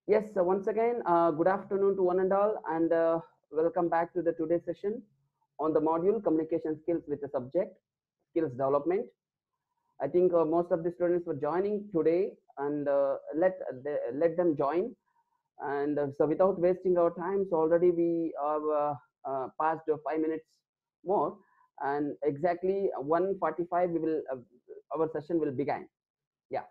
Yes, once again, good afternoon to one and all, and welcome back to the today's session on the module communication skills with the subject skills development. I think most of the students were joining today, and let them join. And so, without wasting our time, so already we have passed 5 minutes more, and exactly 1:45 we will our session will begin. Yeah.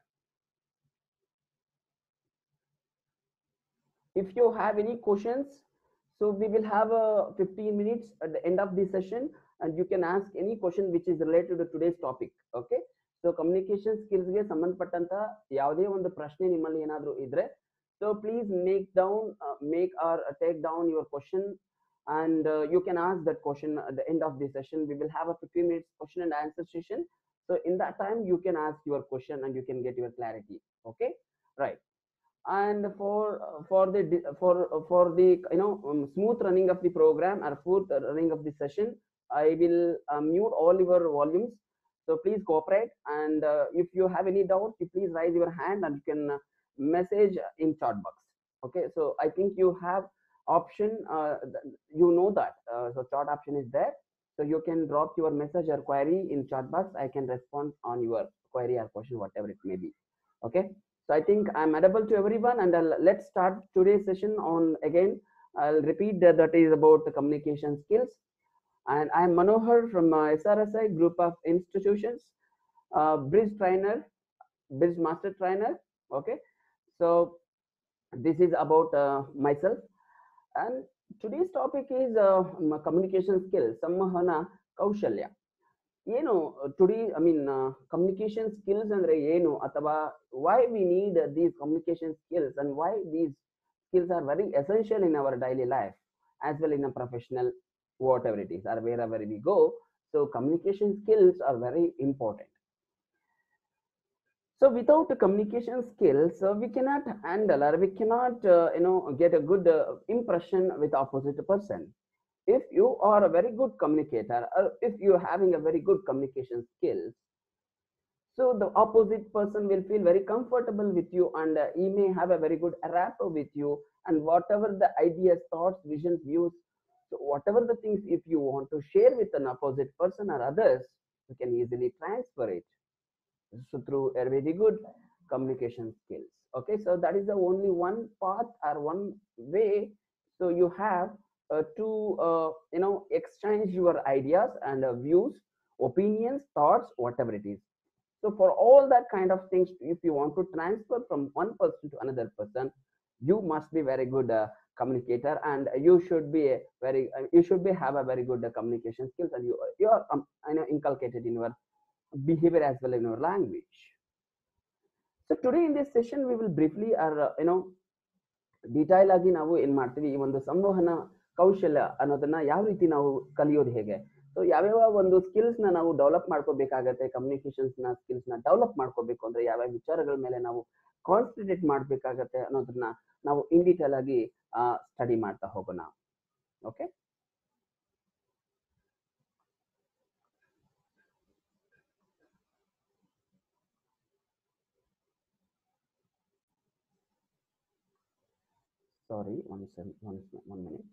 If you have any questions, so we will have 15 minutes at the end of the session, and you can ask any question which is related to today's topic. Okay, so communication skills ಗೆ ಸಂಬಂಧಪಟ್ಟಂತ ಯಾವುದೇ ಒಂದು ಪ್ರಶ್ನೆ ನಿಮ್ಮಲ್ಲಿ ಏನಾದರೂ ಇದ್ರೆ, so please make or take down your question, and you can ask that question at the end of the session. We will have a 15 minutes question and answer session, so in that time you can ask your question and you can get your clarity. Okay, right. And for the smooth running of the program or smooth running of the session, I will mute all your volumes, so please cooperate. And if you have any doubt, you please raise your hand and you can message in chat box. Okay, so I think you have option, you know that, so chat option is there, so you can drop your message or query in chat box. I can respond on your query or question, whatever it may be. Okay, so I think I'm audible to everyone, and let's start today's session on again. I'll repeat that is about the communication skills, and I'm Manohar from SRSI group of institutions, bridge trainer, bridge master trainer. Okay, so this is about myself, and today's topic is communication skills, Samahana Kaushalya. ಏನು today I mean communication skills ಅಂದ್ರೆ ಏನು, ಅಥವಾ why we need these communication skills and why these skills are very essential in our daily life as well in a professional whatever it is or wherever we go. So communication skills are very important. So without the communication skills, we cannot handle or we cannot get a good impression with opposite person. If you are a very good communicator, or if you're having a very good communication skills, so the opposite person will feel very comfortable with you, and he may have a very good rapport with you, and whatever the ideas, thoughts, visions, views, so whatever the things if you want to share with an opposite person or others, you can easily transfer it, so through a very good communication skills. Okay, so that is the only one path or one way, so you have to exchange your ideas and views, opinions, thoughts, whatever it is. So for all that kind of things, if you want to transfer from one person to another person, you must be very good communicator, and you should be have a very good communication skills, and you are inculcated in your behavior as well in your language. So today in this session we will briefly detail ಆಗಿ ನಾವು ಏನ್ ಮಾಡ್ತೀವಿ, ಈ ಒಂದು ಸಂವಹನ ಕೌಶಲ್ಯ ಅನ್ನೋದನ್ನ ಯಾವ ರೀತಿ ನಾವು ಕಲಿಯೋದು ಹೇಗೆ, ಸೊ ಯಾವ್ಯಾವ ಒಂದು ಸ್ಕಿಲ್ಸ್ ನಾವು ಡೆವಲಪ್ ಮಾಡ್ಕೋಬೇಕಾಗತ್ತೆ, ಕಮ್ಯುನಿಕೇಶನ್ಸ್ ಸ್ಕಿಲ್ಸ್ ಡೆವಲಪ್ ಮಾಡ್ಕೋಬೇಕು ಅಂದ್ರೆ ಯಾವ್ಯಾವ ವಿಚಾರಗಳ ಮೇಲೆ ನಾವು ಕಾನ್ಸಂಟ್ರೇಟ್ ಮಾಡ್ಬೇಕಾಗತ್ತೆ ಅನ್ನೋದನ್ನ ನಾವು ಇನ್ ಡೀಟೇಲ್ ಆಗಿ ಸ್ಟಡಿ ಮಾಡ್ತಾ ಹೋಗೋಣ. Okay, sorry, one minute.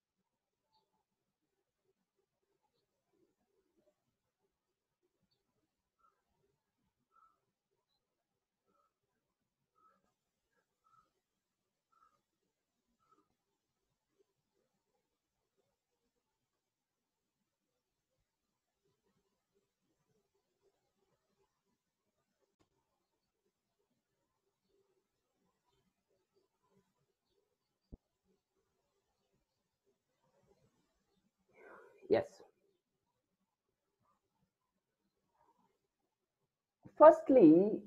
Yes, firstly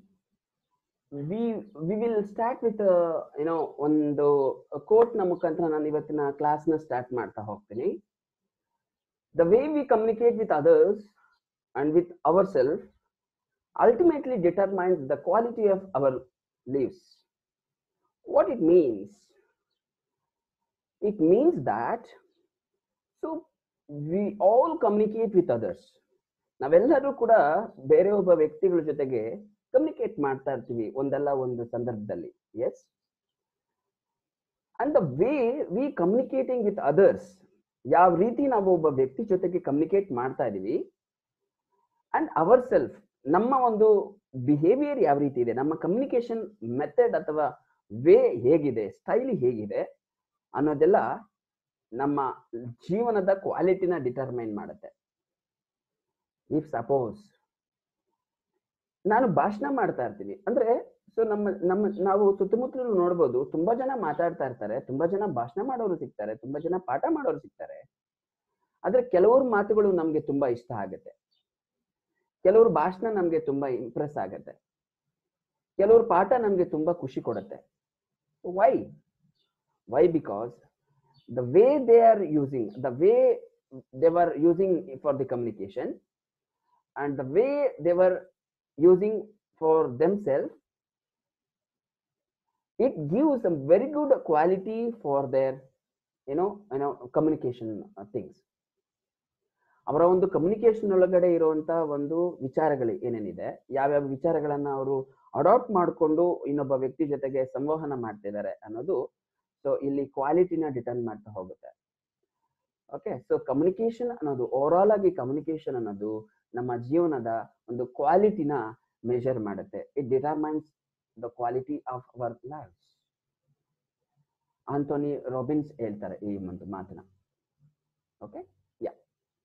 we will start with ಒಂದು ಕೋಟ್ ನ ಮುಖಾಂತರ ನಾನು ಇವತ್ತಿನ ಕ್ಲಾಸ್ ನ ಸ್ಟಾರ್ಟ್ ಮಾಡ್ತಾ ಹೋಗ್ತೀನಿ. The way we communicate with others and with ourselves ultimately determines the quality of our lives. What it means? It means that so we all communicate with others. ನಾವೆಲ್ಲರೂ ಕೂಡ ಬೇರೆ ಒಬ್ಬ ವ್ಯಕ್ತಿಗಳ ಜೊತೆಗೆ ಕಮ್ಯುನಿಕೇಟ್ ಮಾಡ್ತಾ ಇರ್ತೀವಿ ಒಂದಲ್ಲ ಒಂದು ಸಂದರ್ಭದಲ್ಲಿ. Yes, and the way we communicating with others, ಯಾವ ರೀತಿ ನಾವು ಒಬ್ಬ ವ್ಯಕ್ತಿ ಜೊತೆಗೆ ಕಮ್ಯುನಿಕೇಟ್ ಮಾಡ್ತಾ ಇದೀವಿ, ಅಂಡ್ ಅವರ್ ಸೆಲ್ಫ್, ನಮ್ಮ ಒಂದು ಬಿಹೇವಿಯರ್ ಯಾವ ರೀತಿ ಇದೆ, ನಮ್ಮ ಕಮ್ಯುನಿಕೇಶನ್ ಮೆಥಡ್ ಅಥವಾ ವೇ ಹೇಗಿದೆ, ಸ್ಟೈಲ್ ಹೇಗಿದೆ ಅನ್ನೋದೆಲ್ಲ ನಮ್ಮ ಜೀವನದ ಕ್ವಾಲಿಟಿನ ಡಿಟರ್ಮೈನ್ ಮಾಡುತ್ತೆ. ಇಫ್ ಸಪೋಸ್ ನಾನು ಭಾಷಣ ಮಾಡ್ತಾ ಇರ್ತೀನಿ ಅಂದ್ರೆ, ಸೊ ನಾವು ಸುತ್ತಮುತ್ತಲು ನೋಡ್ಬೋದು, ತುಂಬಾ ಜನ ಮಾತಾಡ್ತಾ ಇರ್ತಾರೆ, ತುಂಬಾ ಜನ ಭಾಷಣ ಮಾಡೋರು ಸಿಗ್ತಾರೆ, ತುಂಬಾ ಜನ ಪಾಠ ಮಾಡೋರು ಸಿಗ್ತಾರೆ. ಆದ್ರೆ ಕೆಲವರು ಮಾತುಗಳು ನಮ್ಗೆ ತುಂಬಾ ಇಷ್ಟ ಆಗುತ್ತೆ, ಕೆಲವರು ಭಾಷಣ ನಮ್ಗೆ ತುಂಬಾ ಇಂಪ್ರೆಸ್ ಆಗುತ್ತೆ, ಕೆಲವರು ಪಾಠ ನಮ್ಗೆ ತುಂಬಾ ಖುಷಿ ಕೊಡುತ್ತೆ. Why because the way they are using, the way they were using for the communication and the way they were using for themselves, it gives a very good quality for their communication things. ಅವರ ಒಂದು communication ಒಳಗಡೆ ಇರುವಂತ ಒಂದು ವಿಚಾರಗಳು ಏನೇನಿದೆ, ಯಾವ್ಯಾವ ವಿಚಾರಗಳನ್ನ ಅವರು ಅಡಾಪ್ಟ್ ಮಾಡಿಕೊಂಡು ಇನ್ನೊಬ್ಬ ವ್ಯಕ್ತಿ ಜೊತೆಗೆ ಸಂವಹನ ಮಾಡ್ತಿದ್ದಾರೆ ಅನ್ನೋದು ಸೊ ಇಲ್ಲಿ ಕ್ವಾಲಿಟಿನ ಡಿಟರ್ನ್ ಮಾಡ್ತಾ ಹೋಗುತ್ತೆ. ಓಕೆ, ಸೊ ಕಮ್ಯುನಿಕೇಶನ್ ಅನ್ನೋದು, ಓವರ್ ಆಲ್ ಆಗಿ ಕಮ್ಯುನಿಕೇಶನ್ ಅನ್ನೋದು ನಮ್ಮ ಜೀವನದ ಒಂದು ಕ್ವಾಲಿಟಿನ ಮೆಜರ್ ಮಾಡುತ್ತೆ. It determines the quality of our life. Anthony Robbins ಹೇಳ್ತಾರೆ ಈ ಒಂದು ಮಾತನ್ನ. Okay, ya.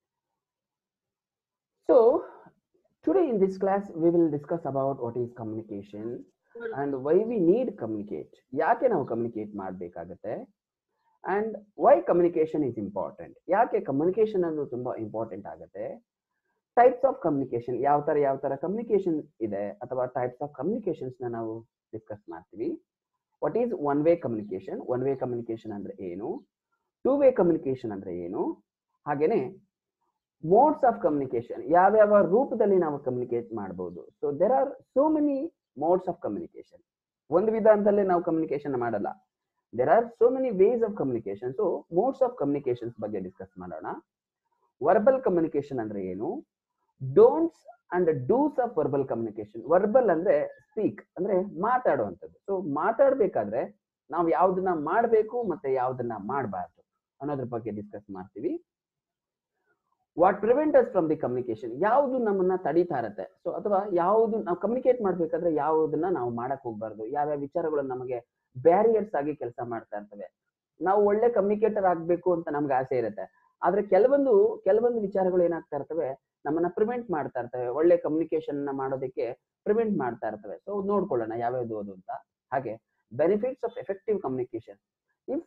So today in this class we will discuss about what is communication and why we need communicate, ಯಾಕೆ ನಾವು ಕಮ್ಯುನಿಕೇಟ್ ಮಾಡಬೇಕಾಗುತ್ತೆ, and why communication is important, ಯಾಕೆ communication ಅನ್ನೋದು ತುಂಬಾ ಇಂಪಾರ್ಟೆಂಟ್ ಆಗುತ್ತೆ, ಟೈಪ್ಸ್ ಆಫ್ ಕಮ್ಯುನಿಕೇಶನ್, ಯಾವ ತರ ಕಮ್ಯುನಿಕೇಶನ್ ಇದೆ ಅಥವಾ ಟೈಪ್ಸ್ ಆಫ್ ಕಮ್ಯುನಿಕೇಶನ್ಸ್ ನ ನಾವು ಡಿಸ್ಕಸ್ ಮಾಡ್ತೀವಿ. What is one way communication, one way communication ಅಂದ್ರೆ ಏನು, ಟೂ ವೇ ಕಮ್ಯುನಿಕೇಶನ್ ಅಂದ್ರೆ ಏನು, ಹಾಗೇನೆ ಮೋಡ್ಸ್ ಆಫ್ ಕಮ್ಯುನಿಕೇಶನ್, ಯಾವ್ಯಾವ ರೂಪದಲ್ಲಿ ನಾವು ಕಮ್ಯುನಿಕೇಟ್ ಮಾಡಬಹುದು. So there are so many modes of communication. ಒಂದು ವಿಧಾನದಲ್ಲೇ ನಾವು ಕಮ್ಯುನಿಕೇಶನ್ ಮಾಡಲ್ಲ, there are so many ways of communication. so modes of communications ಬಗ್ಗೆ ಡಿಸ್ಕಸ್ ಮಾಡೋಣ. ವರ್ಬಲ್ ಕಮ್ಯುನಿಕೇಶನ್ ಅಂದ್ರೆ ಏನು, don'ts and do's of verbal communication. Verbal ಅಂದ್ರೆ speak, ಅಂದ್ರೆ ಮಾತಾಡುವಂಥದ್ದು. ಸೊ ಮಾತಾಡ್ಬೇಕಾದ್ರೆ ನಾವು ಯಾವ್ದನ್ನ ಮಾಡಬೇಕು ಮತ್ತೆ ಯಾವ್ದನ್ನ ಮಾಡಬಾರ್ದು ಅನ್ನೋದ್ರ ಬಗ್ಗೆ ಡಿಸ್ಕಸ್ ಮಾಡ್ತೀವಿ. What prevent us from the communication, ಯಾವುದು ನಮ್ಮನ್ನ ತಡೀತಾ ಇರತ್ತೆ, ಸೊ ಅಥವಾ ಯಾವುದು ನಾವು ಕಮ್ಯುನಿಕೇಟ್ ಮಾಡ್ಬೇಕಾದ್ರೆ ಯಾವುದನ್ನ ನಾವು ಮಾಡಕ್ ಹೋಗ್ಬಾರ್ದು, ಯಾವ್ಯಾವ ವಿಚಾರಗಳು ನಮಗೆ ಬ್ಯಾರಿಯರ್ಸ್ ಆಗಿ ಕೆಲಸ ಮಾಡ್ತಾ ಇರ್ತವೆ. ನಾವು ಒಳ್ಳೆ ಕಮ್ಯುನಿಕೇಟರ್ ಆಗ್ಬೇಕು ಅಂತ ನಮ್ಗೆ ಆಸೆ ಇರುತ್ತೆ, ಆದ್ರೆ ಕೆಲವೊಂದು ವಿಚಾರಗಳು ಏನಾಗ್ತಾ ಇರ್ತವೆ, ನಮ್ಮನ್ನ ಪ್ರಿವೆಂಟ್ ಮಾಡ್ತಾ ಇರ್ತವೆ, ಒಳ್ಳೆ ಕಮ್ಯುನಿಕೇಶನ್ ಮಾಡೋದಕ್ಕೆ ಪ್ರಿವೆಂಟ್ ಮಾಡ್ತಾ ಇರ್ತವೆ. ಸೊ ನೋಡ್ಕೊಳ್ಳೋಣ ಯಾವ್ಯಾವ್ದು ಅದು ಅಂತ. ಹಾಗೆ benefits of effective communication, if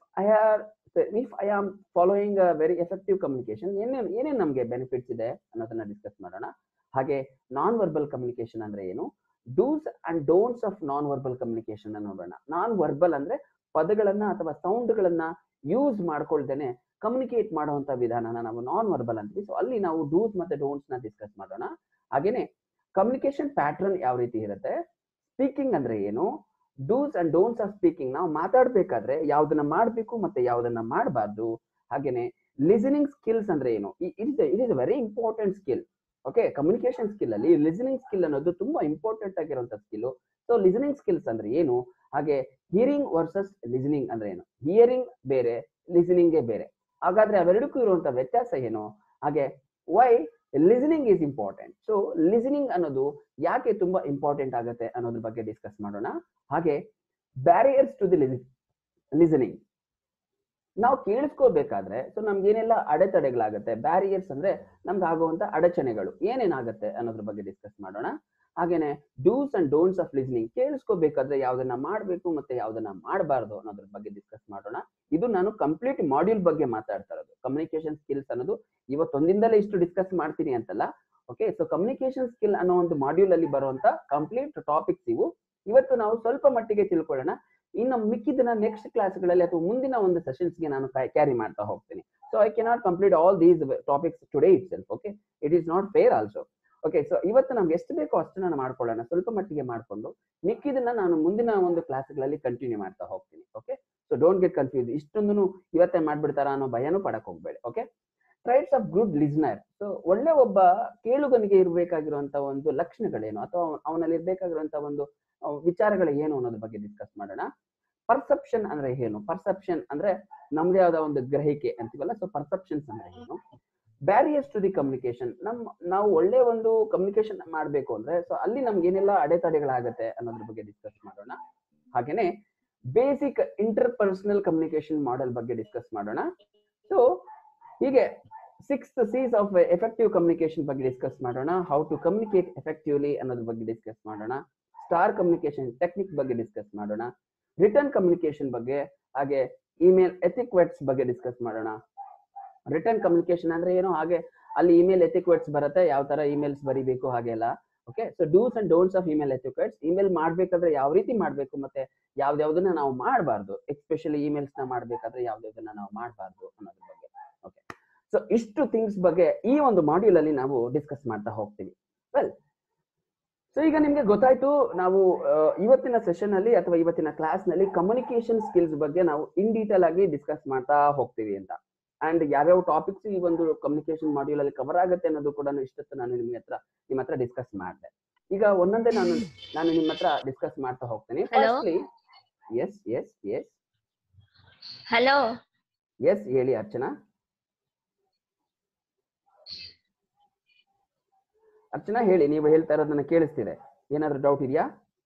I am following a very effective communication, ಏನೇನು ನಮಗೆ ಬೆನಿಫಿಟ್ಸ್ ಇದೆ ಅನ್ನೋದನ್ನ ಡಿಸ್ಕಸ್ ಮಾಡೋಣ. ಹಾಗೆ ನಾನ್ ವರ್ಬಲ್ ಕಮ್ಯುನಿಕೇಶನ್ ಅಂದ್ರೆ ಏನು, do's and don'ts of non verbal communication ನೋಡೋಣ. ನಾನ್ ವರ್ಬಲ್ ಅಂದ್ರೆ ಪದಗಳನ್ನ ಅಥವಾ ಸೌಂಡ್ಗಳನ್ನ ಯೂಸ್ ಮಾಡ್ಕೊಳ್ದೇನೆ ಕಮ್ಯುನಿಕೇಟ್ ಮಾಡುವಂತ ವಿಧಾನನ ನಾವು ನಾನ್ ವರ್ಬಲ್ ಅಂತೀವಿ. ಸೊ ಅಲ್ಲಿ ನಾವು ಡೂಸ್ ಮತ್ತೆ ಡೋಂಟ್ಸ್ ನ ಡಿಸ್ಕಸ್ ಮಾಡೋಣ. ಹಾಗೇನೆ ಕಮ್ಯುನಿಕೇಶನ್ ಪ್ಯಾಟರ್ನ್ ಯಾವ ರೀತಿ ಇರುತ್ತೆ, ಸ್ಪೀಕಿಂಗ್ ಅಂದ್ರೆ ಏನು, do's and don'ts of speaking, ನಾವು ಮಾತಾಡ್ಬೇಕಾದ್ರೆ ಯಾವ್ದನ್ನ ಮಾಡ್ಬೇಕು ಮತ್ತೆ ಯಾವ್ದನ್ನ ಮಾಡಬಾರ್ದು. ಹಾಗೇನೆ ಲಿಸನಿಂಗ್ ಸ್ಕಿಲ್ಸ್ ಅಂದ್ರೆ ಏನು, it is very important skill. Okay, communication skill ಅಲ್ಲಿ ಲಿಸನಿಂಗ್ ಸ್ಕಿಲ್ ಅನ್ನೋದು ತುಂಬಾ ಇಂಪಾರ್ಟೆಂಟ್ ಆಗಿರುವಂತ ಸ್ಕಿಲ್. ಸೊ ಲಿಸನಿಂಗ್ ಸ್ಕಿಲ್ಸ್ ಅಂದ್ರೆ ಏನು, ಹಾಗೆ ಹಿಯರಿಂಗ್ ವರ್ಸಸ್ ಲಿಸನಿಂಗ್ ಅಂದ್ರೆ ಏನು, ಹಿಯರಿಂಗ್ ಬೇರೆ ಲಿಸನಿಂಗ್ ಬೇರೆ, ಹಾಗಾದ್ರೆ ಅವೆರಡಕ್ಕೂ ಇರುವಂತ ವ್ಯತ್ಯಾಸ ಏನು, ಹಾಗೆ why listening is important. So listening ಅನ್ನೋದು ಯಾಕೆ ತುಂಬಾ ಇಂಪಾರ್ಟೆಂಟ್ ಆಗುತ್ತೆ ಅನ್ನೋದ್ರ ಬಗ್ಗೆ ಡಿಸ್ಕಸ್ ಮಾಡೋಣ. ಹಾಗೆ ಬ್ಯಾರಿಯರ್ಸ್ ಟು ದಿ ಲಿಸನಿಂಗ್, ನಾವು ಕೇಳಿಸ್ಕೋಬೇಕಾದ್ರೆ ಸೊ ನಮ್ಗೆ ಏನೆಲ್ಲ ಅಡೆತಡೆಗಳಾಗುತ್ತೆ, ಬ್ಯಾರಿಯರ್ಸ್ ಅಂದ್ರೆ ನಮ್ಗೆ ಆಗುವಂತ ಅಡಚಣೆಗಳು ಏನೇನಾಗುತ್ತೆ ಅನ್ನೋದ್ರ ಬಗ್ಗೆ ಡಿಸ್ಕಸ್ ಮಾಡೋಣ. ಹಾಗೇನೆ do's and don'ts of listening, ಕೇಳಿಸ್ಕೋಬೇಕಾದ್ರೆ ಯಾವ್ದನ್ನ ಮಾಡ್ಬೇಕು ಮತ್ತೆ ಯಾವ್ದನ್ನ ಮಾಡಬಾರ್ದು ಅನ್ನೋದ್ರ ಬಗ್ಗೆ ಡಿಸ್ಕಸ್ ಮಾಡೋಣ. ಇದು ನಾನು ಕಂಪ್ಲೀಟ್ ಮಾಡ್ಯೂಲ್ ಬಗ್ಗೆ ಮಾತಾಡ್ತಾ ಇರೋದು. ಕಮ್ಯುನಿಕೇಶನ್ ಸ್ಕಿಲ್ಸ್ ಅನ್ನೋದು ಇವತ್ತೊಂದಿಂದಲೇ ಇಷ್ಟು ಡಿಸ್ಕಸ್ ಮಾಡ್ತೀನಿ ಅಂತಲ್ಲ. ಓಕೆ, ಸೊ ಕಮ್ಯುನಿಕೇಶನ್ ಸ್ಕಿಲ್ ಅನ್ನೋ ಒಂದು ಮಾಡ್ಯೂಲ್ ಅಲ್ಲಿ ಬರುವಂತ ಕಂಪ್ಲೀಟ್ ಟಾಪಿಕ್ಸ್ ಇವು. ಇವತ್ತು ನಾವು ಸ್ವಲ್ಪ ಮಟ್ಟಿಗೆ ತಿಳ್ಕೊಳ್ಳೋಣ, ಇನ್ನು ಮಿಕ್ಕಿದನ್ನ ನೆಕ್ಸ್ಟ್ ಕ್ಲಾಸ್ಗಳಲ್ಲಿ ಅಥವಾ ಮುಂದಿನ ಒಂದು ಸೆಷನ್ಸ್ಗೆ ನಾನು ಕ್ಯಾರಿ ಮಾಡ್ತಾ ಹೋಗ್ತೀನಿ. So I cannot complete all these topics today itself. Okay, it is not fair also. Okay, so ಇವತ್ತು ನಮ್ಗೆ ಎಷ್ಟು ಬೇಕೋ ಅಷ್ಟನ್ನ ಮಾಡ್ಕೊಳ್ಳೋಣ, ಸ್ವಲ್ಪ ಮಟ್ಟಿಗೆ ಮಾಡ್ಕೊಂಡು ಮಿಕ್ಕಿದನ್ನ ನಾನು ಮುಂದಿನ ಒಂದು ಕ್ಲಾಸ್ಗಳಲ್ಲಿ ಕಂಟಿನ್ಯೂ ಮಾಡ್ತಾ ಹೋಗ್ತೀನಿ. Okay, so don't get confuse, ಇಷ್ಟೊಂದು ಇವತ್ತೇ ಮಾಡ್ಬಿಡ್ತಾರ ಅನ್ನೋ ಭಯನೂ ಪಡಕ್ ಹೋಗ್ಬೇಡಿ. Okay, traits of good listener, so ಒಳ್ಳೆ ಒಬ್ಬ ಕೇಳುಗನಿಗೆ ಇರಬೇಕಾಗಿರುವಂತ ಒಂದು ಲಕ್ಷಣಗಳೇನು ಅಥವಾ ಅವನಲ್ಲಿ ಇರ್ಬೇಕಾಗಿರುವಂತ ಒಂದು ವಿಚಾರಗಳು ಏನು ಅನ್ನೋದ್ರ ಬಗ್ಗೆ ಡಿಸ್ಕಸ್ ಮಾಡೋಣ. ಪರ್ಸೆಪ್ಷನ್ ಅಂದ್ರೆ ಏನು? ಪರ್ಸೆಪ್ಷನ್ ಅಂದ್ರೆ ನಮ್ದೇ ಆದ ಒಂದು ಗ್ರಹಿಕೆ ಅಂತೀವಲ್ಲ, ಸೊ ಪರ್ಸೆಪ್ಷನ್ಸ್ ಅಂದ್ರೆ ಏನು? Barriers to the communication. ನಾವು ಒಳ್ಳೆ ಒಂದು ಕಮ್ಯುನಿಕೇಶನ್ ಮಾಡಬೇಕು ಅಂದ್ರೆ ಸೊ ಅಲ್ಲಿ ನಮ್ಗೆ ಏನೆಲ್ಲ ಅಡೆತಡೆಗಳಾಗತ್ತೆ ಅನ್ನೋದ್ರ ಬಗ್ಗೆ ಡಿಸ್ಕಸ್ ಮಾಡೋಣ. ಹಾಗೇನೆ basic interpersonal communication model ಬಗ್ಗೆ ಡಿಸ್ಕಸ್ ಮಾಡೋಣ. ಸೊ ಹೀಗೆ 6 C's ಆಫ್ ಎಫೆಕ್ಟಿವ್ ಕಮ್ಯುನಿಕೇಶನ್ ಬಗ್ಗೆ ಡಿಸ್ಕಸ್ ಮಾಡೋಣ. ಹೌ ಟು ಕಮ್ಯುನಿಕೇಟ್ ಎಫೆಕ್ಟಿವ್ಲಿ ಅನ್ನೋದ್ರ ಬಗ್ಗೆ ಡಿಸ್ಕಸ್ ಮಾಡೋಣ. ಸ್ಟಾರ್ ಕಮ್ಯುನಿಕೇಶನ್ ಟೆಕ್ನಿಕ್ ಬಗ್ಗೆ ಡಿಸ್ಕಸ್ ಮಾಡೋಣ. ರಿಟರ್ನ್ ಕಮ್ಯುನಿಕೇಶನ್ ಬಗ್ಗೆ, ಹಾಗೆ ಇಮೇಲ್ ಎಥಿಕ್ವೆಟ್ಸ್ ಬಗ್ಗೆ ಡಿಸ್ಕಸ್ ಮಾಡೋಣ. ರಿಟರ್ನ್ ಕಮ್ಯುನಿಕೇಶನ್ ಅಂದ್ರೆ ಏನು, ಹಾಗೆ ಅಲ್ಲಿ ಇಮೇಲ್ ಎಥಿಕ್ವೆಟ್ಸ್ ಬರುತ್ತೆ, ಯಾವ ತರ ಇಮೇಲ್ಸ್ ಬರೀಬೇಕು ಹಾಗೆಲ್ಲ. Okay, so dos and don'ts of email etiquettes. Email ಮಾಡ್ಬೇಕಾದ್ರೆ ಯಾವ ರೀತಿ ಮಾಡ್ಬೇಕು ಮತ್ತೆ ಯಾವ್ದಾವ್ದನ್ನ ನಾವು ಮಾಡಬಾರ್ದು, ಎಸ್ಪೆಷಲಿ ಇಮೇಲ್ಸ್ ನ ಮಾಡ್ಬೇಕಾದ್ರೆ ಯಾವ್ದಾವ್ದನ್ನ ನಾವು ಮಾಡಬಾರ್ದು ಅನ್ನೋದ್ರ ಬಗ್ಗೆ. ಓಕೆ, ಸೊ ಇಷ್ಟು ಥಿಂಗ್ಸ್ ಬಗ್ಗೆ ಈ ಒಂದು ಮಾಡ್ಯೂಲ್ ಅಲ್ಲಿ ನಾವು ಡಿಸ್ಕಸ್ ಮಾಡ್ತಾ ಹೋಗ್ತೀವಿ. ವೆಲ್, ಸೊ ಈಗ ನಿಮ್ಗೆ ಗೊತ್ತಾಯ್ತು ನಾವು ಇವತ್ತಿನ ಸೆಷನ್ ಅಲ್ಲಿ ಅಥವಾ ಇವತ್ತಿನ ಕ್ಲಾಸ್ ನಲ್ಲಿ ಕಮ್ಯುನಿಕೇಶನ್ ಸ್ಕಿಲ್ಸ್ ಬಗ್ಗೆ ನಾವು ಇನ್ ಡೀಟೇಲ್ ಆಗಿ ಡಿಸ್ಕಸ್ ಮಾಡ್ತಾ ಹೋಗ್ತೀವಿ ಅಂತ. ಅಂಡ್ ಯಾವ್ಯಾವ ಟಾಪಿಕ್ಸ್ ಈ ಒಂದು ಕಮ್ಯುನಿಕೇಶನ್ ಮಾಡ್ಯೂಲ್ ಅಲ್ಲಿ ಕವರ್ ಆಗುತ್ತೆ ಅನ್ನೋದು ಕೂಡ ಇಷ್ಟೊತ್ತು ನಾನು ನಿಮ್ಮ ಹತ್ರ ಡಿಸ್ಕಸ್ ಮಾಡಿದೆ. ಈಗ ಒಂದೊಂದೇ ನಾನು ನಿಮ್ಮ ಹತ್ರ ಡಿಸ್ಕಸ್ ಮಾಡ್ತಾ ಹೋಗ್ತೇನೆ. Firstly yes yes yes hello yes ಹೇಳಿ ಅರ್ಚನಾ. ಅರ್ಚನಾ ಹೇಳಿ, ನೀವು ಹೇಳ್ತಾ ಇರೋದನ್ನ ಕೇಳಿಸ್ತಿದೆ, ಏನಾದ್ರೂ ಡೌಟ್ ಇದೆಯಾ?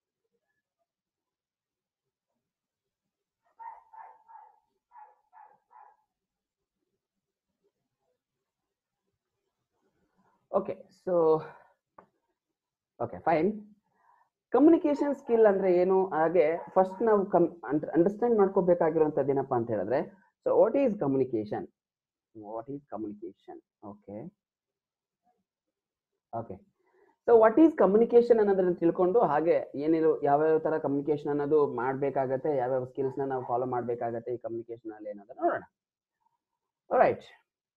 Okay, so okay fine. Communication skill ಅಂದ್ರೆ ಏನು, ಹಾಗೆ ಫಸ್ಟ್ ನಾವು ಅಂಡರ್ಸ್ಟ್ಯಾಂಡ್ ಮಾಡ್ಕೋಬೇಕಾಗಿರುವಂತದ್ದು ಏನಪ್ಪಾ ಅಂತ ಹೇಳಿದ್ರೆ, so what is communication? What is communication? Okay okay, so what is communication ಅನ್ನೋದನ್ನ ತಿಳ್ಕೊಂಡು, ಹಾಗೆ ಏನಿದು ಯಾವ್ಯಾವ ತರ ಕಮ್ಯುನಿಕೇಶನ್ ಅನ್ನೋದು ಮಾಡ್ಬೇಕಾಗತ್ತೆ, ಯಾವ್ಯಾವ ಸ್ಕಿಲ್ಸ್ ನ ನಾವು ಫಾಲೋ ಮಾಡ್ಬೇಕಾಗತ್ತೆ ಈ ಕಮ್ಯುನಿಕೇಶನ್ ಅಲ್ಲಿ ಅನ್ನೋದನ್ನ ನೋಡೋಣ. Right,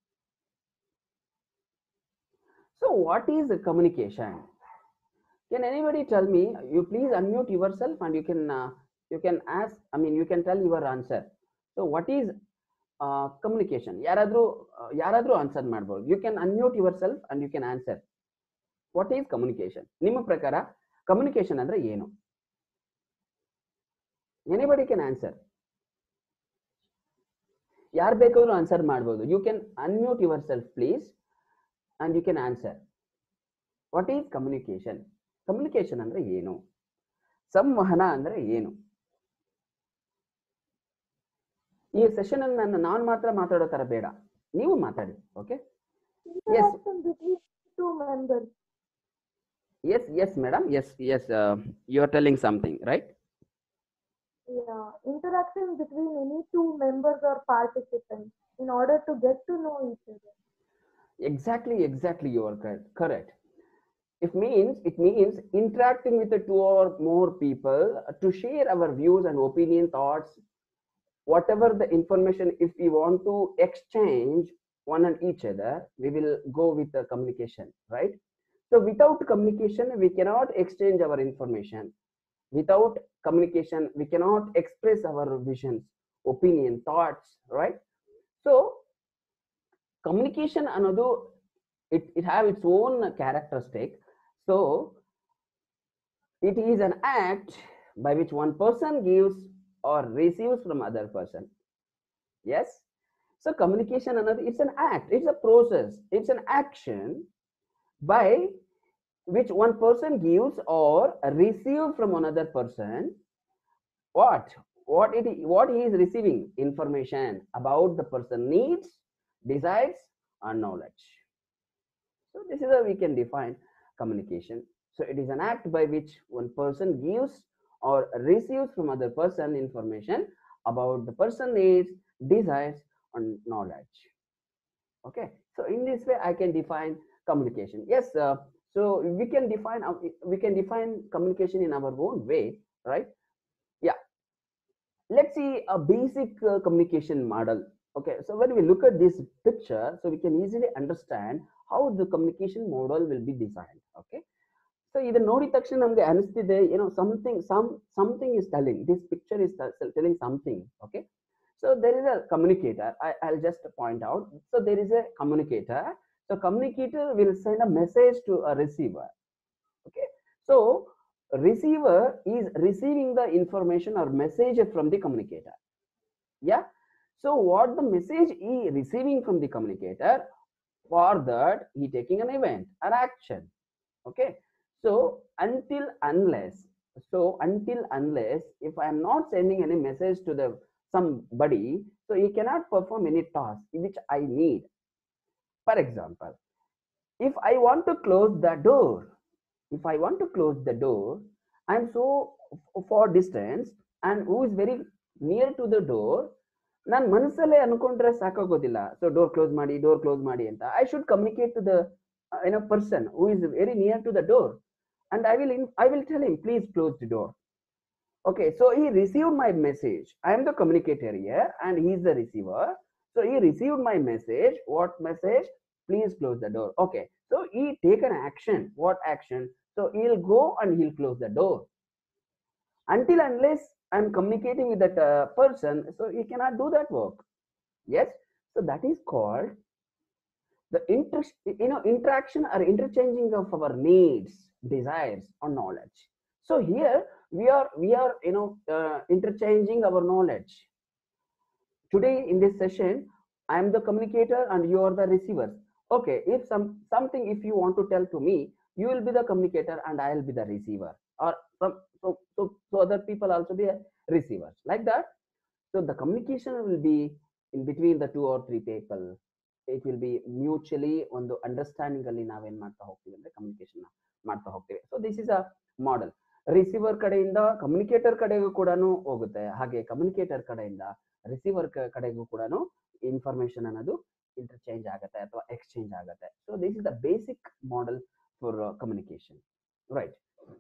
so what is communication? Can anybody tell me? You please unmute yourself and you can ask, I mean you can tell your answer. So what is communication? ಯಾರಾದ್ರೂ answer ಮಾಡಬಹುದು. You can unmute yourself and you can answer. What is communication? ನಿಮ್ಮ ಪ್ರಕಾರ communication ಅಂದ್ರೆ ಏನು? Anybody can answer. ಯಾರು ಬೇಕಾದ್ರೂ answer ಮಾಡಬಹುದು. You can unmute yourself please and you can answer. What is communication? Communication ಅಂದ್ರೆ ಏನು? ಸಂವಹನ ಅಂದ್ರೆ ಏನು? ಈ ಸೆಷನ್ ಅನ್ನು ನಾನು ಮಾತ್ರ ಮಾತಾಡೋ ತರ ಬೇಡ, ನೀವು ಮಾತಾಡಿ. Okay, yes yes yes madam, yes yes you are telling something right? Yeah, interaction between any two members or participants in order to get to know each other. Exactly, you are correct. It means interacting with the two or more people to share our views and opinion, thoughts, whatever the information. If we want to exchange one and each other, we will go with the communication, right? So without communication we cannot exchange our information. Without communication we cannot express our visions, opinion, thoughts, right? So communication ಅನ್ನೋದು it have its own characteristic. So it is an act by which one person gives or receives from other person. Yes, so communication another, it's an act, it's a process, it's an action by which one person gives or receives from another person what he is receiving information about the person needs, desires and knowledge. So this is how we can define communication. So it is an act by which one person gives or receives from other person information about the person needs, desires and knowledge. Okay, so in this way I can define communication. Yes, so we can define communication in our own way, right? Yeah, let's see a basic communication model. Okay, so when we look at this picture, so we can easily understand how the communication model will be designed. Okay, so ಇದನ್ನ ನೋಡಿದ ತಕ್ಷಣ ನಮಗೆ ಅನಿಸ್ತಿದೆ ಏನೋ something is telling, this picture is telling something. Okay, so there is a communicator. I'll just point out. So there is a communicator. So communicator will send a message to a receiver. Okay, so receiver is receiving the information or message from the communicator. Yeah. So what the message is receiving from the communicator, for that he taking an event or action. Okay. So until unless if I am not sending any message to the somebody, so he cannot perform any task which I need. For example, if I want to close the door, I'm so far distance, and who is very near to the door, ನಾನು ಮನಸ್ಸಲ್ಲೇ ಅನ್ಕೊಂಡ್ರೆ ಸಾಕಾಗೋದಿಲ್ಲ. So door close ಮಾಡಿ ಅಂತ. I should communicate to the person who is very near to the door, and I will tell him, please close the door. Okay, so he received my message. I am the communicator here and he is the receiver. So he received my message. What message? Please close the door. Okay, so he take an action. What action? So he'll go and he'll close the door. Until unless I'm communicating with that person, so he cannot do that work. Yes, so that is called the interaction or interchanging of our needs, desires, or knowledge. So here we are interchanging our knowledge. Today in this session, I am the communicator and you are the receivers. Okay, if something if you want to tell to me, you will be the communicator and I will be the receiver, or so other people also be receivers, like that. So the communication will be in between the 2 or 3 people. It will be mutually ಒಂದು understanding ಅಲ್ಲಿ ನಾವೇನ್ ಮಾಡ್ತಾ ಹೋಗ್ತೀವಿ ಅಂದ್ರೆ communication ಮಾಡ್ತಾ ಹೋಗ್ತೀವಿ. So this is a model. Receiver ಕಡೆಯಿಂದ communicator ಕಡೆಗೂ ಕೂಡ ಹೋಗುತ್ತೆ, ಹಾಗೆ ಕಮ್ಯುನಿಕೇಟರ್ ಕಡೆಯಿಂದ ರಿಸೀವರ್ ಕಡೆಗೂ ಕೂಡ ಇನ್ಫಾರ್ಮೇಶನ್ ಅನ್ನೋದು ಇಂಟರ್ಚೇಂಜ್ ಆಗುತ್ತೆ ಅಥವಾ ಎಕ್ಸ್ಚೇಂಜ್ ಆಗುತ್ತೆ. So this is the basic model for communication, right?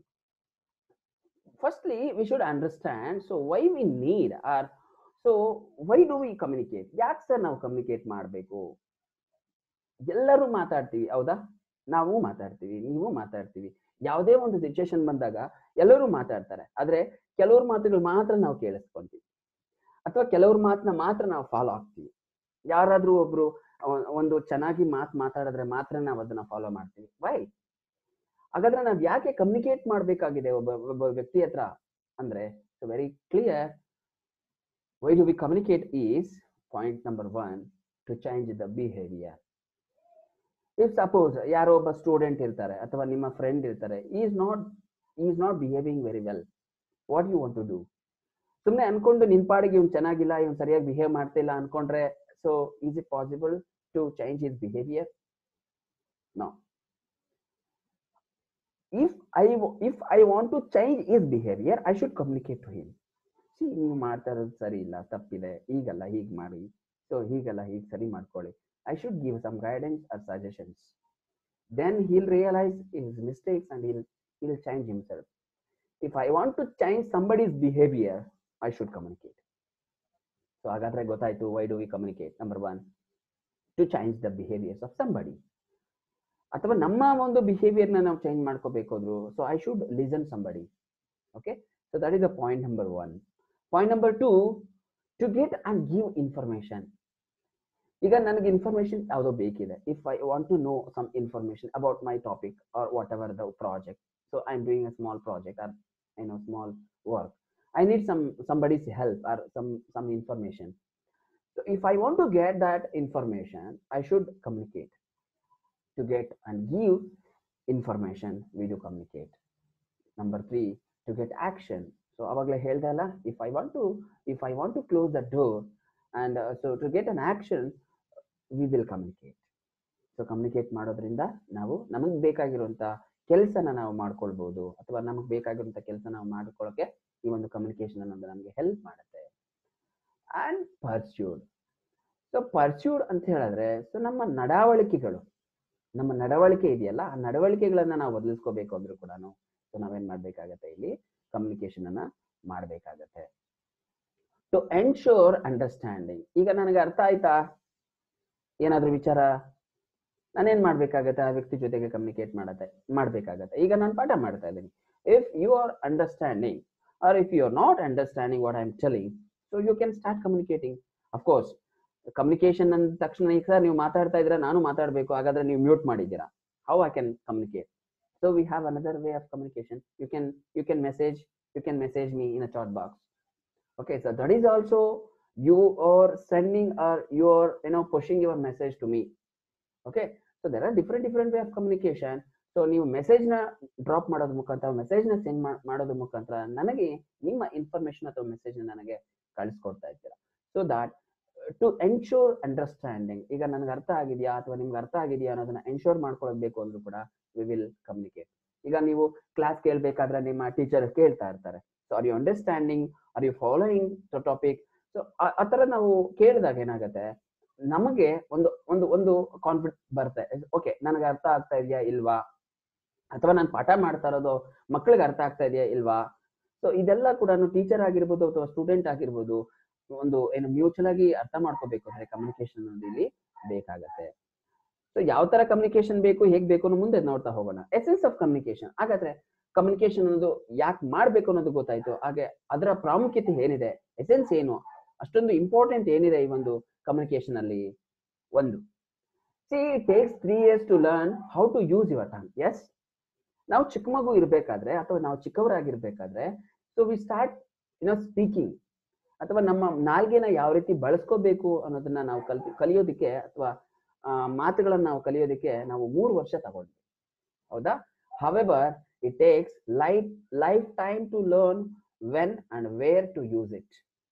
Firstly, we should understand, so why we need, or so why do we communicate? ಯಾಕೆ ಸರ್ ನಾವು ಕಮ್ಯುನಿಕೇಟ್ ಮಾಡಬೇಕು? ಎಲ್ಲರೂ ಮಾತಾಡ್ತೀವಿ, ಹೌದಾ? ನಾವು ಮಾತಾಡ್ತೀವಿ, ನೀವು ಮಾತಾಡ್ತೀವಿ. ಯಾವುದೇ ಒಂದು ಸಿಚುವೇಶನ್ ಬಂದಾಗ ಎಲ್ಲರೂ ಮಾತಾಡ್ತಾರೆ, ಆದ್ರೆ ಕೆಲವ್ರ ಮಾತುಗಳು ಮಾತ್ರ ನಾವು ಕೇಳಿಸ್ಕೊಂತೀವಿ, ಅಥವಾ ಕೆಲವ್ರ ಮಾತನ್ನ ಮಾತ್ರ ನಾವು ಫಾಲೋ ಆಗ್ತೀವಿ. ಯಾರಾದ್ರೂ ಒಬ್ರು ಒಂದು ಚೆನ್ನಾಗಿ ಮಾತಾಡಿದ್ರೆ ಮಾತ್ರ ನಾವು ಅದನ್ನ ಫಾಲೋ ಮಾಡ್ತೀವಿ. ವೈ? ಹಾಗಾದ್ರೆ ನಾವ್ ಯಾಕೆ ಕಮ್ಯುನಿಕೇಟ್ ಮಾಡ್ಬೇಕಾಗಿದೆ ಒಬ್ಬ ವ್ಯಕ್ತಿ ಹತ್ರ ಅಂದ್ರೆ, very clear. Why do we communicate is point number 1, to change the behaviour. If suppose ಯಾರೋ ಒಬ್ಬ ಸ್ಟೂಡೆಂಟ್ ಇರ್ತಾರೆ ಅಥವಾ ನಿಮ್ಮ ಫ್ರೆಂಡ್ ಇರ್ತಾರೆ, is not behaving very well, what you want to do? ಸುಮ್ಮನೆ ಅನ್ಕೊಂಡು ನಿನ್ ಪಾಡಿಗೆ ಇವ್ನು ಚೆನ್ನಾಗಿಲ್ಲ, ಇವ್ನು ಸರಿಯಾಗಿ ಬಿಹೇವ್ ಮಾಡ್ತಿಲ್ಲ ಅನ್ಕೊಂಡ್ರೆ, so is it possible to change his behaviour? No. If I want to change his behavior, I should communicate to him. See, ನೀವು ಮಾಡ್ತಾ ಇರೋದು ಸರಿ ಇಲ್ಲ, ತಪ್ಪಿದೆ, ಈಗಲ್ಲ ಹೀಗೆ ಮಾಡಿ, ಸೊ ಹೀಗಲ್ಲ ಹೀಗೆ ಸರಿ ಮಾಡ್ಕೊಳ್ಳಿ. I should give some guidance or suggestions. Then he'll realize his mistakes and he'll change himself. If I want to change somebody's behavior, I should communicate. So ಹಾಗಾದ್ರೆ ಗೊತ್ತಾಯ್ತು, why do we communicate? Number 1, to change the behaviors of somebody. ಅಥವಾ ನಮ್ಮ ಒಂದು behaviour ನಾವು change ಮಾಡ್ಕೋಬೇಕಾದ್ರು, so I should listen somebody. Okay, so that is the point number 1. Point number 2, to get and give information. ಈಗ ನನಗೆ information ಯಾವುದೋ ಬೇಕಿದೆ. If I want to know some information about my topic or whatever the project, so I am doing a small project or small work, I need somebody's help or some information. So if I want to get that information, I should communicate. To get and give information, we do communicate. Number 3, to get action. So avagale helde alla, if I want to close the door, and so to get an action, we will communicate. So communicate ಮಾಡೋದ್ರಿಂದ ನಾವು ನಮಗೆ ಬೇಕಾಗಿರುವಂತ ಕೆಲಸನ ನಾವು ಮಾಡ್ಕೊಳ್ಬಹುದು, ಅಥವಾ ನಮಗೆ ಬೇಕಾಗಿರುವಂತ ಕೆಲಸ ನಾವು ಮಾಡ್ಕೊಳ್ಳೋಕೆ ಈ ಒಂದು ಕಮ್ಯುನಿಕೇಶನ್ ಅನ್ನೋದು ನಮಗೆ ಹೆಲ್ಪ್ ಮಾಡುತ್ತೆ. And pursued. ಸೊ ಪರ್ಸ್ಯೂಡ್ ಅಂತ ಹೇಳಿದ್ರೆ, ಸೊ ನಮ್ಮ ನಡವಳಿಕೆ ಇದೆಯಲ್ಲ, ಆ ನಡವಳಿಕೆಗಳನ್ನ ನಾವು ಬದಲಿಸ್ಕೋಬೇಕು ಅಂದ್ರೂ ಕೂಡ ಸೊ ನಾವೇನ್ ಮಾಡ್ಬೇಕಾಗತ್ತೆ, ಇಲ್ಲಿ ಕಮ್ಯುನಿಕೇಶನ್ ಅನ್ನ ಮಾಡ್ಬೇಕಾಗತ್ತೆ. To ensure understanding. ಈಗ ನನಗೆ ಅರ್ಥ ಆಯ್ತಾ ಏನಾದ್ರೂ ವಿಚಾರ, ನಾನೇನ್ ಮಾಡ್ಬೇಕಾಗತ್ತೆ, ಆ ವ್ಯಕ್ತಿ ಜೊತೆಗೆ ಕಮ್ಯುನಿಕೇಟ್ ಮಾಡ್ಬೇಕಾಗತ್ತೆ. ಈಗ ನಾನು ಪಾಠ ಮಾಡ್ತಾ ಇದ್ದೀನಿ. If you are understanding or if you are not understanding what I am telling, so you can start communicating. Of course, communication ಅಂದ ತಕ್ಷಣ ಈಗ ಸರ್ ನೀವು ಮಾತಾಡ್ತಾ ಇದ್ದೀರಾ, ನಾನು ಮಾತಾಡಬೇಕು, ಹಾಗಾದ್ರೆ ನೀವು ಮ್ಯೂಟ್ ಮಾಡಿದ್ದೀರಾ, how I can communicate? So we have another way of communication. You can message me in a chat box. Okay, so that is also you are sending or you are pushing your message to me. Okay, so there are different way of communication. So ನೀವು ಮೆಸೇಜ್ನ drop ಮಾಡೋದ್ರ ಮುಖಾಂತರ, ಮೆಸೇಜ್ನ send ಮಾಡೋದ್ರ ಮುಖಾಂತರ ನನಗೆ ನಿಮ್ಮ information ಅಥವಾ ಮೆಸೇಜ್ನ ನನಗೆ ಕಳಿಸ್ಕೊಡ್ತಾ ಇದ್ದೀರಾ. So that to ensure understanding, ಈಗ ನನಗೆ ಅರ್ಥ ಆಗಿದೆಯಾ ಅಥವಾ ನಿಮ್ಗೆ ಅರ್ಥ ಆಗಿದೆಯಾ ಅನ್ನೋದನ್ನ ಎನ್ಶೋರ್ ಮಾಡ್ಕೊಳ್ಬೇಕು ಅಂದ್ರೂ ಕೂಡ ವಿ ವಿಲ್ ಕಮ್ಯುನಿಕೇಟ್. ಈಗ ನೀವು ಕ್ಲಾಸ್ ಕೇಳಬೇಕಾದ್ರೆ ನಿಮ್ಮ ಟೀಚರ್ ಕೇಳ್ತಾ ಇರ್ತಾರೆ, so are you understanding, are you following the topic. So ಆ ಥರ ನಾವು ಕೇಳಿದಾಗ ಏನಾಗುತ್ತೆ, ನಮಗೆ ಒಂದು ಒಂದು ಒಂದು ಕಾನ್ಫಿಡೆನ್ಸ್ ಬರುತ್ತೆ. ಓಕೆ, ನನಗೆ ಅರ್ಥ ಆಗ್ತಾ ಇದೆಯಾ ಇಲ್ವಾ, ಅಥವಾ ನಾನು ಪಾಠ ಮಾಡ್ತಾ ಇರೋದು ಮಕ್ಕಳಿಗೆ ಅರ್ಥ ಆಗ್ತಾ ಇದೆಯಾ ಇಲ್ವಾ. ಸೊ ಇದೆಲ್ಲ ಕೂಡ ಟೀಚರ್ ಆಗಿರ್ಬೋದು ಅಥವಾ ಸ್ಟೂಡೆಂಟ್ ಆಗಿರ್ಬೋದು, ಒಂದು ಮ್ಯೂಚುವಲ್ ಆಗಿ ಅರ್ಥ ಮಾಡ್ಕೋಬೇಕು ಅಂದ್ರೆ ಕಮ್ಯುನಿಕೇಶನ್ ಅನ್ನೋದು ಇಲ್ಲಿ ಬೇಕಾಗತ್ತೆ. ಸೊ ಯಾವ ತರ ಕಮ್ಯುನಿಕೇಶನ್ ಬೇಕು, ಹೇಗ್ ಬೇಕು ಅನ್ನೋ ಮುಂದೆ ನೋಡ್ತಾ ಹೋಗೋಣ. Essence of communication. ಹಾಗಾದ್ರೆ ಕಮ್ಯುನಿಕೇಶನ್ ಅನ್ನೋದು ಯಾಕೆ ಮಾಡ್ಬೇಕು ಅನ್ನೋದು ಗೊತ್ತಾಯ್ತು. ಹಾಗೆ ಅದರ ಪ್ರಾಮುಖ್ಯತೆ ಏನಿದೆ, ಎಸೆನ್ಸ್ ಏನು, ಅಷ್ಟೊಂದು ಇಂಪಾರ್ಟೆಂಟ್ ಏನಿದೆ ಈ ಒಂದು ಕಮ್ಯುನಿಕೇಶನ್ ಅಲ್ಲಿ. ಒಂದು, see it takes 3 years to learn how to use your tongue. Yes, ನಾವು ಚಿಕ್ಕ ಮಗು ಇರ್ಬೇಕಾದ್ರೆ ಅಥವಾ ನಾವು ಚಿಕ್ಕವರಾಗಿರ್ಬೇಕಾದ್ರೆ, ಸೊ ವಿ ಸ್ಟಾರ್ಟ್ ಸ್ಪೀಕಿಂಗ್, ಅಥವಾ ನಮ್ಮ ನಾಲ್ಗೆನ ಯಾವ ರೀತಿ ಬಳಸ್ಕೋಬೇಕು ಅನ್ನೋದನ್ನ ನಾವು ಕಲಿಯೋದಕ್ಕೆ ಅಥವಾ ಮಾತುಗಳನ್ನ ನಾವು ಕಲಿಯೋದಕ್ಕೆ ನಾವು 3 ವರ್ಷ ತಗೊಂಡ್ವಿ, ಹೌದಾ? However it takes lifetime to learn when and where to use it.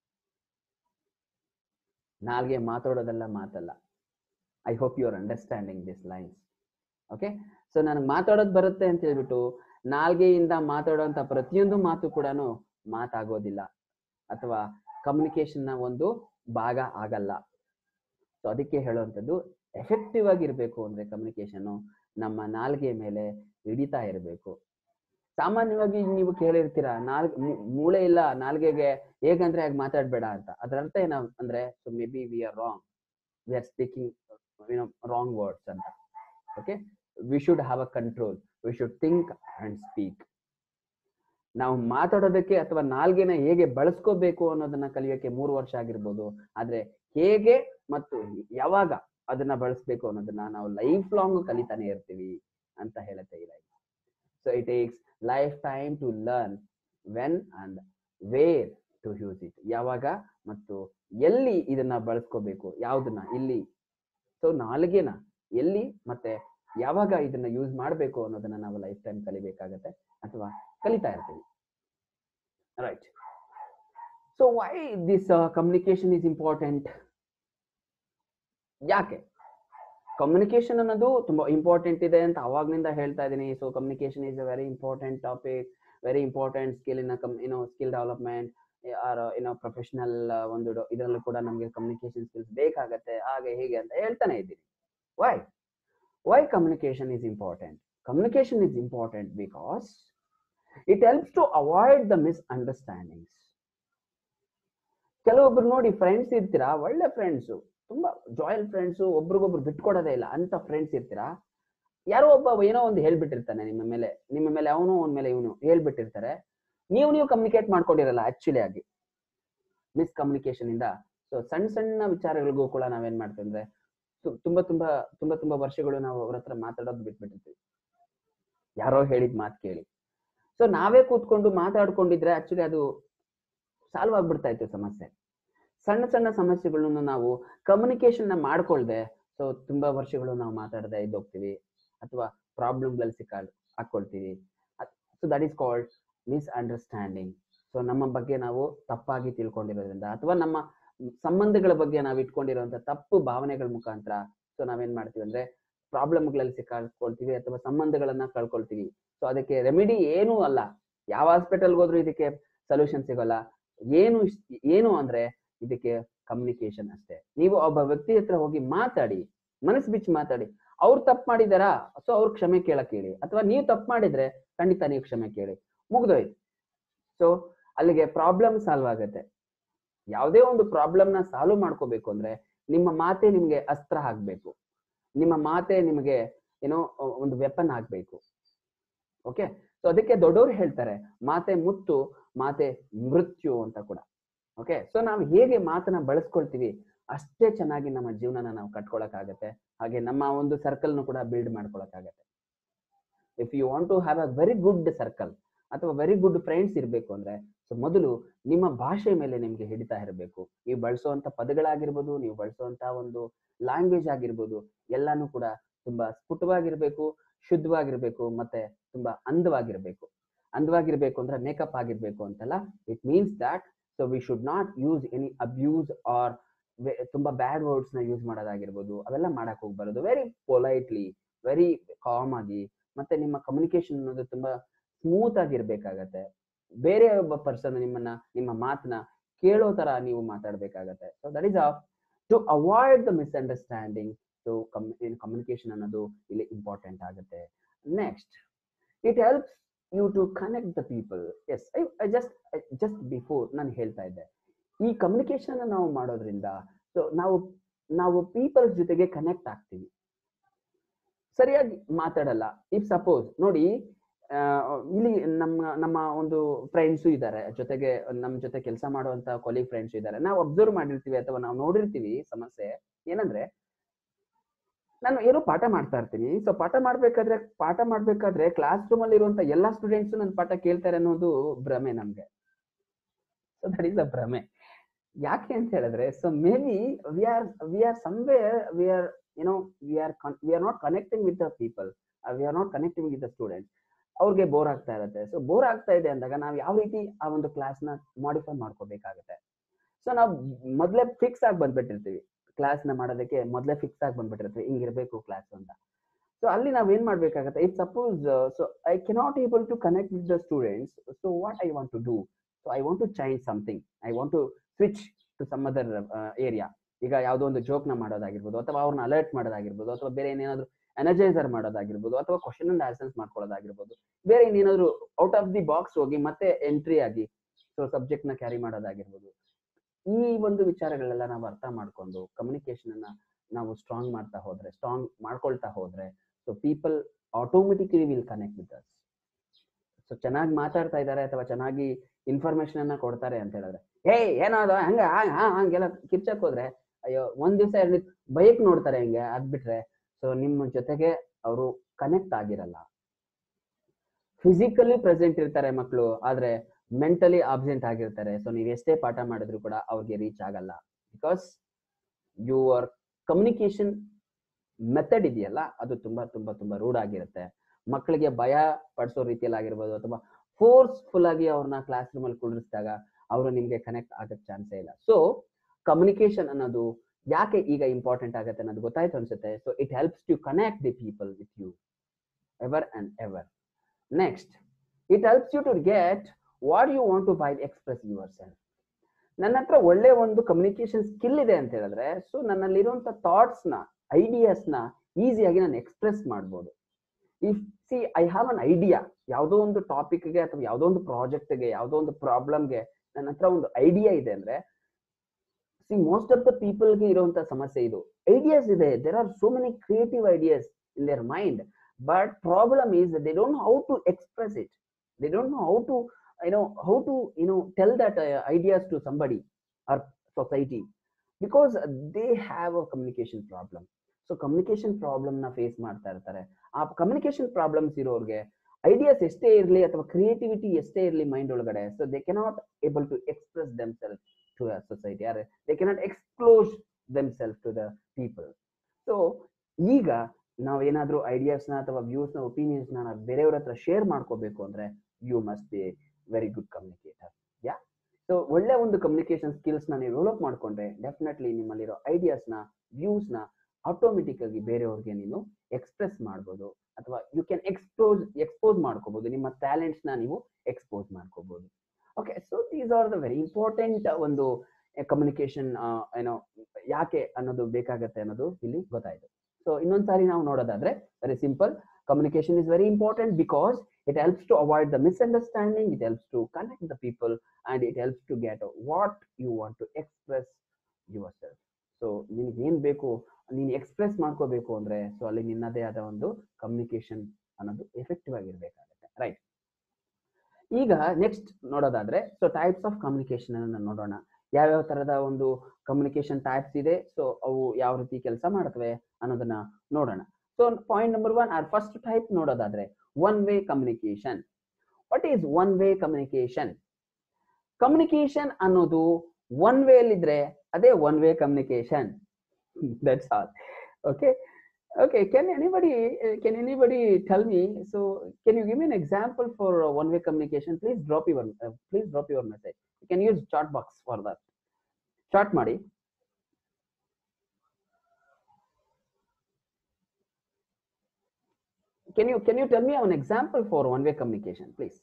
ನಾಲ್ಗೆ ಮಾತಾಡೋದೆಲ್ಲ ಮಾತಲ್ಲ. I hope you are understanding this lines. Okay, so ನನಗೆ ಮಾತಾಡೋದು ಬರುತ್ತೆ ಅಂತ ಹೇಳ್ಬಿಟ್ಟು ನಾಲ್ಗೆಯಿಂದ ಮಾತಾಡೋಂಥ ಪ್ರತಿಯೊಂದು ಮಾತು ಕೂಡ ಮಾತಾಗೋದಿಲ್ಲ ಅಥವಾ ಕಮ್ಯುನಿಕೇಶನ್ ನ ಒಂದು ಭಾಗ ಆಗಲ್ಲ. ಸೊ ಅದಕ್ಕೆ ಹೇಳುವಂಥದ್ದು, ಎಫೆಕ್ಟಿವ್ ಆಗಿರ್ಬೇಕು ಅಂದ್ರೆ ಕಮ್ಯುನಿಕೇಶನ್ ನಮ್ಮ ನಾಲ್ಗೆ ಮೇಲೆ ಹಿಡಿತಾ ಇರಬೇಕು. ಸಾಮಾನ್ಯವಾಗಿ ನೀವು ಕೇಳಿರ್ತೀರಾ, ಮೂಳೆ ಇಲ್ಲ ನಾಲ್ಗೆಗೆ, ಹೇಗಂದ್ರೆ ಹಾಗೆ ಮಾತಾಡ್ಬೇಡ ಅಂತ. ಅದರ ಅರ್ಥ ಏನ ಅಂದ್ರೆ, so maybe we are wrong, we are speaking wrong words ಅಂತ. Okay, we should have a control, we should think and speak. ನಾವು ಮಾತಾಡೋದಕ್ಕೆ ಅಥವಾ ನಾಲ್ಗೆನ ಹೇಗೆ ಬಳಸ್ಕೋಬೇಕು ಅನ್ನೋದನ್ನ ಕಲಿಯೋಕೆ 3 ವರ್ಷ ಆಗಿರ್ಬೋದು, ಆದ್ರೆ ಹೇಗೆ ಮತ್ತು ಯಾವಾಗ ಅದನ್ನ ಬಳಸ್ಬೇಕು ಅನ್ನೋದನ್ನ ನಾವು ಲೈಫ್ ಲಾಂಗ್ ಕಲಿತಾನೆ ಇರ್ತೀವಿ ಅಂತ ಹೇಳುತ್ತೆ ಈ life. So it takes lifetime to learn when and where to use it. ಯಾವಾಗ ಮತ್ತು ಎಲ್ಲಿ ಇದನ್ನ ಬಳಸ್ಕೋಬೇಕು, ಯಾವ್ದನ್ನ, ಇಲ್ಲಿ. ಸೊ ನಾಲ್ಗೆನ ಎಲ್ಲಿ ಮತ್ತೆ ಯಾವಾಗ ಇದನ್ನ ಯೂಸ್ ಮಾಡಬೇಕು ಅನ್ನೋದನ್ನ ನಾವು ಲೈಫ್ ಟೈಮ್ ಕಲಿಬೇಕಾಗತ್ತೆ ಅಥವಾ ಕಲಿತಾ ಇರ್ತೀವಿ. Right. So why this communication is important? ಯಾಕೆ ಕಮ್ಯುನಿಕೇಶನ್ ಅನ್ನೋದು ತುಂಬಾ ಇಂಪಾರ್ಟೆಂಟ್ ಇದೆ ಅಂತ ಅವಾಗ್ಲಿಂದ ಹೇಳ್ತಾ ಇದ್ದೀನಿ. So communication is a very important topic, very important skill in skill development or professional ಒಂದು ಇದರಲ್ಲೂ ಕೂಡ ನಮಗೆ ಕಮ್ಯುನಿಕೇಶನ್ ಸ್ಕಿಲ್ಸ್ ಬೇಕಾಗತ್ತೆ, ಹಾಗೆ ಹೀಗೆ ಅಂತ ಹೇಳ್ತಾನೆ ಇದ್ದೀನಿ. Why communication is important? Communication is important because it helps to avoid the misunderstandings. ಕೆಲವೊಬ್ರು ನೋಡಿ, ಫ್ರೆಂಡ್ಸ್ ಇರ್ತೀರಾ, ಒಳ್ಳೆ ಫ್ರೆಂಡ್ಸು, ತುಂಬಾ ಜಾಯಲ್ ಫ್ರೆಂಡ್ಸು, ಒಬ್ರಿಗೊಬ್ರು ಬಿಟ್ಕೊಡೋದೇ ಇಲ್ಲ ಅಂತ ಫ್ರೆಂಡ್ಸ್ ಇರ್ತೀರಾ. ಯಾರೋ ಒಬ್ಬ ಏನೋ ಒಂದು ಹೇಳ್ಬಿಟ್ಟಿರ್ತಾನೆ ನಿಮ್ಮ ಮೇಲೆ ಅವನು ಅವನ ಮೇಲೆ ಇವನು ಹೇಳ್ಬಿಟ್ಟಿರ್ತಾರೆ. ನೀವು ಕಮ್ಯುನಿಕೇಟ್ ಮಾಡ್ಕೊಂಡಿರಲ್ಲ ಆಕ್ಚುಲಿ ಆಗಿ, ಮಿಸ್ಕಮ್ಯುನಿಕೇಶನ್ ಇಂದ. ಸೊ ಸಣ್ಣ ವಿಚಾರಗಳಿಗೂ ಕೂಡ ನಾವೇನ್ ಮಾಡ್ತೀವಿ ಅಂದ್ರೆ, ತುಂಬಾ ವರ್ಷಗಳು ನಾವು ಅವ್ರ ಹತ್ರ ಮಾತಾಡೋದು ಬಿಟ್ಬಿಟ್ಟಿರ್ತೀವಿ, ಯಾರೋ ಹೇಳಿದ ಮಾತು ಕೇಳಿ. ಸೊ ನಾವೇ ಕೂತ್ಕೊಂಡು ಮಾತಾಡ್ಕೊಂಡಿದ್ರೆ ಆಕ್ಚುಲಿ ಅದು ಸಾಲ್ವ್ ಆಗ್ಬಿಡ್ತಾ ಇತ್ತು ಸಮಸ್ಯೆ. ಸಣ್ಣ ಸಮಸ್ಯೆಗಳನ್ನು ನಾವು ಕಮ್ಯುನಿಕೇಶನ್ ನ ಮಾಡ್ಕೊಳ್ದೆ, ಸೊ ತುಂಬಾ ವರ್ಷಗಳು ನಾವು ಮಾತಾಡದೆ ಇದ್ದೋಗ್ತೀವಿ ಅಥವಾ ಪ್ರಾಬ್ಲಮ್ಗಳಲ್ಲಿ ಹಾಕೊಳ್ತೀವಿ. So that is called misunderstanding. So ನಮ್ಮ ಬಗ್ಗೆ ನಾವು ತಪ್ಪಾಗಿ ತಿಳ್ಕೊಂಡಿರೋದ್ರಿಂದ ಅಥವಾ ನಮ್ಮ ಸಂಬಂಧಗಳ ಬಗ್ಗೆ ನಾವು ಇಟ್ಕೊಂಡಿರುವಂತ ತಪ್ಪು ಭಾವನೆಗಳ ಮುಖಾಂತರ ಸೊ ನಾವೇನ್ ಮಾಡ್ತೀವಿ ಅಂದ್ರೆ ಪ್ರಾಬ್ಲಮ್ಗಳಲ್ಲಿ ಸಿಕ್ಕಾಕೊಳ್ತೀವಿ ಅಥವಾ ಸಂಬಂಧಗಳನ್ನ ಕಳ್ಕೊಳ್ತೀವಿ. ಸೊ ಅದಕ್ಕೆ ರೆಮಿಡಿ ಏನೂ ಅಲ್ಲ, ಯಾವ ಹಾಸ್ಪಿಟಲ್ಗೆ ಹೋದ್ರೂ ಇದಕ್ಕೆ ಸೊಲ್ಯೂಷನ್ ಸಿಗೋಲ್ಲ. ಏನು ಅಂದ್ರೆ ಇದಕ್ಕೆ ಕಮ್ಯುನಿಕೇಶನ್ ಅಷ್ಟೇ. ನೀವು ಒಬ್ಬ ವ್ಯಕ್ತಿ ಹತ್ರ ಹೋಗಿ ಮಾತಾಡಿ, ಮನಸ್ಸು ಬಿಚ್ಚಿ ಮಾತಾಡಿ. ಅವ್ರು ತಪ್ಪು ಮಾಡಿದಾರಾ, ಸೊ ಅವ್ರು ಕ್ಷಮೆ ಕೇಳಕ್ ಹೇಳಿ, ಅಥವಾ ನೀವು ತಪ್ಪು ಮಾಡಿದ್ರೆ ಖಂಡಿತ ನೀವು ಕ್ಷಮೆ ಕೇಳಿ, ಮುಗ್ದೋಯ್ತು. ಸೊ ಅಲ್ಲಿಗೆ ಪ್ರಾಬ್ಲಮ್ ಸಾಲ್ವ್ ಆಗತ್ತೆ. ಯಾವುದೇ ಒಂದು ಪ್ರಾಬ್ಲಮ್ ನ ಸಾಲ್ವ್ ಮಾಡ್ಕೋಬೇಕು ಅಂದ್ರೆ ನಿಮ್ಮ ಮಾತೆ ನಿಮ್ಗೆ ಅಸ್ತ್ರ ಆಗ್ಬೇಕು, ನಿಮ್ಮ ಮಾತೆ ನಿಮಗೆ ಒಂದು ವೆಪನ್ ಆಗ್ಬೇಕು. ಓಕೆ, ಸೊ ಅದಕ್ಕೆ ದೊಡ್ಡವರು ಹೇಳ್ತಾರೆ, ಮಾತೆ ಮುತ್ತು ಮಾತೆ ಮೃತ್ಯು ಅಂತ ಕೂಡ. ಓಕೆ, ಸೊ ನಾವು ಹೇಗೆ ಮಾತನ್ನ ಬಳಸ್ಕೊಳ್ತೀವಿ ಅಷ್ಟೇ ಚೆನ್ನಾಗಿ ನಮ್ಮ ಜೀವನನ ನಾವು ಕಟ್ಕೊಳಕ್ ಆಗತ್ತೆ, ಹಾಗೆ ನಮ್ಮ ಒಂದು ಸರ್ಕಲ್ನು ಕೂಡ ಬಿಲ್ಡ್ ಮಾಡ್ಕೊಳಕ್ ಆಗತ್ತೆ. If you want to have a very good circle ಅಥವಾ ವೆರಿ ಗುಡ್ ಫ್ರೆಂಡ್ಸ್ ಇರಬೇಕು ಅಂದ್ರೆ ಸೊ ಮೊದಲು ನಿಮ್ಮ ಭಾಷೆ ಮೇಲೆ ನಿಮ್ಗೆ ಹಿಡಿತಾ ಇರಬೇಕು. ನೀವು ಬಳಸುವಂತ ಪದಗಳಾಗಿರ್ಬೋದು, ನೀವು ಬಳಸುವಂತ ಒಂದು ಲ್ಯಾಂಗ್ವೇಜ್ ಆಗಿರ್ಬೋದು, ಎಲ್ಲಾನು ಕೂಡ ತುಂಬಾ ಸ್ಫುಟವಾಗಿರ್ಬೇಕು, ಶುದ್ಧವಾಗಿರ್ಬೇಕು, ಮತ್ತೆ ತುಂಬಾ ಅಂದವಾಗಿರ್ಬೇಕು. ಅಂದವಾಗಿರ್ಬೇಕು ಅಂದ್ರೆ ಮೇಕಪ್ ಆಗಿರ್ಬೇಕು ಅಂತಲ್ಲ. It means that so we should not use any abuse or ತುಂಬಾ ಬ್ಯಾಡ್ ವರ್ಡ್ಸ್ ನ ಯೂಸ್ ಮಾಡೋದಾಗಿರ್ಬೋದು, ಅವೆಲ್ಲ ಮಾಡಕ್ ಹೋಗ್ಬಾರದು. ವೆರಿ ಪೊಲೈಟ್ಲಿ, ವೆರಿ ಕಾಮ್ ಆಗಿ, ಮತ್ತೆ ನಿಮ್ಮ ಕಮ್ಯುನಿಕೇಶನ್ ಅನ್ನೋದು ತುಂಬಾ ಸ್ಮೂತ್ ಆಗಿರ್ಬೇಕಾಗತ್ತೆ. ಬೇರೆ ಒಬ್ಬ ಪರ್ಸನ್ ನಿಮ್ಮ ಮಾತನ್ನ ಕೇಳೋ ತರ ನೀವು ಮಾತಾಡ್ಬೇಕಾಗತ್ತೆ. So that is to avoid the misunderstanding. So communication ಅನ್ನೋದು ಇಲ್ಲಿ ಇಂಪಾರ್ಟೆಂಟ್ ಆಗುತ್ತೆ. Next, it helps you to connect the people. Yes, I just before ನಾನು ಹೇಳ್ತಾ ಇದ್ದೆ, ಈ ಕಮ್ಯುನಿಕೇಶನ್ ನಾವು ಮಾಡೋದ್ರಿಂದ ಸೊ ನಾವು ಪೀಪಲ್ಸ್ ಜೊತೆಗೆ ಕನೆಕ್ಟ್ ಆಗ್ತೀವಿ. ಸರಿಯಾಗಿ ಮಾತಾಡಲ್ಲ. ಇಫ್ ಸಪೋಸ್ ನೋಡಿ, ಇಲ್ಲಿ ನಮ್ಮ ಒಂದು ಫ್ರೆಂಡ್ಸು ಇದ್ದಾರೆ, ಜೊತೆಗೆ ನಮ್ಮ ಜೊತೆ ಕೆಲಸ ಮಾಡುವಂತ ಕೊಲೀಗ್ ಫ್ರೆಂಡ್ಸ್ ಇದ್ದಾರೆ. ನಾವು ಅಬ್ಸರ್ವ್ ಮಾಡಿರ್ತೀವಿ ಅಥವಾ ನಾವು ನೋಡಿರ್ತೀವಿ ಸಮಸ್ಯೆ ಏನಂದ್ರೆ, ನಾನು ಏನೋ ಪಾಠ ಮಾಡ್ತಾ ಇರ್ತೀನಿ. ಸೊ ಪಾಠ ಮಾಡ್ಬೇಕಾದ್ರೆ ಕ್ಲಾಸ್ ರೂಮ್ ಅಲ್ಲಿ ಇರುವಂತ ಎಲ್ಲಾ ಸ್ಟೂಡೆಂಟ್ಸ್ ನನ್ನ ಪಾಠ ಕೇಳ್ತಾರೆ ಅನ್ನೋದು ಭ್ರಮೆ ನಮ್ಗೆ. ಸೊ ದಟ್ ಈಸ್ ಅ ಭ್ರಮೆ. ಯಾಕೆ ಅಂತ ಹೇಳಿದ್ರೆ, so maybe we are somewhere we are not connecting with the people, we are not connecting with the students. ಅವ್ರಿಗೆ ಬೋರ್ ಆಗ್ತಾ ಇರುತ್ತೆ. ಸೊ ಬೋರ್ ಆಗ್ತಾ ಇದೆ ಅಂದಾಗ ನಾವು ಯಾವ ರೀತಿ ಆ ಒಂದು ಕ್ಲಾಸ್ ನ ಮಾಡಿಫೈ ಮಾಡ್ಕೋಬೇಕಾಗುತ್ತೆ. ಸೊ ನಾವು ಮೊದಲೇ ಫಿಕ್ಸ್ ಆಗಿ ಬಂದ್ಬಿಟ್ಟಿರ್ತೀವಿ, ಕ್ಲಾಸ್ ನ ಮಾಡೋದಕ್ಕೆ ಮೊದಲೇ ಫಿಕ್ಸ್ ಆಗಿ ಬಂದ್ಬಿಟ್ಟಿರ್ತೀವಿ, ಹಿಂಗಿರ್ಬೇಕು ಕ್ಲಾಸ್ ಅಂತ. ಸೊ ಅಲ್ಲಿ ನಾವ್ ಏನ್ ಮಾಡ್ಬೇಕಾಗತ್ತೆ, if suppose so I cannot able to connect with the students, so what I want to do, so I want to change something, I want to switch to some other area. ಈಗ ಯಾವುದೋ ಒಂದು joke ನ ಮಾಡೋದಾಗಿರ್ಬೋದು, ಅಥವಾ ಅವ್ರನ್ನ alert ಮಾಡೋದಾಗಿರ್ಬೋದು, ಅಥವಾ ಬೇರೆ ಏನೇನಾದ್ರು ಎನರ್ಜೈಸರ್ ಮಾಡೋದಾಗಿರ್ಬೋದು, ಅಥವಾ ಕ್ವಶನ್ ಅಂಡ್ ಆನ್ಸರ್ಸ್ ಮಾಡ್ಕೊಳ್ಳೋದಾಗಿರ್ಬೋದು, ಬೇರೆ ಇನ್ನೇನಾದ್ರು ಔಟ್ ಆಫ್ ದಿ ಬಾಕ್ಸ್ ಹೋಗಿ ಮತ್ತೆ ಎಂಟ್ರಿ ಆಗಿ ಸೊ ಸಬ್ಜೆಕ್ಟ್ ನ ಕ್ಯಾರಿ ಮಾಡೋದಾಗಿರ್ಬೋದು. ಈ ಒಂದು ವಿಚಾರಗಳೆಲ್ಲ ನಾವು ಅರ್ಥ ಮಾಡ್ಕೊಂಡು ಕಮ್ಯುನಿಕೇಶನ್ ಅನ್ನ ನಾವು ಸ್ಟ್ರಾಂಗ್ ಮಾಡ್ಕೊಳ್ತಾ ಹೋದ್ರೆ so people automatically will connect with us. So ಚೆನ್ನಾಗಿ ಮಾತಾಡ್ತಾ ಇದ್ದಾರೆ ಅಥವಾ ಚೆನ್ನಾಗಿ ಇನ್ಫಾರ್ಮೇಶನ್ ಅನ್ನ ಕೊಡ್ತಾರೆ ಅಂತ ಹೇಳಿದ್ರೆ, ಏನೋ ಹಂಗೆಲ್ಲ ಕಿರ್ಚಕ್ ಹೋದ್ರೆ ಅಯ್ಯೋ ಒಂದ್ ದಿವಸ ಎರಡು ಬೈಕ್ ನೋಡ್ತಾರೆ ಹಿಂಗೆ ಅದ್ಬಿಟ್ರೆ ಸೊ ನಿಮ್ಮ ಜೊತೆಗೆ ಅವರು ಕನೆಕ್ಟ್ ಆಗಿರಲ್ಲ. ಫಿಸಿಕಲಿ ಪ್ರೆಸೆಂಟ್ ಇರ್ತಾರೆ ಮಕ್ಕಳು, ಆದ್ರೆ ಮೆಂಟಲಿ ಆಬ್ಸೆಂಟ್ ಆಗಿರ್ತಾರೆ. ಸೊ ನೀವು ಎಷ್ಟೇ ಪಾಠ ಮಾಡಿದ್ರು ಕೂಡ ಅವ್ರಿಗೆ ರೀಚ್ ಆಗಲ್ಲ. ಬಿಕಾಸ್ ಯುವರ್ ಕಮ್ಯುನಿಕೇಶನ್ ಮೆಥಡ್ ಇದೆಯಲ್ಲ, ಅದು ತುಂಬಾ ತುಂಬಾ ತುಂಬಾ ರೂಢ ಆಗಿರುತ್ತೆ. ಮಕ್ಕಳಿಗೆ ಭಯ ಪಡಿಸೋ ರೀತಿಯಲ್ಲಿ ಆಗಿರ್ಬೋದು, ಅಥವಾ ಫೋರ್ಸ್ಫುಲ್ ಆಗಿ ಅವ್ರನ್ನ ಕ್ಲಾಸ್ ರೂಮ್ ಅಲ್ಲಿ ಕುಳಿಸಿದಾಗ ಅವರು ನಿಮ್ಗೆ ಕನೆಕ್ಟ್ ಆಗಕ್ ಚಾನ್ಸೇ ಇಲ್ಲ. ಸೊ ಕಮ್ಯುನಿಕೇಶನ್ ಅನ್ನೋದು ಯಾಕೆ ಈಗ ಇಂಪಾರ್ಟೆಂಟ್ ಆಗುತ್ತೆ ಅನ್ನೋದು ಗೊತ್ತಾಯ್ತು ಅನ್ಸುತ್ತೆ. So it helps to connect the people with you ever and ever. Next, it helps you to get what you want to by express yourself. ನನ್ನ ಹತ್ರ ಒಳ್ಳೆ ಒಂದು ಕಮ್ಯುನಿಕೇಶನ್ ಸ್ಕಿಲ್ ಇದೆ ಅಂತ ಹೇಳಿದ್ರೆ ಸೊ ನನ್ನಲ್ಲಿರುವಂತ ಥಾಟ್ಸ್ ನ, ಐಡಿಯಾಸ್ ನ ಈಸಿಯಾಗಿ ನಾನು ಎಕ್ಸ್ಪ್ರೆಸ್ ಮಾಡ್ಬೋದು. If see I have an idea, ಯಾವುದೋ ಒಂದು ಟಾಪಿಕ್ಗೆ ಅಥವಾ ಯಾವುದೋ ಒಂದು ಪ್ರಾಜೆಕ್ಟ್ಗೆ, ಯಾವುದೋ ಒಂದು ಪ್ರಾಬ್ಲಮ್ಗೆ ನನ್ನ ಹತ್ರ ಒಂದು ಐಡಿಯಾ ಇದೆ ಅಂದ್ರೆ, ಸಿ ಮೋಸ್ಟ್ ಆಫ್ ದ ಪೀಪಲ್ಗೆ ಇರುವಂತ ಸಮಸ್ಯೆ ಇದು. ಐಡಿಯಾಸ್ ಇದೆ, there are so many creative ideas in their mind, but problem is they don't know how to express it. They don't know how to tell that ideas to somebody or society, because they have a communication problem. So communication problem ನ face ಮಾಡ್ತಾ ಇರ್ತಾರೆ. ಆ communication problems ಇರೋರಿಗೆ ideas ಎಷ್ಟೇ ಇರಲಿ ಅಥವಾ creativity ಎಷ್ಟೇ ಇರಲಿ ಮೈಂಡ್ ಒಳಗಡೆ, so they cannot able to express themself to a society, or they cannot expose themself to the people. So ಈಗ ನಾವೇನಾದ್ರೂ ಐಡಿಯಾಸ್ನ ಅಥವಾ ವ್ಯೂಸ್ನ, ಒಪಿನಿಯನ್ಸ್ನ ನಾವು ಬೇರೆಯವ್ರ ಹತ್ರ ಶೇರ್ ಮಾಡ್ಕೋಬೇಕು ಅಂದ್ರೆ you must be very good communicator. Yeah, so ಒಳ್ಳೆ ಒಂದು ಕಮ್ಯುನಿಕೇಶನ್ ಸ್ಕಿಲ್ಸ್ ನ ನೀವು ಡೆವಲಪ್ ಮಾಡ್ಕೊಂಡ್ರೆ ಡೆಫಿನೆಟ್ಲಿ ನಿಮ್ಮಲ್ಲಿರೋ ಐಡಿಯಾಸ್ನ, ವ್ಯೂಸ್ನ ಆಟೋಮೆಟಿಕ್ ಆಗಿ ಬೇರೆಯವ್ರಿಗೆ ನೀನು ಎಕ್ಸ್ಪ್ರೆಸ್ ಮಾಡ್ಬೋದು, ಅಥವಾ ಯು ಕ್ಯಾನ್ ಎಕ್ಸ್ಪೋಸ್ ಮಾಡ್ಕೋಬಹುದು. ನಿಮ್ಮ ಟ್ಯಾಲೆಂಟ್ಸ್ ನ ನೀವು ಎಕ್ಸ್ಪೋಸ್ ಮಾಡ್ಕೋಬಹುದು. Okay, so these are the very important ಒಂದು ಕಮ್ಯುನಿಕೇಶನ್ ಯಾಕೆ ಅನ್ನೋದು ಬೇಕಾಗತ್ತೆ ಅನ್ನೋದು ಇಲ್ಲಿ ಗೊತ್ತಾಯ್ತು. ಸೊ ಇನ್ನೊಂದ್ಸಾರಿ ನಾವು ನೋಡೋದಾದ್ರೆ very simple, communication is very important because it helps to avoid the misunderstanding, it helps to connect the people, and it helps to get what you want to express yourself. So ನಿನಗೆ ಏನ್ ಬೇಕು ನೀನು express ಮಾಡ್ಕೋಬೇಕು ಅಂದ್ರೆ so ಅಲ್ಲಿ ನಿನ್ನದೇ ಆದ ಒಂದು ಕಮ್ಯುನಿಕೇಶನ್ ಅನ್ನೋದು ಎಫೆಕ್ಟಿವ್ ಆಗಿರ್ಬೇಕಾಗುತ್ತೆ, ರೈಟ್? ಈಗ ನೆಕ್ಸ್ಟ್ ನೋಡೋದಾದ್ರೆ ಸೊ ಟೈಪ್ಸ್ ಆಫ್ ಕಮ್ಯುನಿಕೇಶನ್ ಅನ್ನು ನೋಡೋಣ. ಯಾವ್ಯಾವ ತರದ ಒಂದು ಕಮ್ಯುನಿಕೇಶನ್ ಟೈಪ್ಸ್ ಇದೆ, ಸೊ ಅವು ಯಾವ ರೀತಿ ಕೆಲಸ ಮಾಡ್ತವೆ ಅನ್ನೋದನ್ನ ನೋಡೋಣ. So point number 1 or first type ನೋಡೋದಾದ್ರೆ, one way communication. What is one way communication? Communication ಅನ್ನೋದು ಒನ್ ವೇ ಅಲ್ಲಿದ್ರೆ ಅದೇ one way communication. That's all. Okay. Okay, can anybody tell me? So, can you give me an example for one-way communication? Please drop your message. You can use chat box for that. Chat ಮಾಡಿ. Can you tell me an example for one-way communication, please?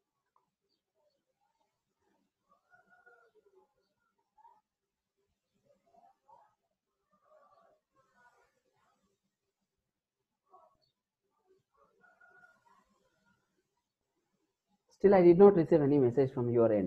Still, I did not receive any message from your end.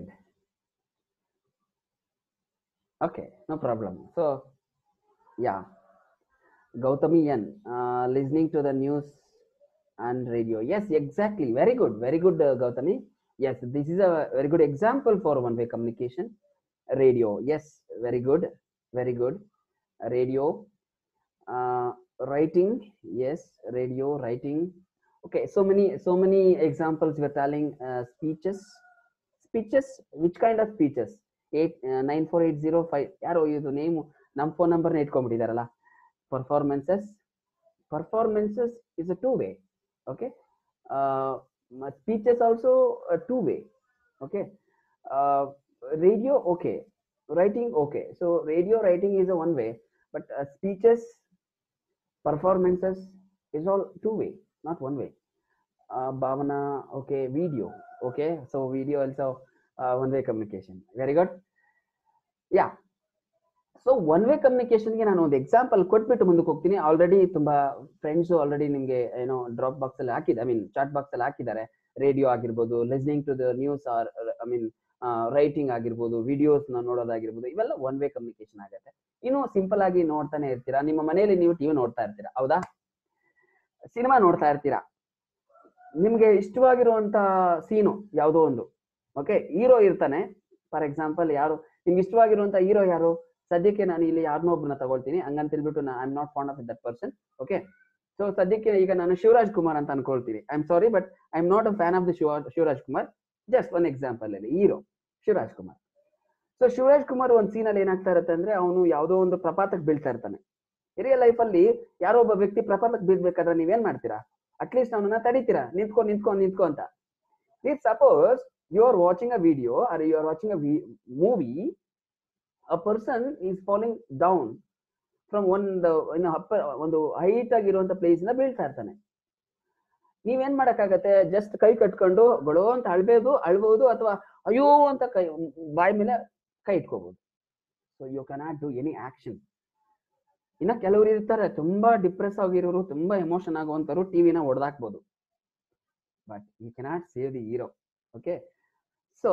Okay, no problem. So, yeah, Gautami N, listening to the news and radio. Yes, exactly. Very good, Gautami. Yes, this is a very good example for one-way communication. Radio. Yes, very good. Radio. Writing. Yes, radio, writing. Okay, so many examples you are telling. Speeches. Which kind of speeches? 94805 ಯಾರೋ ಇದು name ನಮ್ಮ phone number ನ ಇಟ್ಕೊಂಡ್ಬಿಟ್ಟಿದಾರಲ್ಲ. Performances is a two-way. Okay. Speeches also a two-way. Okay. Radio, okay. Writing, okay. So radio writing is a one way, but speeches, performances is all two way, not one way. Bhavana, okay. Video, okay. So video also one way communication. Very good. Yeah. So one way ಕಮ್ಯುನಿಕೇಶನ್ಗೆ ನಾನು ಒಂದು example ಕೊಟ್ಬಿಟ್ಟು ಮುಂದಕ್ಕೆ ಹೋಗ್ತೀನಿ. Already ತುಂಬಾ friends already ನಿಮಗೆ ಏನೋ drop box ಅಲ್ಲಿ ಹಾಕಿದ್ದಾರೆ, ಐ ಮೀನ್ ಚಾಟ್ ಬಾಕ್ಸ್ ಅಲ್ಲಿ ಹಾಕಿದ್ದಾರೆ. ರೇಡಿಯೋ ಆಗಿರ್ಬೋದು, listening to the news, or I mean writing ಆಗಿರ್ಬೋದು, ವಿಡಿಯೋಸ್ ನೋಡೋದಾಗಿರ್ಬೋದು, ಇವೆಲ್ಲ ಒನ್ ವೇ ಕಮ್ಯುನಿಕೇಶನ್ ಆಗುತ್ತೆ. ಇನ್ನು ಸಿಂಪಲ್ ಆಗಿ ನೋಡ್ತಾನೆ ಇರ್ತೀರಾ, ನಿಮ್ಮ ಮನೆಯಲ್ಲಿ ನೀವು ಟಿವಿ ನೋಡ್ತಾ ಇರ್ತೀರಾ, ಹೌದಾ? ಸಿನಿಮಾ ನೋಡ್ತಾ ಇರ್ತೀರಾ, ನಿಮ್ಗೆ ಇಷ್ಟವಾಗಿರುವಂತ ಸೀನು ಯಾವುದೋ ಒಂದು, ಓಕೆ, ಹೀರೋ ಇರ್ತಾನೆ. ಫಾರ್ ಎಕ್ಸಾಂಪಲ್, ಯಾರು ನಿಮ್ಗೆ ಇಷ್ಟವಾಗಿರುವಂತ ಹೀರೋ ಯಾರು? ಸದ್ಯಕ್ಕೆ ನಾನು ಇಲ್ಲಿ ಯಾರನ್ನೋ ಒಬ್ಬನ ತಗೊಳ್ತೀನಿ, ಹಂಗಂತ ಹೇಳ್ಬಿಟ್ಟು I am not fond of that person. Okay, so ಸದ್ಯಕ್ಕೆ ಈಗ ನಾನು ಶಿವರಾಜ್ ಕುಮಾರ್ ಅಂತ ಅನ್ಕೊಳ್ತೀನಿ. I am sorry, but I am not a fan of the Shivraj Kumar. Just one example ಅಲ್ಲಿ ಹೀರೋ ಶಿವರಾಜ್ ಕುಮಾರ್. ಸೊ ಶಿವರಾಜ್ ಕುಮಾರ್ ಒಂದ್ ಸೀನ್ ಅಲ್ಲಿ ಏನಾಗ್ತಾ ಇರುತ್ತೆ ಅಂದ್ರೆ, ಅವನು ಯಾವುದೋ ಒಂದು ಪ್ರಪಾತಕ್ಕೆ ಬೀಳ್ತಾ ಇರ್ತಾನೆ. ರಿಯಲ್ ಲೈಫ್ ಅಲ್ಲಿ ಯಾರೋ ಒಬ್ಬ ವ್ಯಕ್ತಿ ಪ್ರಪಾತಕ್ಕೆ ಬೀಳ್ಬೇಕಾದ್ರೆ ನೀವೇನ್ ಮಾಡ್ತೀರಾ? ಅಟ್ಲೀಸ್ಟ್ ಅವನನ್ನ ತಡಿತೀರಾ, ನಿಂತ್ಕೊ ಅಂತ. Please suppose you are watching a video or you are watching a movie, a person is falling down from ಒಂದು ಹೈಟ್ ಆಗಿರುವಂತ ಪ್ಲೇಸ್ ಇಂದ ಬೀಳ್ತಾ ಇರ್ತಾನೆ. ನೀವೇನ್ ಮಾಡಕ್ಕಾಗತ್ತೆ? ಜಸ್ಟ್ ಕೈ ಕಟ್ಕೊಂಡು ಗೊಳೋ ಅಂತ ಅಳ್ಬಹುದು, ಅಥವಾ ಅಯ್ಯೋ ಅಂತ ಬಾಯಿ ಮೇಲೆ ಕೈ ಇಟ್ಕೋಬಹುದು. So you cannot do any action. ಇನ್ನ ಕೆಲವರು ಇರ್ತಾರೆ ತುಂಬಾ ಡಿಪ್ರೆಸ್ ಆಗಿರೋರು, ತುಂಬಾ ಎಮೋಷನ್ ಆಗುವಂತರು, ಟಿವಿನ ಹೊಡೆದಾಕ್ಬಹುದು, but you cannot save the hero. Okay, so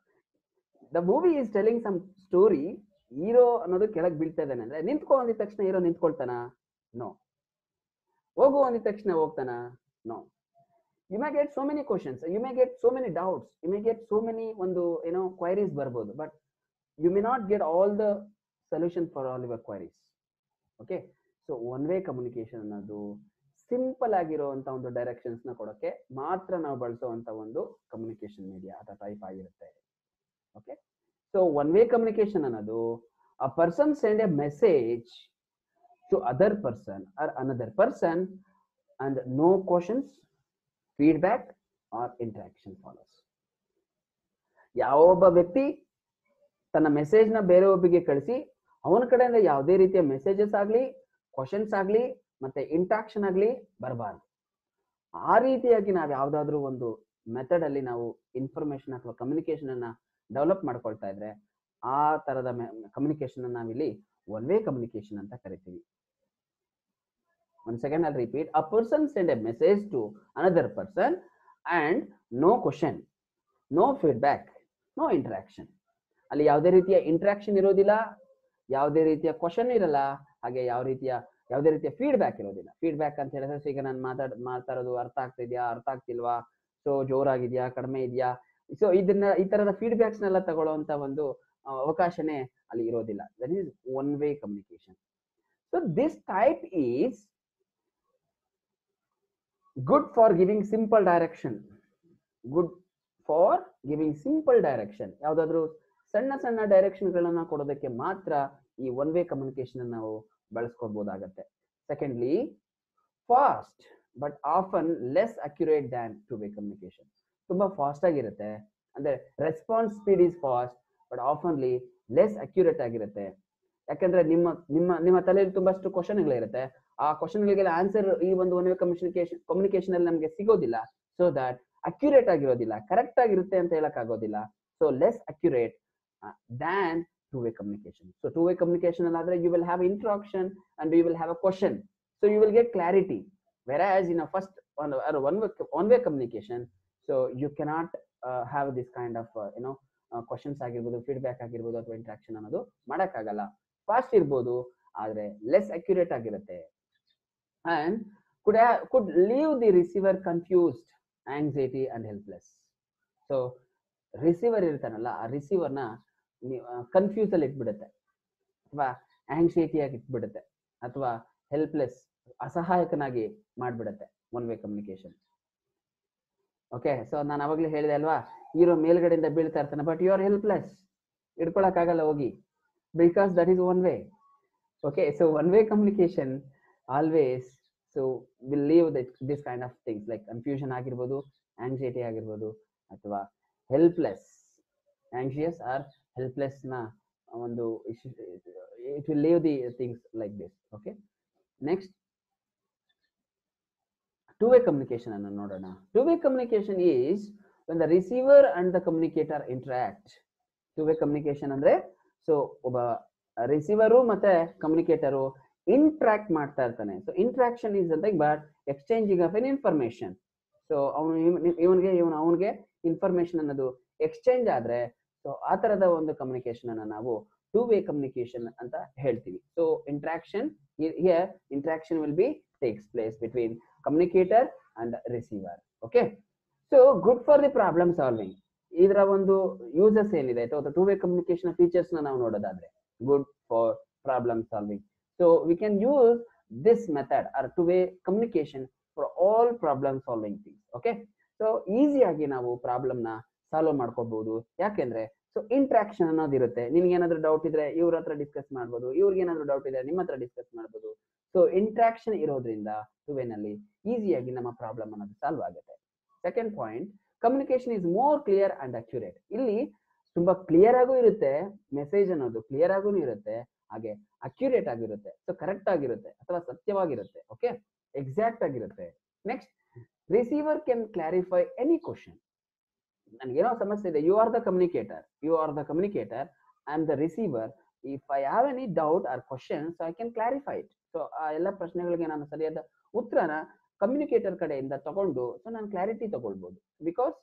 the movie is telling some story. Hero ಅನ್ನೋದು ಕೆಳಗೆ ಬೀಳ್ತಾ ಇದ್ದಾನೆ ಅಂದ್ರೆ, ನಿಂತ್ಕೊ ಅಂದಿದ ತಕ್ಷಣ ಹೀರೋ ನಿಂತ್ಕೊಳ್ತಾನ? ನೋ. ಹೋಗು ಅಂದಿದ ತಕ್ಷಣ ಹೋಗ್ತಾನ? No. You may get so many questions, you may get so many doubts, you may get so many ಒಂದು ಕ್ವೈರೀಸ್ ಬರ್ಬೋದು, but you may not get all the solution for all your queries. Okay, so one way communication ಅನ್ನೋದು simple ಆಗಿರುವಂತ ಒಂದು directions ನ ಕೊಡೋಕೆ ಮಾತ್ರ ನಾವು ಬಳಸುವಂತ ಒಂದು ಕಮ್ಯುನಿಕೇಶನ್ ಮೀಡಿಯಾ ಅಥವಾ ಟೈಪ್ ಆಗಿರುತ್ತೆ. Okay, so one way communication ಅನ್ನೋದು a person send a message to other person or another person and no questions, feedback or interaction follows. ಯಾವೊಬ್ಬ ವ್ಯಕ್ತಿ ತನ್ನ ಮೆಸೇಜ್ ನ ಬೇರೆ ಒಬ್ಬರಿಗೆ ಕಳಿಸಿ, ಅವನ ಕಡೆಯಿಂದ ಯಾವುದೇ ರೀತಿಯ ಮೆಸೇಜಸ್ ಆಗ್ಲಿ, ಕ್ವಶನ್ಸ್ ಆಗ್ಲಿ, ಮತ್ತೆ ಇಂಟ್ರಾಕ್ಷನ್ ಆಗ್ಲಿ ಬರಬಾರ್ದು. ಆ ರೀತಿಯಾಗಿ ನಾವು ಯಾವ್ದಾದ್ರು ಒಂದು ಮೆಥಡ್ ಅಲ್ಲಿ ನಾವು ಇನ್ಫಾರ್ಮೇಶನ್ ಅಥವಾ ಕಮ್ಯುನಿಕೇಶನ್ ಅನ್ನ ಡೆವಲಪ್ ಮಾಡ್ಕೊಳ್ತಾ ಇದ್ರೆ, ಆ ತರದ ಕಮ್ಯುನಿಕೇಶನ್ ನಾವಿಲ್ಲಿ ಒನ್ ವೇ ಕಮ್ಯುನಿಕೇಶನ್ ಅಂತ ಕರಿತೀವಿ. Once again I'll repeat, a person send a message to another person and no question, no feedback, no interaction. ಅಲ್ಲಿ ಯಾವುದೇ ರೀತಿಯ ಇಂಟ್ರಾಕ್ಷನ್ ಇರೋದಿಲ್ಲ, ಯಾವುದೇ ರೀತಿಯ ಕ್ವಶನ್ ಇರಲ್ಲ, ಹಾಗೆ ಯಾವುದೇ ರೀತಿಯ ಫೀಡ್ಬ್ಯಾಕ್ ಇರೋದಿಲ್ಲ. ಫೀಡ್ಬ್ಯಾಕ್ ಅಂತ ಹೇಳಿದ್ರೆ, ಈಗ ನಾನು ಮಾತಾಡೋದು ಅರ್ಥ ಆಗ್ತಿದ್ಯಾ, ಅರ್ಥ ಆಗ್ತಿಲ್ವಾ, ಸೊ ಜೋರಾಗಿದ್ಯಾ, ಕಡಿಮೆ ಇದೆಯಾ, ಸೊ ಈ ತರದ ಫೀಡ್ಬ್ಯಾಕ್ಸ್ ನೆಲ್ಲ ತಗೊಳ್ಳುವಂತ ಒಂದು ಅವಕಾಶನೇ ಅಲ್ಲಿ ಇರೋದಿಲ್ಲ. That is one way communication. So this type is good for giving simple direction. Good for giving simple direction. ಯಾವ್ದಾದ್ರು ಸಣ್ಣ ಸಣ್ಣ ಡೈರೆಕ್ಷನ್ಗಳನ್ನ ಕೊಡೋದಕ್ಕೆ ಮಾತ್ರ ಈ ಒನ್ ವೇ ಕಮ್ಯುನಿಕೇಶನ್ ನಾವು ಬಳಸ್ಕೊಳ್ಬಹುದಾಗತ್ತೆ. Secondly, fast but often less accurate than two way communication. ತುಂಬಾ fast ಆಗಿರುತ್ತೆ, ಅಂದ್ರೆ response speed is fast but oftenly less accurate ಆಗಿರುತ್ತೆ. ಯಾಕಂದ್ರೆ ನಿಮ್ಮ ತಲೆಯಲ್ಲಿ ತುಂಬಷ್ಟು ಕ್ವಶನ್ಗಳಿರುತ್ತೆ, ಆ ಕ್ವಶನ್ಗಳಿಗೆಲ್ಲ ಆನ್ಸರ್ ಈ ಒಂದು ಒನ್ ವೇ ಕಮ್ಯುನಿಕೇಶನ್ ಅಲ್ಲಿ ನಮಗೆ ಸಿಗೋದಿಲ್ಲ. ಸೊ ದಟ್ ಅಕ್ಯುರೇಟ್ ಆಗಿರೋದಿಲ್ಲ, ಕರೆಕ್ಟ್ ಆಗಿರುತ್ತೆ ಅಂತ ಹೇಳಕ್ ಆಗೋದಿಲ್ಲ. So less accurate than two way communication. So two way communication ಅಲ್ಲಾದ್ರೆ you will have interaction and you will have a question. So you will get clarity, whereas in a first one way communication, so you cannot have this kind of questions ಆಗಿರ್ಬೋದು, feedback ಆಗಿರ್ಬೋದು ಅಥವಾ interaction ಅನ್ನೋದು ಮಾಡಕ್ಕಾಗಲ್ಲ. Fast ಇರ್ಬೋದು ಆದ್ರೆ less accurate ಆಗಿರುತ್ತೆ. and could leave the receiver confused, anxiety and helpless. so receiver ಇರ್ತಾನಲ್ಲ, ಆ ರಿಸೀವರ್ನ ಕನ್ಫ್ಯೂಸ್ ಅಲ್ಲಿ ಇಟ್ಬಿಡುತ್ತೆ, ಅಥವಾ ಆಂಗ್ಸೈಟಿ ಆಗಿ ಇಟ್ಬಿಡುತ್ತೆ, ಅಥವಾ ಹೆಲ್ಪ್ಲೆಸ್, ಅಸಹಾಯಕನಾಗಿ ಮಾಡ್ಬಿಡುತ್ತೆ one way communication. Okay, so ನಾನು ಅವಾಗಲೇ ಹೇಳಿದೆ ಅಲ್ವಾ, ಹೀರೋ ಮೇಲ್ಗಡೆಯಿಂದ ಬೀಳ್ತಾ ಇರ್ತಾನೆ ಬಟ್ ಯು ಆರ್ ಹೆಲ್ಪ್ಲೆಸ್, ಹಿಡ್ಕೊಳಕ್ಕಾಗಲ್ಲ ಹೋಗಿ, because that is one way. Okay, so one way communication always will leave this kind of things like confusion ಆಗಿರ್ಬೋದು, ಆಂಗ್ಸೈಟಿ ಆಗಿರ್ಬೋದು, ಅಥವಾ ಹೆಲ್ಪ್ಲೆಸ್, ಆಂಗ್ಷಿಯಸ್ ಆರ್ ಹೆಲ್ಪ್ಲೆಸ್ ನ ಒಂದು it will leave the things like this. okay, next two-way communication anna nodona. Two-way communication is when the receiver and the communicator interact. Two-way communication andre so oba receiver ಮತ್ತೆ communicator interact ಮಾಡ್ತಾ ಇರ್ತಾನೆ. so interaction is nothing but exchanging of an information. so ಅವನಿಗೆ information ಅನ್ನೋದು exchange ಆದ್ರೆ so ಆ ತರದ ಒಂದು communication ಅನ್ನ ನಾವು ಟೂ ವೇ ಕಮ್ಯುನಿಕೇಶನ್ ಅಂತ ಹೇಳ್ತೀವಿ. So interaction here, interaction will be takes place between communicator and receiver. Okay, so good for the problem solving. ಇದರ ಒಂದು ಯೂಸಸ್ ಏನಿದೆ ಅಥವಾ ಟೂ ವೇ ಕಮ್ಯುನಿಕೇಶನ್ ಫೀಚರ್ಸ್ ನ ನಾವು ನೋಡೋದಾದ್ರೆ, good for problem solving. So we can use this method or two way communication for all problem solving things. Okay, so ಈಸಿಯಾಗಿ ನಾವು problem ನ ಸಾಲ್ವ್ ಮಾಡ್ಕೋಬಹುದು. ಯಾಕೆಂದ್ರೆ ಸೊ ಇಂಟ್ರಾಕ್ಷನ್ ಅನ್ನೋದಿರುತ್ತೆ. ನಿಮ್ಗೆ ಏನಾದ್ರು ಡೌಟ್ ಇದ್ರೆ ಇವ್ರ ಹತ್ರ ಡಿಸ್ಕಸ್ ಮಾಡ್ಬೋದು, ಇವ್ರಿಗೆ ಏನಾದ್ರು ಡೌಟ್ ಇದ್ರೆ ನಿಮ್ಮ ಹತ್ರ ಡಿಸ್ಕಸ್ ಮಾಡ್ಬೋದು. ಸೊ ಇಂಟ್ರಾಕ್ಷನ್ ಇರೋದ್ರಿಂದ ಟೂ ವೇ ನಲ್ಲಿ ಈಸಿಯಾಗಿ ನಮ್ಮ ಪ್ರಾಬ್ಲಮ್ ಅನ್ನೋದು ಸಾಲ್ವ್ ಆಗುತ್ತೆ. Second point, communication is more clear and accurate. ಇಲ್ಲಿ ತುಂಬಾ ಕ್ಲಿಯರ್ ಆಗೂ ಇರುತ್ತೆ, ಮೆಸೇಜ್ ಅನ್ನೋದು ಕ್ಲಿಯರ್ ಆಗೂ ಇರುತ್ತೆ, ಹಾಗೆ ಅಕ್ಯುರೇಟ್ ಆಗಿರುತ್ತೆ, ಸೊ ಕರೆಕ್ಟ್ ಆಗಿರುತ್ತೆ ಅಥವಾ ಸತ್ಯವಾಗಿರುತ್ತೆ. ಓಕೆ, ಎಕ್ಸಾಕ್ಟ್ ಆಗಿರುತ್ತೆ. Next, receiver can clarify any question. ನನಗೇನೋ ಸಮಸ್ಯೆ ಇದೆ, you are the communicator, I am the receiver. If I have any doubt or question, so I can clarify it. So ಆ ಎಲ್ಲ ಪ್ರಶ್ನೆಗಳಿಗೆ ನಾನು ಸರಿಯಾದ ಉತ್ತರನ ಕಮ್ಯುನಿಕೇಟರ್ ಕಡೆಯಿಂದ ತಗೊಂಡು ಸೊ ನಾನು ಕ್ಲಾರಿಟಿ ತಗೊಳ್ಬಹುದು, because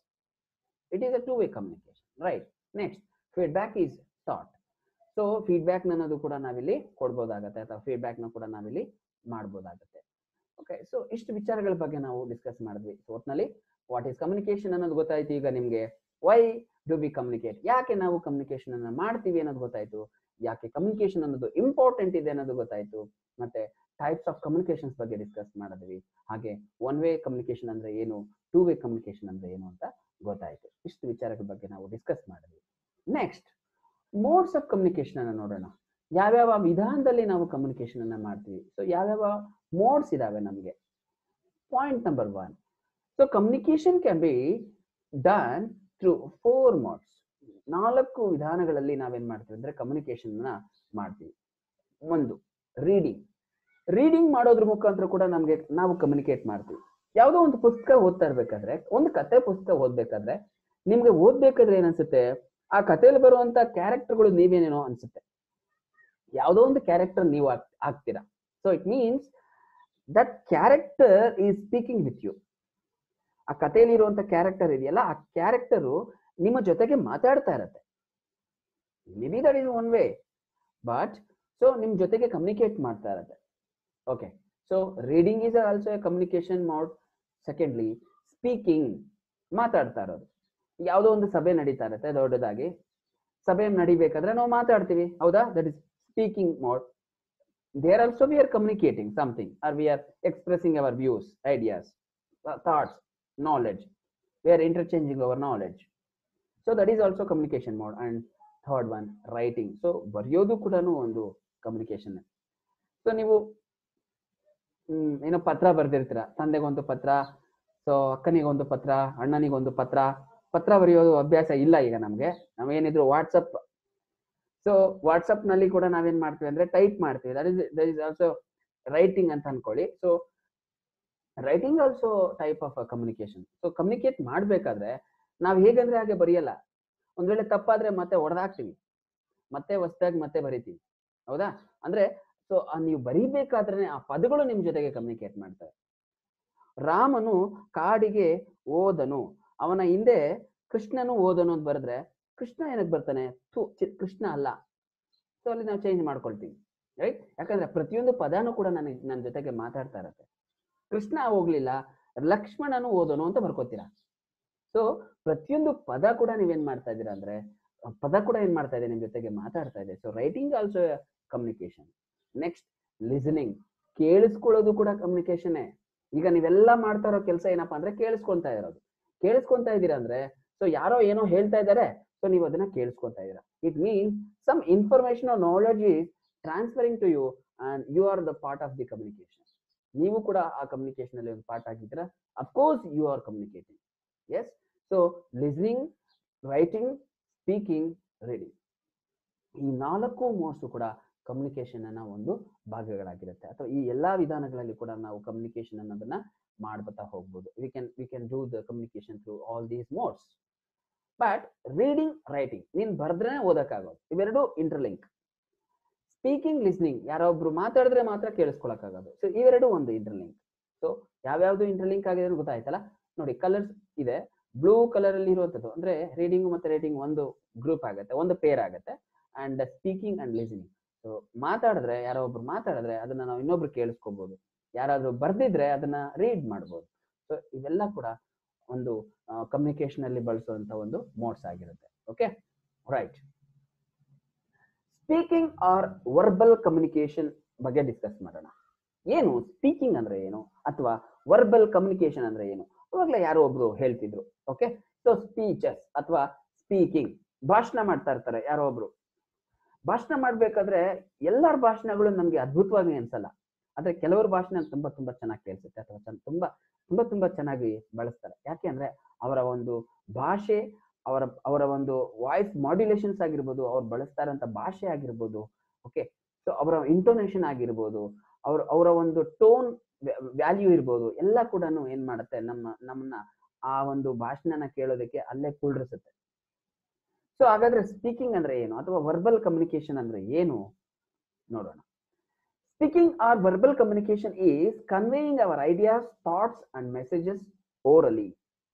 it is a two way communication, right? Next, feedback is thought. So feedback ಅನ್ನೋದು ಕೂಡ ನಾವಿಲ್ಲಿ ಕೊಡ್ಬೋದಾಗತ್ತೆ, ಅಥವಾ ಫೀಡ್ಬ್ಯಾಕ್ ನ ಕೂಡ ನಾವಿಲ್ಲಿ ಮಾಡ್ಬೋದಾಗತ್ತೆ. ಓಕೆ, ಸೊ ಇಷ್ಟು ವಿಚಾರಗಳ ಬಗ್ಗೆ ನಾವು ಡಿಸ್ಕಸ್ ಮಾಡಿದ್ವಿ. ಸೊ ಒಟ್ನಲ್ಲಿ ವಾಟ್ ಈಸ್ ಕಮ್ಯುನಿಕೇಶನ್ ಅನ್ನೋದು ಗೊತ್ತಾಯ್ತು ಈಗ ನಿಮ್ಗೆ. ವೈ ಡು ವಿ ಕಮ್ಯುನಿಕೇಟ್, ಯಾಕೆ ನಾವು ಕಮ್ಯುನಿಕೇಶನ್ ಅನ್ನ ಮಾಡ್ತೀವಿ ಅನ್ನೋದು ಗೊತ್ತಾಯ್ತು, ಯಾಕೆ ಕಮ್ಯುನಿಕೇಶನ್ ಅನ್ನೋದು ಇಂಪಾರ್ಟೆಂಟ್ ಇದೆ ಅನ್ನೋದು ಗೊತ್ತಾಯ್ತು, ಮತ್ತೆ ಟೈಪ್ಸ್ ಆಫ್ ಕಮ್ಯುನಿಕೇಶನ್ಸ್ ಬಗ್ಗೆ ಡಿಸ್ಕಸ್ ಮಾಡಿದ್ವಿ. ಹಾಗೆ ಒನ್ ವೇ ಕಮ್ಯುನಿಕೇಶನ್ ಅಂದ್ರೆ ಏನು, ಟೂ ವೇ ಕಮ್ಯುನಿಕೇಶನ್ ಅಂದ್ರೆ ಏನು ಅಂತ ಗೊತ್ತಾಯ್ತು. ಇಷ್ಟು ವಿಚಾರಗಳ ಬಗ್ಗೆ ನಾವು ಡಿಸ್ಕಸ್ ಮಾಡಿದ್ವಿ. ನೆಕ್ಸ್ಟ್, ಮೋಡ್ಸ್ ಆಫ್ ಕಮ್ಯುನಿಕೇಶನ್ ಅನ್ನ ನೋಡೋಣ. ಯಾವ್ಯಾವ ವಿಧಾನದಲ್ಲಿ ನಾವು ಕಮ್ಯುನಿಕೇಶನ್ ಅನ್ನ ಮಾಡ್ತೀವಿ. ಸೊ ಯಾವ್ಯಾವ ಮೋಡ್ಸ್ ಇದಾವೆ ನಮಗೆ. Point number 1, so communication can be done through 4 modes. 4 ವಿಧಾನಗಳಲ್ಲಿ ನಾವೇನ್ ಮಾಡ್ತೀವಿ ಅಂದ್ರೆ ಕಮ್ಯುನಿಕೇಶನ್ ನ ಮಾಡ್ತೀವಿ. ಒಂದು, ರೀಡಿಂಗ್ ಮಾಡೋದ್ರ ಮುಖಾಂತರ ಕೂಡ ನಾವು ಕಮ್ಯುನಿಕೇಟ್ ಮಾಡ್ತೀವಿ. ಯಾವುದೋ ಒಂದು ಪುಸ್ತಕ ಓದ್ತಾ ಇರ್ಬೇಕಾದ್ರೆ, ಒಂದು ಕತೆ ಪುಸ್ತಕ ಓದ್ಬೇಕಾದ್ರೆ ನಿಮ್ಗೆ ಓದ್ಬೇಕಾದ್ರೆ ಏನನ್ಸುತ್ತೆ, ಆ ಕಥೆಯಲ್ಲಿ ಬರುವಂತ ಕ್ಯಾರೆಕ್ಟರ್ಗಳು ನೀವೇನೇನೋ ಅನ್ಸುತ್ತೆ, ಯಾವುದೋ ಒಂದು ಕ್ಯಾರೆಕ್ಟರ್ ನೀವು ಆಗ್ತೀರಾ. So it means that character is speaking with you. ಆ ಕಥೆಯಲ್ಲಿ ಇರುವಂತ ಕ್ಯಾರೆಕ್ಟರ್ ಇದೆಯಲ್ಲ, ಆ ಕ್ಯಾರೆಕ್ಟರು ನಿಮ್ಮ ಜೊತೆಗೆ ಮಾತಾಡ್ತಾ ಇರತ್ತೆ. Maybe that is one way, but so ನಿಮ್ ಜೊತೆಗೆ ಕಮ್ಯುನಿಕೇಟ್ ಮಾಡ್ತಾ ಇರತ್ತೆ. Okay, so reading is also a communication mode. Secondly, speaking, ಮಾತಾಡ್ತಾ ಇರೋದು. ಯಾವುದೋ ಒಂದು ಸಭೆ ನಡೀತಾ ಇರತ್ತೆ, ದೊಡ್ಡದಾಗಿ ಸಭೆ ನಡಿಬೇಕಾದ್ರೆ ನಾವು ಮಾತಾಡ್ತೀವಿ, ಹೌದಾ? That is speaking mode. There also we are communicating something, or we are expressing our views, ideas. thoughts, knowledge. We are interchanging our knowledge. So that is also communication mode. And third one, writing. So ಬರೆಯೋದು ಕೂಡ ಒಂದು communication. So ನೀವು ಏನೋ ಪತ್ರ ಬರ್ದಿರ್ತೀರ, ತಂದೆಗೊಂದು ಪತ್ರ, so ಅಕ್ಕನಿಗೊಂದು ಪತ್ರ, ಅಣ್ಣನಿಗೊಂದು ಪತ್ರ. ಪತ್ರ ಬರೆಯೋದು ಅಭ್ಯಾಸ ಇಲ್ಲ ಈಗ ನಮ್ಗೆ. ನಾವೇನಿದ್ರು ವಾಟ್ಸಪ್. ಸೊ ವಾಟ್ಸಪ್ ನಲ್ಲಿ ಕೂಡ ನಾವೇನ್ ಮಾಡ್ತೀವಿ ಅಂದ್ರೆ ಟೈಪ್ ಮಾಡ್ತೀವಿ. ದಟ್ ಇಸ್ ಆಲ್ಸೋ ರೈಟಿಂಗ್ ಅಂತ ಅನ್ಕೊಳ್ಳಿ. So writing also type of communication. So communicate ಮಾಡ್ಬೇಕಾದ್ರೆ ನಾವ್ ಹೇಗಂದ್ರೆ ಹಾಗೆ ಬರೆಯಲ್ಲ. ಒಂದ್ ವೇಳೆ ತಪ್ಪಾದ್ರೆ ಮತ್ತೆ ಹೊಡೆದಾಕ್ತಿವಿ, ಮತ್ತೆ ಹೊಸದಾಗಿ ಮತ್ತೆ ಬರಿತೀವಿ. ಹೌದಾ? ಅಂದ್ರೆ ಸೊ ನೀವು ಬರಿಬೇಕಾದ್ರೆ ಆ ಪದಗಳು ನಿಮ್ ಜೊತೆಗೆ ಕಮ್ಯುನಿಕೇಟ್ ಮಾಡ್ತವೆ. ರಾಮನು ಕಾಡಿಗೆ ಹೋದನು, ಅವನ ಹಿಂದೆ ಕೃಷ್ಣನು ಹೋದನು ಅಂತ ಬರೆದ್ರೆ ಕೃಷ್ಣ ಏನಕ್ಕೆ ಬರ್ತಾನೆ? ಕೃಷ್ಣ ಅಲ್ಲ. ಸೊ ಅಲ್ಲಿ ನಾವು ಚೇಂಜ್ ಮಾಡ್ಕೊಳ್ತೀವಿ, ರೈಟ್? ಯಾಕಂದ್ರೆ ಪ್ರತಿಯೊಂದು ಪದಾನು ಕೂಡ ನನ್ನ ಜೊತೆಗೆ ಮಾತಾಡ್ತಾ ಇರತ್ತೆ. ಕೃಷ್ಣ ಹೋಗ್ಲಿಲ್ಲ, ಲಕ್ಷ್ಮಣನು ಹೋದನು ಅಂತ ಬರ್ಕೋತೀರಾ. ಸೊ ಪ್ರತಿಯೊಂದು ಪದ ಕೂಡ ನೀವೇನ್ ಮಾಡ್ತಾ ಇದ್ದೀರಾ ಅಂದ್ರೆ ಪದ ಕೂಡ ಏನ್ ಮಾಡ್ತಾ ಇದೆ, ನಿಮ್ ಜೊತೆಗೆ ಮಾತಾಡ್ತಾ ಇದೆ. So writing also communication. Next listening, ಕೇಳಿಸ್ಕೊಳ್ಳೋದು ಕೂಡ ಕಮ್ಯುನಿಕೇಶನ್. ಈಗ ನೀವೆಲ್ಲ ಮಾಡ್ತಾ ಇರೋ ಕೆಲಸ ಏನಪ್ಪಾ ಅಂದ್ರೆ ಕೇಳಿಸ್ಕೊಂತಾ ಇರೋದು. ಕೇಳಿಸ್ಕೊಂತಾ ಇದ್ದೀರಾ ಅಂದ್ರೆ ಸೊ ಯಾರೋ ಏನೋ ಹೇಳ್ತಾ ಇದ್ದಾರೆ, ಸೊ ನೀವು ಅದನ್ನ ಕೇಳಿಸ್ಕೊಂತಾ ಇದ್ದೀರಾ. It means some information or knowledge is transferring to you and you are the part of the communication. ನೀವು ಕೂಡ ಆ ಕಮ್ಯುನಿಕೇಶನ್ ಅಲ್ಲಿ ಒಂದು ಪಾರ್ಟ್ ಆಗಿದ್ದೀರಾ. Of course you are communicating. Yes. So listening, writing, speaking, reading, ಈ 4 ಮೋಡ್ಸ್ ಕೂಡ communication ಅನ್ನ ಒಂದು ಭಾಗಗಳಾಗಿರುತ್ತೆ. ಅಥವಾ ಈ ಎಲ್ಲಾ ವಿಧಾನಗಳಲ್ಲಿ ಕೂಡ ನಾವು ಕಮ್ಯುನಿಕೇಶನ್ ಅನ್ನೋದನ್ನ ಮಾಡ್ತಾ ಹೋಗ್ಬೋದು. We can do the communication through all these modes. But reading, writing ನೀನ್ ಬರ್ದ್ರೆ ಓದಕ್ಕಾಗೋದು. ಇವೆರಡು ಇಂಟರ್ಲಿಂಕ್. ಸ್ಪೀಕಿಂಗ್, ಲಿಸ್ನಿಂಗ್ ಯಾರೊಬ್ರು ಮಾತಾಡಿದ್ರೆ ಮಾತ್ರ ಕೇಳಿಸ್ಕೊಳಕ್ಕಾಗೋದು. ಸೊ ಇವೆರಡು ಒಂದು ಇಂಟರ್ಲಿಂಕ್. ಸೊ ಯಾವ್ಯಾವ್ದು ಇಂಟರ್ಲಿಂಕ್ ಆಗಿದೆ ಅಂತ ಗೊತ್ತಾಯ್ತಲ್ಲ. ನೋಡಿ, ಕಲರ್ಸ್ ಇದೆ. ಬ್ಲೂ ಕಲರ್ ಅಲ್ಲಿ ಇರುವಂತದ್ದು ಅಂದ್ರೆ ರೀಡಿಂಗ್ ಮತ್ತೆ ರೈಟಿಂಗ್ ಒಂದು ಗ್ರೂಪ್ ಆಗುತ್ತೆ, ಒಂದು ಪೇರ್ ಆಗುತ್ತೆ. And speaking and listening. So ಮಾತಾಡಿದ್ರೆ, ಯಾರೋ ಒಬ್ರು ಮಾತಾಡಿದ್ರೆ ಅದನ್ನ ನಾವು ಇನ್ನೊಬ್ರು ಕೇಳಿಸ್ಕೋಬಹುದು. ಯಾರಾದ್ರೂ ಬರ್ದಿದ್ರೆ ಅದನ್ನ ರೀಡ್ ಮಾಡ್ಬೋದು. ಸೊ ಇವೆಲ್ಲ ಕೂಡ ಒಂದು ಕಮ್ಯುನಿಕೇಶನ್ ಅಲ್ಲಿ ಬಳಸುವಂತ ಒಂದು ಮೋಡ್ಸ್ ಆಗಿರುತ್ತೆ. Okay, right. Speaking or verbal communication ಬಗ್ಗೆ ಡಿಸ್ಕಸ್ ಮಾಡೋಣ. ಏನು ಸ್ಪೀಕಿಂಗ್ ಅಂದ್ರೆ ಏನು, ಅಥವಾ ವರ್ಬಲ್ ಕಮ್ಯುನಿಕೇಶನ್ ಅಂದ್ರೆ ಏನು? ಅವಾಗಲೇ ಯಾರೋ ಒಬ್ರು ಹೇಳ್ತಿದ್ರು. ಓಕೆ, ಸೊ ಸ್ಪೀಚಸ್ ಅಥವಾ ಸ್ಪೀಕಿಂಗ್, ಭಾಷಣ ಮಾಡ್ತಾ ಇರ್ತಾರೆ ಯಾರೋ ಒಬ್ರು. ಭಾಷಣ ಮಾಡ್ಬೇಕಾದ್ರೆ ಎಲ್ಲರ ಭಾಷಣಗಳು ನಮ್ಗೆ ಅದ್ಭುತವಾಗಿ ಅನ್ಸಲ್ಲ. ಆದ್ರೆ ಕೆಲವರು ಭಾಷಣ ತುಂಬಾ ತುಂಬಾ ಚೆನ್ನಾಗಿ ಕೇಳಿಸುತ್ತೆ, ಅಥವಾ ತುಂಬಾ ತುಂಬಾ ತುಂಬಾ ಚೆನ್ನಾಗಿ ಬಳಸ್ತಾರೆ. ಯಾಕೆ ಅಂದ್ರೆ ಅವರ ಒಂದು ಭಾಷೆ, ಅವರ ಒಂದು ವಾಯ್ಸ್ ಮಾಡ್ಯುಲೇಷನ್ಸ್ ಆಗಿರ್ಬೋದು, ಅವ್ರು ಬಳಸ್ತಾ ಇರೋಂಥ ಭಾಷೆ ಆಗಿರ್ಬೋದು. ಓಕೆ, ಸೊ ಅವರ ಇಂಟೋನೇಷನ್ ಆಗಿರ್ಬೋದು, ಅವರ ಒಂದು ಟೋನ್ ವ್ಯಾಲ್ಯೂ ಇರ್ಬೋದು, ಎಲ್ಲ ಕೂಡ ಏನ್ ಮಾಡುತ್ತೆ, ನಮ್ಮನ್ನ ಆ ಒಂದು ಭಾಷಣನ ಕೇಳೋದಕ್ಕೆ ಅಲ್ಲೇ ಕುಳ್ಳಿರಿಸುತ್ತೆ. ಸೊ ಹಾಗಾದ್ರೆ ಸ್ಪೀಕಿಂಗ್ ಅಂದ್ರೆ ಏನು, ಅಥವಾ ವರ್ಬಲ್ ಕಮ್ಯುನಿಕೇಶನ್ ಅಂದ್ರೆ ಏನು ನೋಡೋಣ. Speaking or verbal communication is conveying our ideas, thoughts and messages orally.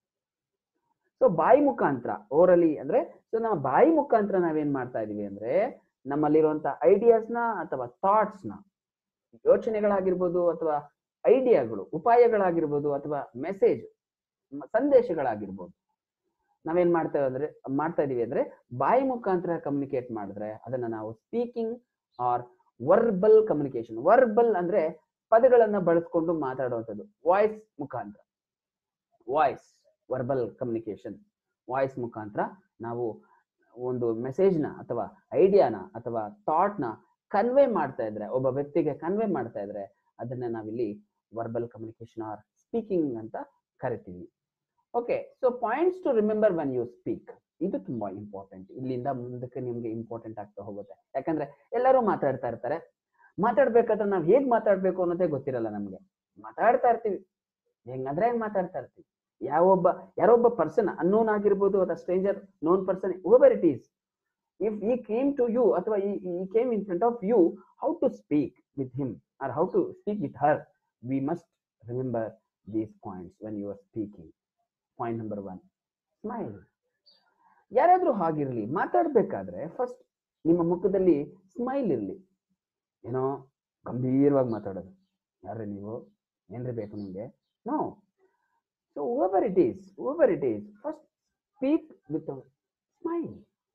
So ಬಾಯಿ ಮುಖಾಂತರ, ಓರಲಿ ಅಂದ್ರೆ ಸೊ ನಮ್ಮ ಬಾಯಿ ಮುಖಾಂತರ ನಾವೇನ್ ಮಾಡ್ತಾ ಇದೀವಿ ಅಂದ್ರೆ ನಮ್ಮಲ್ಲಿರುವಂತ ಐಡಿಯಾಸ್ನ ಅಥವಾ ಥಾಟ್ಸ್ನ, ಯೋಚನೆಗಳಾಗಿರ್ಬೋದು, ಅಥವಾ ಐಡಿಯಾಗಳು, ಉಪಾಯಗಳಾಗಿರ್ಬೋದು, ಅಥವಾ ಮೆಸೇಜ್, ಸಂದೇಶಗಳಾಗಿರ್ಬೋದು, ನಾವೇನ್ ಮಾಡ್ತಾ ಇದೀವಿ ಅಂದ್ರೆ ಬಾಯಿ ಮುಖಾಂತರ ಕಮ್ಯುನಿಕೇಟ್ ಮಾಡಿದ್ರೆ ಅದನ್ನ ನಾವು speaking or verbal communication. Verbal ಅಂದ್ರೆ ಪದಗಳನ್ನ ಬಳಸ್ಕೊಂಡು ಮಾತಾಡುವಂಥದ್ದು, ವಾಯ್ಸ್ ಮುಖಾಂತರ. ವಾಯ್ಸ್ ವರ್ಬಲ್ ಕಮ್ಯುನಿಕೇಶನ್, ವಾಯ್ಸ್ ಮುಖಾಂತರ ನಾವು ಒಂದು ಮೆಸೇಜ್ನ ಅಥವಾ ಐಡಿಯಾನ ಅಥವಾ ಥಾಟ್ನ ಕನ್ವೆ ಮಾಡ್ತಾ ಇದ್ರೆ, ಒಬ್ಬ ವ್ಯಕ್ತಿಗೆ ಕನ್ವೆ ಮಾಡ್ತಾ ಇದ್ರೆ ಅದನ್ನ ನಾವಿಲ್ಲಿ ವರ್ಬಲ್ ಕಮ್ಯುನಿಕೇಶನ್ ಆರ್ ಸ್ಪೀಕಿಂಗ್ ಅಂತ ಕರಿತೀವಿ. Okay, so points to remember when you speak, ಇದು ತುಂಬಾ ಇಂಪಾರ್ಟೆಂಟ್. ಇಲ್ಲಿಂದ ಮುಂದಕ್ಕೆ ನಿಮ್ಗೆ ಇಂಪಾರ್ಟೆಂಟ್ ಆಗ್ತಾ ಹೋಗುತ್ತೆ. ಯಾಕಂದ್ರೆ ಎಲ್ಲರೂ ಮಾತಾಡ್ತಾ ಇರ್ತಾರೆ. ಮಾತಾಡ್ಬೇಕಾದ್ರೆ ನಾವ್ ಹೇಗ್ ಮಾತಾಡ್ಬೇಕು ಅನ್ನೋದೇ ಗೊತ್ತಿರಲ್ಲ ನಮ್ಗೆ. ಮಾತಾಡ್ತಾ ಇರ್ತೀವಿ, ಹೆಂಗಂದ್ರೆ ಹೆಂಗ್ ಮಾತಾಡ್ತಾ ಇರ್ತೀವಿ. ಯಾರೊಬ್ಬ ಪರ್ಸನ್, ಅನ್ನೋನ್ ಆಗಿರ್ಬೋದು ಅಥವಾ stranger, known person, whoever it is, if he came to you ಅಥವಾ he came in front of you, how to speak with him or how to speak with her, we must remember these points when you are speaking. Point number 1, smile. ಯಾರಾದ್ರೂ ಹಾಗಿರ್ಲಿ, ಮಾತಾಡ್ಬೇಕಾದ್ರೆ first ನಿಮ್ಮ ಮುಖದಲ್ಲಿ smile ಇರ್ಲಿ. ಏನೋ ಗಂಭೀರವಾಗಿ ಮಾತಾಡೋದು, ಯಾರ್ರಿ ನೀವು, ಏನ್ರಿ ಬೇಕು ನಿಮ್ಗೆ? No. So whoever it is, first speak with a smile.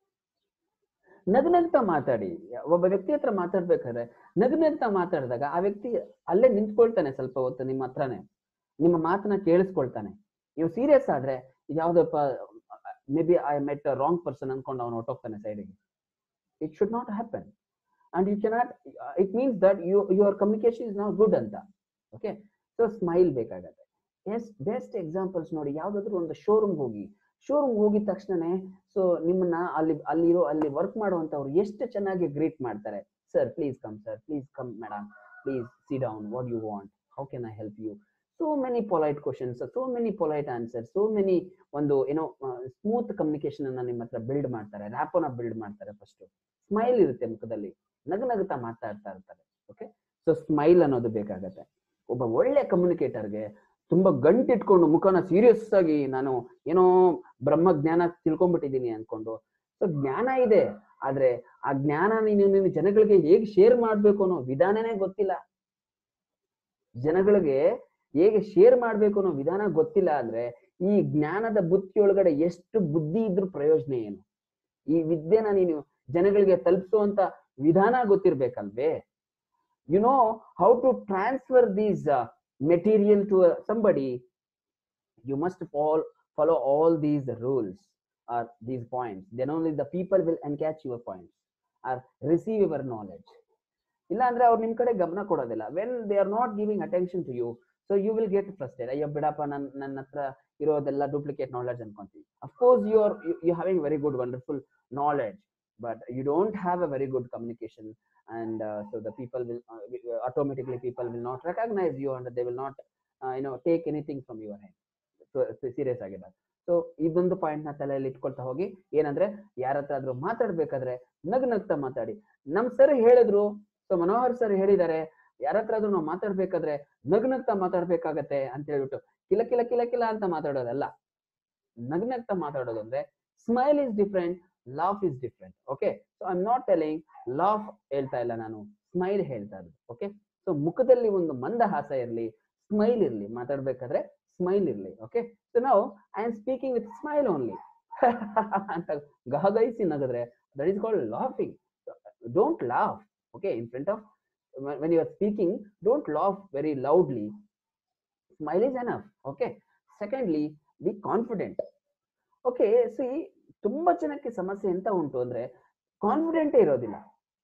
ನಗನಗ್ತಾ ಮಾತಾಡಿ. ಒಬ್ಬ ವ್ಯಕ್ತಿ ಹತ್ರ ಮಾತಾಡ್ಬೇಕಾದ್ರೆ ನಗನಗ್ತಾ ಮಾತಾಡಿದಾಗ ಆ ವ್ಯಕ್ತಿ ಅಲ್ಲೇ ನಿಂತ್ಕೊಳ್ತಾನೆ ಸ್ವಲ್ಪ ಹೊತ್ತು ನಿಮ್ಮ ಹತ್ರನೇ. ನಿಮ್ಮ ಮಾತನ್ನ ಕೇಳಿಸ್ಕೊಳ್ತಾನೆ. ನೀವು ಸೀರಿಯಸ್ ಆದ್ರೆ ಯಾವ್ದಪ್ಪ maybe I met a wrong person ಅನ್ಕೊಂಡು ಅವನು ಹೊಟ್ಟೋಗ್ತಾನೆ ಸೈಡಿಗೆ. It should not happen and you cannot, it means that your communication is not good ಅಂತ. ಓಕೆ, ಸೊ ಸ್ಮೈಲ್ ಬೇಕಾಗತ್ತೆ. ಬೆಸ್ಟ್ ಎಕ್ಸಾಂಪಲ್ಸ್ ನೋಡಿ, ಯಾವ್ದಾದ್ರು ಒಂದು ಶೋರೂಮ್ ಹೋಗಿದ ತಕ್ಷಣನೇ ಸೊ ನಿಮ್ಮನ್ನ ಅಲ್ಲಿ ವರ್ಕ್ ಮಾಡುವಂತವ್ರು ಎಷ್ಟು ಚೆನ್ನಾಗಿ ಗ್ರೀಟ್ ಮಾಡ್ತಾರೆ. Sir please come, sir please come, madam please sit down, what you want, how can I help you. So many polite questions, so many polite answers, so many ಒಂದು ಏನೋ smooth communication ಅನ್ನ ನಿಮ್ಮ ಹತ್ರ build ಮಾಡ್ತಾರೆ, ರ್ಯಾಪೋನ build ಮಾಡ್ತಾರೆ. First smile ಇರುತ್ತೆ ಮುಖದಲ್ಲಿ, ನಗುತ್ತಾ ಮಾತಾಡ್ತಾ ಇರ್ತಾರೆ. ಓಕೆ, ಸೊ ಸ್ಮೈಲ್ ಅನ್ನೋದು ಬೇಕಾಗತ್ತೆ. ಒಬ್ಬ ಒಳ್ಳೆ ಕಮ್ಯುನಿಕೇಟರ್ಗೆ ತುಂಬಾ ಗಂಟಿಟ್ಕೊಂಡು ಮುಖನ ಸೀರಿಯಸ್ ಆಗಿ ನಾನು ಏನೋ ಬ್ರಹ್ಮ ಜ್ಞಾನ ತಿಳ್ಕೊಂಡ್ಬಿಟ್ಟಿದ್ದೀನಿ ಅನ್ಕೊಂಡು, ಸೊ ಜ್ಞಾನ ಇದೆ, ಆದ್ರೆ ಆ ಜ್ಞಾನ ನೀನು ಜನಗಳಿಗೆ ಹೇಗೆ ಶೇರ್ ಮಾಡ್ಬೇಕು ಅನ್ನೋ ವಿಧಾನನೇ ಗೊತ್ತಿಲ್ಲ. ಜನಗಳಿಗೆ ಹೇಗೆ ಶೇರ್ ಮಾಡ್ಬೇಕು ಅನ್ನೋ ವಿಧಾನ ಗೊತ್ತಿಲ್ಲ ಅಂದ್ರೆ ಈ ಜ್ಞಾನದ ಬುತ್ತಿಯೊಳಗಡೆ ಎಷ್ಟು ಬುದ್ಧಿ ಇದ್ರೂ ಪ್ರಯೋಜನ ಏನು? ಈ ವಿದ್ಯೆನ ನೀನು ಜನಗಳಿಗೆ ತಲುಪಿಸುವಂತ ವಿಧಾನ ಗೊತ್ತಿರ್ಬೇಕಲ್ವೇ? You know how to transfer these material to somebody. You must follow all these rules or these points, then only the people will encatch your points or receive your knowledge. ಇಲ್ಲ ಅಂದ್ರೆ ಅವ್ರು ನಿಮ್ ಕಡೆ ಗಮನ ಕೊಡೋದಿಲ್ಲ. When they are not giving attention to you, so you will get frustrate. ಅಯ್ಯೋ ಬಿಡಪ್ಪ, ನನ್ನ ಹತ್ರ ಇರೋದೆಲ್ಲ ಡೂಪ್ಲಿಕೇಟ್ ನಾಲೆಡ್ಜ್ ಅನ್ಕೊಂತೀವಿ. Of course you having very good wonderful knowledge, but you don't have a very good communication, and so the people will automatically people will not recognize you and they will not take anything from your hand. So serious ಆಗಿದೆ. So ಇದೊಂದು point ನ ತಲೆಯಲ್ಲಿ ಇಟ್ಕೊಳ್ತಾ ಹೋಗಿ, ಏನಂದ್ರೆ ಯಾರ ಹತ್ರ ಆದ್ರೂ ಮಾತಾಡ್ಬೇಕಾದ್ರೆ ನಗ್ತಾ ಮಾತಾಡಿ. ನಮ್ ಸರ್ ಹೇಳಿದ್ರು, ಸೊ ಮನೋಹರ್ ಸರ್ ಹೇಳಿದ್ದಾರೆ, ಯಾರ ಹತ್ರ ಆದ್ರೂ ನಾವು ಮಾತಾಡ್ಬೇಕಾದ್ರೆ ನಗ್ತಾ ಮಾತಾಡ್ಬೇಕಾಗತ್ತೆ ಅಂತ ಹೇಳ್ಬಿಟ್ಟು ಕಿಲ ಕಿಲ ಕಿಲ ಕಿಲ ಅಂತ ಮಾತಾಡೋದಲ್ಲ. ನಗ್ತಾ ಮಾತಾಡೋದು ಅಂದ್ರೆ smile is different, laugh is different. Okay, so I am not telling laugh ಹೇಳ್ತಾ ಇಲ್ಲ, ನಾನು ಸ್ಮೈಲ್ ಹೇಳ್ತಾ ಇರೋದು. ಓಕೆ, ಸೊ ಮುಖದಲ್ಲಿ ಒಂದು ಮಂದಹಾಸ ಇರ್ಲಿ, ಸ್ಮೈಲ್ ಇರ್ಲಿ, ಮಾತಾಡ್ಬೇಕಾದ್ರೆ ಸ್ಮೈಲ್ ಇರ್ಲಿ. ಓಕೆ, ಸೊ ನಾವು I am speaking with smile only ಅಂತ ಗಹಗೈಸಿ ನಗದ್ರೆ that is called laughing. Don't laugh. Okay, in front of when you are speaking, don't laugh very loudly. Smile is enough. Okay, secondly, be confident. Okay, see, ತುಂಬಾ ಜನಕ್ಕೆ ಸಮಸ್ಯೆ ಎಂತ ಉಂಟು ಅಂದ್ರೆ ಕಾನ್ಫಿಡೆಂಟೇ ಇರೋದಿಲ್ಲ.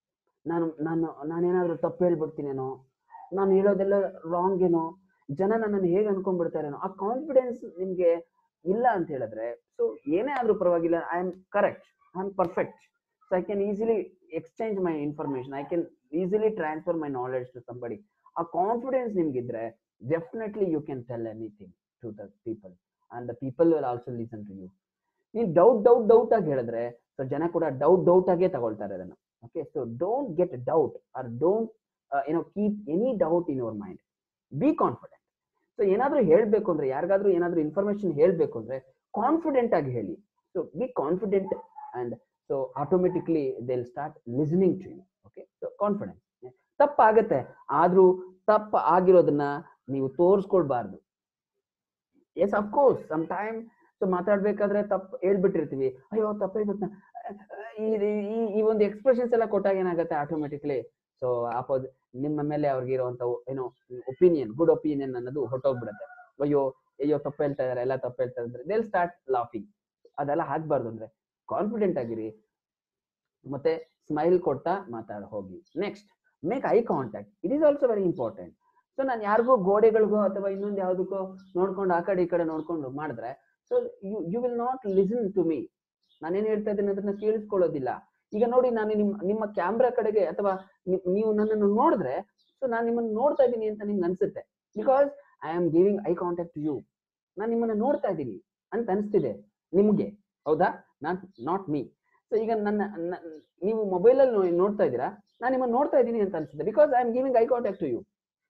ನಾನೇನಾದ್ರೂ ತಪ್ಪು ಹೇಳ್ಬಿಡ್ತೀನೇನೋ, ನಾನು ಹೇಳೋದೆಲ್ಲ ರಾಂಗ್ ಏನೋ, ಜನ ನನ್ನನ್ನು ಹೇಗೆ ಅನ್ಕೊಂಡ್ಬಿಡ್ತಾರೇನೋ, ಆ ಕಾನ್ಫಿಡೆನ್ಸ್ ನಿಮ್ಗೆ ಇಲ್ಲ ಅಂತ ಹೇಳಿದ್ರೆ, ಸೊ ಏನೇ ಆದ್ರೂ ಪರವಾಗಿಲ್ಲ, I am correct, I am perfect, so I can easily exchange my information, I can easily transfer my knowledge to somebody. A confidence nimgidre, definitely you can tell anything to the people and the people will also listen to you. Nee doubt agi helidre, so jana kuda doubt age tagoltare adana. Okay, so don't get doubt or don't keep any doubt in your mind. Be confident. So enadru helbeku andre, yargadru enadru information helbeku andre confident agi heli. So be confident, and so automatically they'll start listening to you. Okay, so confidence. ತಪ್ಪಾಗತ್ತೆ, ಆದ್ರೂ ತಪ್ಪ ಆಗಿರೋದನ್ನ ನೀವು ತೋರಿಸ್ಕೊಳ್ಬಾರ್ದು. Yes of course some time so ಮಾತಾಡ್ಬೇಕಾದ್ರೆ ತಪ್ಪು ಹೇಳ್ಬಿಟ್ಟಿರ್ತೀವಿ, ಅಯ್ಯೋ ತಪ್ಪ ಹೇಳ್ಬಿಟ್ನ, ಈ ಒಂದು ಎಕ್ಸ್ಪ್ರೆಷನ್ಸ್ ಎಲ್ಲ ಕೊಟ್ಟಾಗ ಏನಾಗುತ್ತೆ, ಆಟೋಮೆಟಿಕ್ಲಿ ಸೊ ನಿಮ್ಮ ಮೇಲೆ ಅವ್ರಿಗೆ ಇರುವಂತ ಒಪಿನಿಯನ್, ಗುಡ್ ಒಪಿನಿಯನ್ ಅನ್ನೋದು ಹೊಟ್ಟೋಗ್ಬಿಡುತ್ತೆ. ಅಯ್ಯೋ ತಪ್ಪು ಹೇಳ್ತಾ ಇದಾರೆ, ಎಲ್ಲ ತಪ್ಪು ಹೇಳ್ತಾ ಇದ್ರೆ ದೇ ವಿಲ್ ಸ್ಟಾರ್ಟ್ ಲಾಫಿಂಗ್. ಅದೆಲ್ಲ ಆಗ್ಬಾರ್ದು. ಅಂದ್ರೆ ಕಾನ್ಫಿಡೆಂಟ್ ಆಗಿರಿ, ಮತ್ತೆ ಸ್ಮೈಲ್ ಕೊಡ್ತಾ ಮಾತಾಡ ಹೋಗಿ. Next, make eye contact. It is also very important. So ನಾನು ಯಾರಿಗೂ ಗೋಡೆಗಳಿಗೋ ಅಥವಾ ಇನ್ನೊಂದು ಯಾವ್ದಕ್ಕೋ ನೋಡ್ಕೊಂಡು ಆ ಕಡೆ ಈ ಕಡೆ ನೋಡ್ಕೊಂಡು ಮಾಡಿದ್ರೆ, so you will not listen to me. ನಾನೇನ್ ಹೇಳ್ತಾ ಇದ್ದೀನಿ ಅದನ್ನ ಕೇಳಿಸ್ಕೊಳ್ಳೋದಿಲ್ಲ. ಈಗ ನೋಡಿ, ನಾನು ನಿಮ್ಮ ಕ್ಯಾಮ್ರಾ ಕಡೆಗೆ ಅಥವಾ ನೀವು ನನ್ನನ್ನು ನೋಡಿದ್ರೆ, ಸೊ ನಾನು ನಿಮ್ಮನ್ನು ನೋಡ್ತಾ ಇದ್ದೀನಿ ಅಂತ ನಿಮ್ಗೆ ಅನ್ಸುತ್ತೆ, because I am giving eye contact to you. ನಾನು ನಿಮ್ಮನ್ನ ನೋಡ್ತಾ ಇದ್ದೀನಿ ಅಂತ ಅನಿಸ್ತಿದೆ ನಿಮ್ಗೆ, ಹೌದಾ? Not me. ಸೊ ಈಗ ನೀವು ಮೊಬೈಲ್ ಅಲ್ಲಿ ನೋಡ್ತಾ ಇದ್ದೀರಾ, ನಾನು ನಿಮ್ಮನ್ನು ನೋಡ್ತಾ ಇದ್ದೀನಿ ಅಂತ ಅನ್ಸುತ್ತೆ, because I am giving eye contact to you.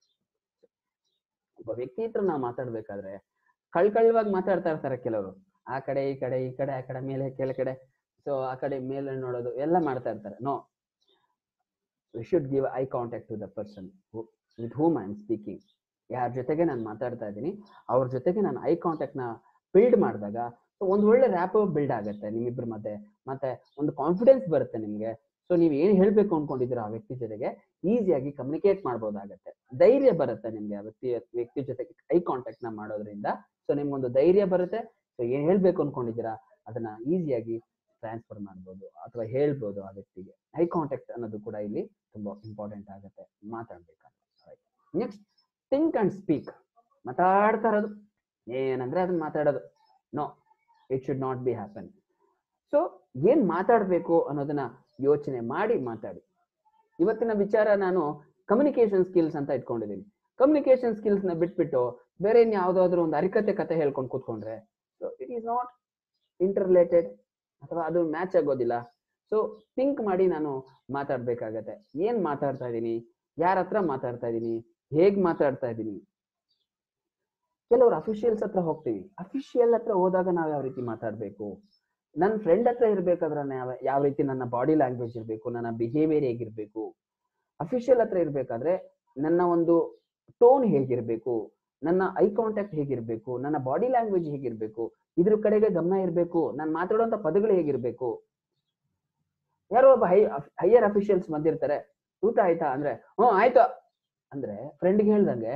ಒಬ್ಬ ವ್ಯಕ್ತಿ ಹತ್ರ ನಾವು ಮಾತಾಡ್ಬೇಕಾದ್ರೆ ಕಳ್ಕಳ್ವಾಗಿ ಮಾತಾಡ್ತಾ ಇರ್ತಾರೆ ಕೆಲವರು, ಆ ಕಡೆ ಈ ಕಡೆ ಆ ಕಡೆ ಮೇಲೆ ಕೆಳಗಡೆ, ಸೊ ಆ ಕಡೆ ಮೇಲೆ ನೋಡೋದು ಎಲ್ಲ ಮಾಡ್ತಾ ಇರ್ತಾರೆ. No, we should give eye contact to the person with whom I am speaking. ಯಾರ ಜೊತೆಗೆ ನಾನು ಮಾತಾಡ್ತಾ ಇದ್ದೀನಿ ಅವ್ರ ಜೊತೆಗೆ ನಾನು ಐ ಕಾಂಟ್ಯಾಕ್ಟ್ ನ ಬಿಲ್ಡ್ ಮಾಡಿದಾಗ ಒಂದು ಒಳ್ಳೆ ರ್ಯಾಪ್ ಬಿಲ್ಡ್ ಆಗುತ್ತೆ ನಿಮ್ಮಿಬ್ಬರ ಮಧ್ಯೆ, ಮತ್ತೆ ಒಂದು ಕಾನ್ಫಿಡೆನ್ಸ್ ಬರುತ್ತೆ ನಿಮ್ಗೆ. ಸೊ ನೀವು ಏನು ಹೇಳಬೇಕು ಅನ್ಕೊಂಡಿದ್ದೀರಾ ಆ ವ್ಯಕ್ತಿ ಜೊತೆಗೆ ಈಸಿಯಾಗಿ ಕಮ್ಯುನಿಕೇಟ್ ಮಾಡ್ಬೋದಾಗತ್ತೆ. ಧೈರ್ಯ ಬರುತ್ತೆ ನಿಮ್ಗೆ ಆ ವ್ಯಕ್ತಿ ಜೊತೆಗೆ ಐ ಕಾಂಟ್ಯಾಕ್ಟ್ ನ ಮಾಡೋದ್ರಿಂದ. ಸೊ ನಿಮ್ಗೊಂದು ಧೈರ್ಯ ಬರುತ್ತೆ. ಸೊ ಏನ್ ಹೇಳ್ಬೇಕು ಅನ್ಕೊಂಡಿದ್ದೀರಾ ಅದನ್ನ ಈಸಿಯಾಗಿ ಟ್ರಾನ್ಸ್ಫರ್ ಮಾಡ್ಬೋದು ಅಥವಾ ಹೇಳ್ಬೋದು ಆ ವ್ಯಕ್ತಿಗೆ. ಐ ಕಾಂಟ್ಯಾಕ್ಟ್ ಅನ್ನೋದು ಕೂಡ ಇಲ್ಲಿ ತುಂಬಾ ಇಂಪಾರ್ಟೆಂಟ್ ಆಗುತ್ತೆ ಮಾತಾಡ್ಬೇಕಾದ್ರೆ. Next, think and speak. ಮಾತಾಡ್ತಾ ಇರೋದು ಏನಂದ್ರೆ ಅದನ್ನ ಮಾತಾಡೋದು, no, it should not be happen. So ಏನ್ ಮಾತಾಡ್ಬೇಕು ಅನ್ನೋದನ್ನ ಯೋಚನೆ ಮಾಡಿ ಮಾತಾಡಿ. ಇವತ್ತಿನ ವಿಚಾರ ನಾನು ಕಮ್ಯುನಿಕೇಶನ್ ಸ್ಕಿಲ್ಸ್ ಅಂತ ಇಟ್ಕೊಂಡಿದ್ದೀನಿ. ಕಮ್ಯುನಿಕೇಶನ್ ಸ್ಕಿಲ್ಸ್ ನ ಬಿಟ್ಬಿಟ್ಟು ಬೇರೆ ಯಾವ್ದಾದ್ರು ಒಂದು ಅರಿಕತೆ ಕತೆ ಹೇಳ್ಕೊಂಡು ಕೂತ್ಕೊಂಡ್ರೆ so it is not interrelated ಅಥವಾ ಅದು ಮ್ಯಾಚ್ ಆಗೋದಿಲ್ಲ. ಸೊ ಥಿಂಕ್ ಮಾಡಿ ನಾನು ಮಾತಾಡ್ಬೇಕಾಗತ್ತೆ. ಏನ್ ಮಾತಾಡ್ತಾ ಇದ್ದೀನಿ, ಯಾರ ಹತ್ರ ಮಾತಾಡ್ತಾ ಇದ್ದೀನಿ, ಹೇಗ್ ಮಾತಾಡ್ತಾ ಇದ್ದೀನಿ. ಕೆಲವರು ಅಫಿಷಿಯಲ್ಸ್ ಹತ್ರ ಹೋಗ್ತೀವಿ. ಅಫಿಷಿಯಲ್ ಹತ್ರ ಹೋದಾಗ ನಾವು ಯಾವ ರೀತಿ ಮಾತಾಡ್ಬೇಕು, ನನ್ನ ಫ್ರೆಂಡ್ ಹತ್ರ ಇರ್ಬೇಕಾದ್ರೆ ಯಾವ ರೀತಿ ನನ್ನ ಬಾಡಿ ಲ್ಯಾಂಗ್ವೇಜ್ ಇರಬೇಕು, ನನ್ನ ಬಿಹೇವಿಯರ್ ಹೇಗಿರ್ಬೇಕು. ಅಫಿಷಿಯಲ್ ಹತ್ರ ಇರ್ಬೇಕಾದ್ರೆ ನನ್ನ ಒಂದು ಟೋನ್ ಹೇಗಿರ್ಬೇಕು, ನನ್ನ ಐ ಕಾಂಟ್ಯಾಕ್ಟ್ ಹೇಗಿರ್ಬೇಕು, ನನ್ನ ಬಾಡಿ ಲ್ಯಾಂಗ್ವೇಜ್ ಹೇಗಿರ್ಬೇಕು, ಇದ್ರ ಕಡೆಗೆ ಗಮನ ಇರಬೇಕು. ನಾನು ಮಾತಾಡುವಂತ ಪದಗಳು ಹೇಗಿರ್ಬೇಕು. ಯಾರೋ ಒಬ್ಬ ಹೈಯರ್ ಅಫಿಷಿಯಲ್ಸ್ ಬಂದಿರ್ತಾರೆ, ಊಟ ಆಯ್ತಾ ಅಂದ್ರೆ ಆಯ್ತು ಅಂದ್ರೆ ಫ್ರೆಂಡ್ಗೆ ಹೇಳ್ದಂಗೆ,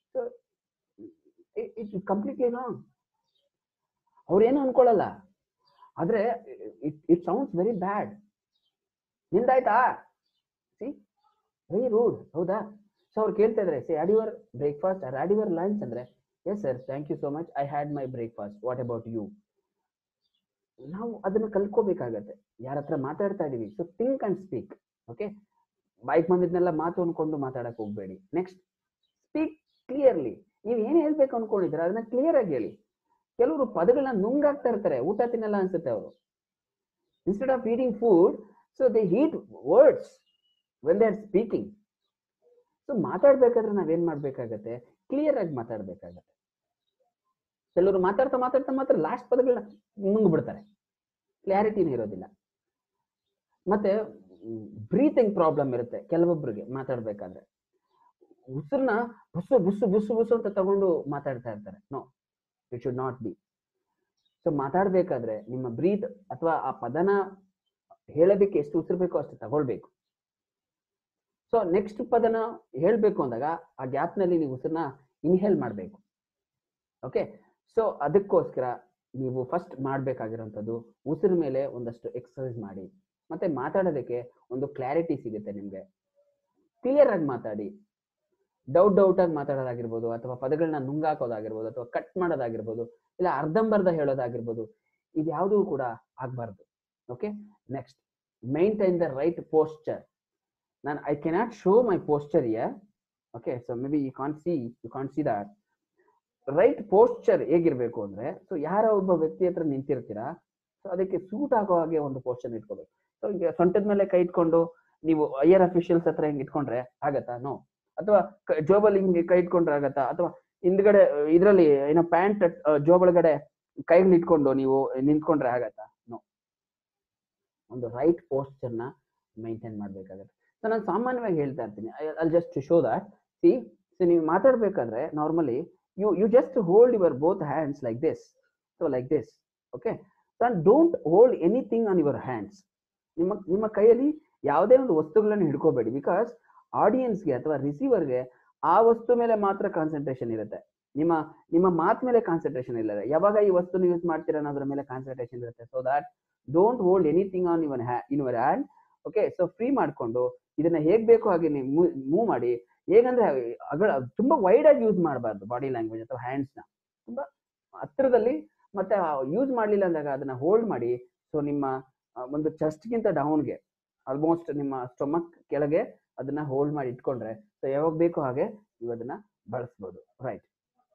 ಇಟ್ ಕಂಪ್ಲೀಟ್ಲಿ ರಾಂಗ್. ಅವ್ರೇನು ಅನ್ಕೊಳ್ಳಲ್ಲ, ಆದ್ರೆ ಇಟ್ ಸೌಂಡ್ಸ್ ವೆರಿ ಬ್ಯಾಡ್. ನಿಂದಾಯ್ತಾ, ಸಿ, ವೆರಿ ರೂಡ್, ಹೌದಾ? ಸೊ ಅವ್ರು ಕೇಳ್ತಾ ಇದ್ರೆ, sir had your breakfast or had your lunch ಅಂದ್ರೆ, yes sir, thank you so much, I had my breakfast, what about you. ನಾವು ಅದನ್ನ ಕಲ್ತ್ಕೋಬೇಕಾಗತ್ತೆ ಯಾರ ಹತ್ರ ಮಾತಾಡ್ತಾ ಇದೀವಿ. So think and speak. Okay, ಬೈಕ್ ಬಂದಿದ್ನೆಲ್ಲ ಮಾತು ಅನ್ಕೊಂಡು ಮಾತಾಡಕ್ ಹೋಗ್ಬೇಡಿ. Next, speak clearly. ನೀವು ಏನ್ ಹೇಳ್ಬೇಕು ಅನ್ಕೊಂಡಿದ್ರೆ ಅದನ್ನ ಕ್ಲಿಯರ್ ಆಗಿ ಹೇಳಿ. ಕೆಲವರು ಪದಗಳನ್ನ ನುಂಗಾಗ್ತಾ ಇರ್ತಾರೆ, ಊಟ ತಿನ್ನಲ್ಲ ಅನ್ಸುತ್ತೆ ಅವರು. Instead of eating food, so they eat words when they are speaking. So ಮಾತಾಡ್ಬೇಕಾದ್ರೆ ನಾವೇನ್ ಮಾಡ್ಬೇಕಾಗತ್ತೆ, ಕ್ಲಿಯರ್ ಆಗಿ ಮಾತಾಡ್ಬೇಕಾಗತ್ತೆ. ಕೆಲವರು ಮಾತಾಡ್ತಾ ಮಾತಾಡ್ತಾ ಮಾತ್ರ ಲಾಸ್ಟ್ ಪದಗಳನ್ನ ನುಂಗ್ಬಿಡ್ತಾರೆ, ಕ್ಲಾರಿಟಿನೇ ಇರೋದಿಲ್ಲ. ಮತ್ತೆ ಬ್ರೀತಿಂಗ್ ಪ್ರಾಬ್ಲಮ್ ಇರುತ್ತೆ ಕೆಲವೊಬ್ರಿಗೆ ಮಾತಾಡ್ಬೇಕಾದ್ರೆ. ಉಸಿರನ್ನ ಬುಸ್ಸು ಬುಸ್ಸು ಬುಸ್ಸು ಬುಸ್ಸು ಅಂತ ತಗೊಂಡು ಮಾತಾಡ್ತಾ ಇರ್ತಾರೆ. No, it should not be. So ಮಾತಾಡ್ಬೇಕಾದ್ರೆ ನಿಮ್ಮ ಬ್ರೀತ್ ಅಥವಾ ಆ ಪದನ ಹೇಳೋದಕ್ಕೆ ಎಷ್ಟು ಉಸಿರು ಬೇಕೋ ಅಷ್ಟು ತಗೊಳ್ಬೇಕು. ಸೊ ನೆಕ್ಸ್ಟ್ ಪದನ ಹೇಳ್ಬೇಕು ಅಂದಾಗ ಆ ಗ್ಯಾಪ್ ನಲ್ಲಿ ನೀವು ಉಸಿರನ್ನ ಇನ್ಹೇಲ್ ಮಾಡಬೇಕು. ಓಕೆ, ಸೊ ಅದಕ್ಕೋಸ್ಕರ ನೀವು ಫಸ್ಟ್ ಮಾಡ್ಬೇಕಾಗಿರೋಂಥದ್ದು ಉಸಿರು ಮೇಲೆ ಒಂದಷ್ಟು ಎಕ್ಸರ್ಸೈಸ್ ಮಾಡಿ. ಮತ್ತೆ ಮಾತಾಡೋದಕ್ಕೆ ಒಂದು ಕ್ಲಾರಿಟಿ ಸಿಗುತ್ತೆ ನಿಮ್ಗೆ. ಕ್ಲಿಯರ್ ಆಗಿ ಮಾತಾಡಿ. ಡೌಟ್ ಆಗಿ ಮಾತಾಡೋದಾಗಿರ್ಬೋದು, ಅಥವಾ ಪದಗಳನ್ನ ನುಂಗಾಕೋದಾಗಿರ್ಬೋದು, ಅಥವಾ ಕಟ್ ಮಾಡೋದಾಗಿರ್ಬೋದು, ಇಲ್ಲ ಅರ್ಧಂಬರ್ಧ ಹೇಳೋದಾಗಿರ್ಬೋದು, ಇದು ಯಾವುದೂ ಕೂಡ ಆಗ್ಬಾರ್ದು. Okay, next, maintain the right posture. I cannot show my posture here. Okay, so maybe you can't see that. Right posture ಹೇಗಿರ್ಬೇಕು ಅಂದ್ರೆ, ಸೊ ಯಾರೋ ಒಬ್ಬ ವ್ಯಕ್ತಿ ಹತ್ರ ನಿಂತಿರ್ತೀರಾ, ಸೊ ಅದಕ್ಕೆ ಸೂಟ್ ಆಗೋ ಹಾಗೆ ಒಂದು ಪೋಸ್ಚರ್ ಇಟ್ಕೋಬೇಕು. ಸೊ ಈಗ ಸೊಂಟದ ಮೇಲೆ ಕೈ ಇಟ್ಕೊಂಡು ನೀವು ಹೈಯರ್ ಅಫಿಷಿಯಲ್ಸ್ ಹತ್ರ ಹಿಂಗ್ ಇಟ್ಕೊಂಡ್ರೆ ಆಗತ್ತಾ? ನೋ. ಅಥವಾ ಜೋಬಲ್ಲಿ ಹಿಂಗೆ ಕೈ ಇಟ್ಕೊಂಡ್ರೆ ಆಗತ್ತಾ? ಅಥವಾ ಹಿಂದ್ಗಡೆ ಇದ್ರಲ್ಲಿ ಏನೋ ಪ್ಯಾಂಟ್ ಜೋಬ್ ಒಳಗಡೆ ಕೈಗಳು ಇಟ್ಕೊಂಡು ನೀವು ನಿಂತ್ಕೊಂಡ್ರೆ ಆಗತ್ತಾ? ನೋ. ಒಂದು ರೈಟ್ ಪೋಸ್ಚರ್ ನ ಮೈಂಟೈನ್ ಮಾಡ್ಬೇಕಾಗತ್ತೆ. ಸೊ ನಾನು ಸಾಮಾನ್ಯವಾಗಿ ಹೇಳ್ತಾ ಇರ್ತೀನಿ, I just to show that. See, so ನೀವು ಮಾತಾಡ್ಬೇಕಾದ್ರೆ normally you just hold your both hands like this. So like this. Okay, so don't hold anything on your hands. ನಿಮ್ಮ ಕೈಯಲ್ಲಿ ಯಾವುದೇ ಒಂದು ವಸ್ತುಗಳನ್ನು ಹಿಡ್ಕೋಬೇಡಿ. ಬಿಕಾಸ್ ಆಡಿಯನ್ಸ್ಗೆ ಅಥವಾ ರಿಸೀವರ್ಗೆ ಆ ವಸ್ತು ಮೇಲೆ ಮಾತ್ರ ಕಾನ್ಸಂಟ್ರೇಷನ್ ಇರುತ್ತೆ. ನಿಮ್ಮ ಮಾತ್ ಮೇಲೆ ಕಾನ್ಸಂಟ್ರೇಷನ್ ಇಲ್ಲ. ಯಾವಾಗ ಈ ವಸ್ತುನ ಯೂಸ್ ಮಾಡ್ತೀರಾ ಅನ್ನೋದ್ರ ಮೇಲೆ ಕಾನ್ಸಂಟ್ರೇಷನ್ ಇರುತ್ತೆ. So that don't hold anything on your hand. Okay, so free ಮಾಡ್ಕೊಂಡು ಇದನ್ನ ಹೇಗ್ ಬೇಕೋ ಹಾಗೆ ನೀವು ಮೂವ್ ಮಾಡಿ. ಹೇಗಂದ್ರೆ ತುಂಬಾ ವೈಡ್ ಆಗಿ ಯೂಸ್ ಮಾಡಬಾರ್ದು ಬಾಡಿ ಲ್ಯಾಂಗ್ವೇಜ್ ಅಥವಾ ಹ್ಯಾಂಡ್ಸ್ ನ. ತುಂಬಾ ಹತ್ತಿರದಲ್ಲಿ ಮತ್ತೆ ಯೂಸ್ ಮಾಡ್ಲಿಲ್ಲ ಅಂದಾಗ ಅದನ್ನ ಹೋಲ್ಡ್ ಮಾಡಿ. ಸೊ ನಿಮ್ಮ ಒಂದು ಚೆಸ್ಟ್ ಗಿಂತ ಡೌನ್ಗೆ ಆಲ್ಮೋಸ್ಟ್ ನಿಮ್ಮ ಸ್ಟೊಮಕ್ ಕೆಳಗೆ ಅದನ್ನ ಹೋಲ್ಡ್ ಮಾಡಿ ಇಟ್ಕೊಂಡ್ರೆ ಸೊ ಯಾವಾಗ ಬೇಕೋ ಹಾಗೆ ನೀವು ಅದನ್ನ ಬಳಸ್ಬೋದು. Right.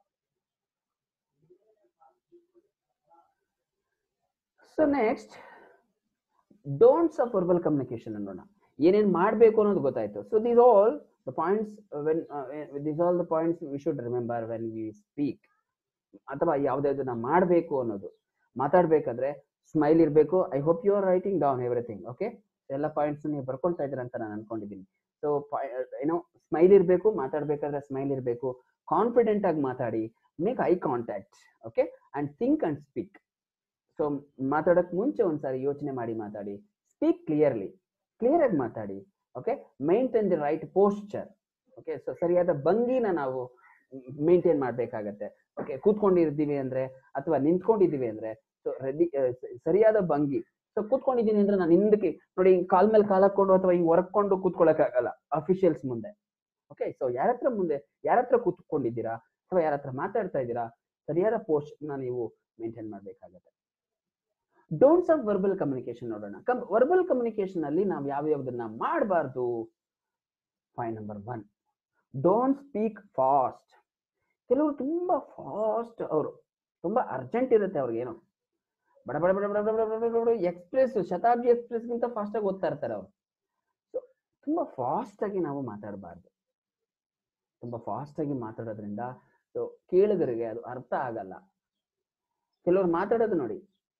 So next, don'ts of verbal communication ಅನ್ನೋಣ. ಏನೇನ್ ಮಾಡ್ಬೇಕು ಅನ್ನೋದು ಗೊತ್ತಾಯ್ತು. So these all the points these all the points we should remember when we speak. ಅಥವಾ ಯಾವ್ದಾದ್ರು ಮಾಡಬೇಕು ಅನ್ನೋದು. ಮಾತಾಡ್ಬೇಕಾದ್ರೆ ಸ್ಮೈಲ್ ಇರಬೇಕು. I hope you are writing down everything. Okay, ಎಲ್ಲ ಪಾಯಿಂಟ್ಸ್ ನೀವು ಬರ್ಕೊಳ್ತಾ ಇದ್ದೀರಾ ಅಂತ ನಾನು ಅನ್ಕೊಂಡಿದ್ದೀನಿ. ಸೊ ಏನೋ ಸ್ಮೈಲ್ ಇರಬೇಕು, ಮಾತಾಡ್ಬೇಕಾದ್ರೆ ಸ್ಮೈಲ್ ಇರಬೇಕು. ಕಾನ್ಫಿಡೆಂಟ್ ಆಗಿ ಮಾತಾಡಿ. Make eye contact. Okay, and think and speak. So ಮಾತಾಡಕ್ ಮುಂಚೆ ಒಂದ್ಸಾರಿ ಯೋಚನೆ ಮಾಡಿ ಮಾತಾಡಿ. Speak clearly. ಕ್ಲಿಯರ್ ಆಗಿ ಮಾತಾಡಿ. Okay, maintain the right posture. Okay, so ಸರಿಯಾದ ಭಂಗಿನ ನಾವು ಮೇಂಟೈನ್ ಮಾಡ್ಬೇಕಾಗತ್ತೆ. ಓಕೆ, ಕೂತ್ಕೊಂಡಿರ್ತೀವಿ ಅಂದ್ರೆ ಅಥವಾ ನಿಂತ್ಕೊಂಡಿದ್ದೀವಿ ಅಂದ್ರೆ ಸೊ ರೆಡಿ ಸರಿಯಾದ ಭಂಗಿ. ಸೊ ಕೂತ್ಕೊಂಡಿದ್ದೀನಿ ಅಂದ್ರೆ ನಾನು ಹಿಂದಕ್ಕೆ ನೋಡಿ, ಕಾಲ್ ಮೇಲೆ ಕಾಲ್ ಹಾಕೊಂಡು ಅಥವಾ ಹಿಂಗ್ ಹೊರಕೊಂಡು ಕೂತ್ಕೊಳ್ಳಕ್ ಆಗಲ್ಲ ಅಫಿಷಿಯಲ್ಸ್ ಮುಂದೆ. ಓಕೆ, ಸೊ ಯಾರ ಹತ್ರ ಕೂತ್ಕೊಂಡಿದ್ದೀರಾ ಅಥವಾ ಯಾರ ಹತ್ರ ಮಾತಾಡ್ತಾ ಇದ್ದೀರಾ, ಸರಿಯಾದ ಪೋಸ್ಟ್ ನೀವು ಮೇಂಟೈನ್ ಮಾಡ್ಬೇಕಾಗತ್ತೆ. ಡೋಂಟ್ಸ್ ಆಫ್ ವರ್ಬಲ್ ಕಮ್ಯುನಿಕೇಶನ್ ನೋಡೋಣ. ವರ್ಬಲ್ ಕಮ್ಯುನಿಕೇಶನ್ ಅಲ್ಲಿ ನಾವು ಯಾವ್ಯಾವ್ದನ್ನ ಮಾಡಬಾರ್ದು? Point number 1, don't speak fast. ಕೆಲವರು ತುಂಬಾ ಫಾಸ್ಟ್, ಅವರು ತುಂಬಾ ಅರ್ಜೆಂಟ್ ಇರುತ್ತೆ ಅವ್ರಿಗೆ, ಏನೋ ಬಡ ಬಡ ಬಡ ಬಡ ಬಡ ಬಡ ಬಡ ಎಕ್ಸ್ಪ್ರೆಸ್, ಶತಾಬ್ದಿ ಎಕ್ಸ್ಪ್ರೆಸ್ ಗಿಂತ ಫಾಸ್ಟ್ ಆಗಿ ಓದ್ತಾ ಇರ್ತಾರೆ ಅವರು. ಸೊ ತುಂಬಾ ಫಾಸ್ಟ್ ಆಗಿ ನಾವು ಮಾತಾಡಬಾರ್ದು. ತುಂಬಾ ಫಾಸ್ಟ್ ಆಗಿ ಮಾತಾಡೋದ್ರಿಂದ ಸೊ ಕೇಳುಗರಿಗೆ ಅದು ಅರ್ಥ ಆಗಲ್ಲ. ಕೆಲವರು ಮಾತಾಡೋದು ನೋಡಿ.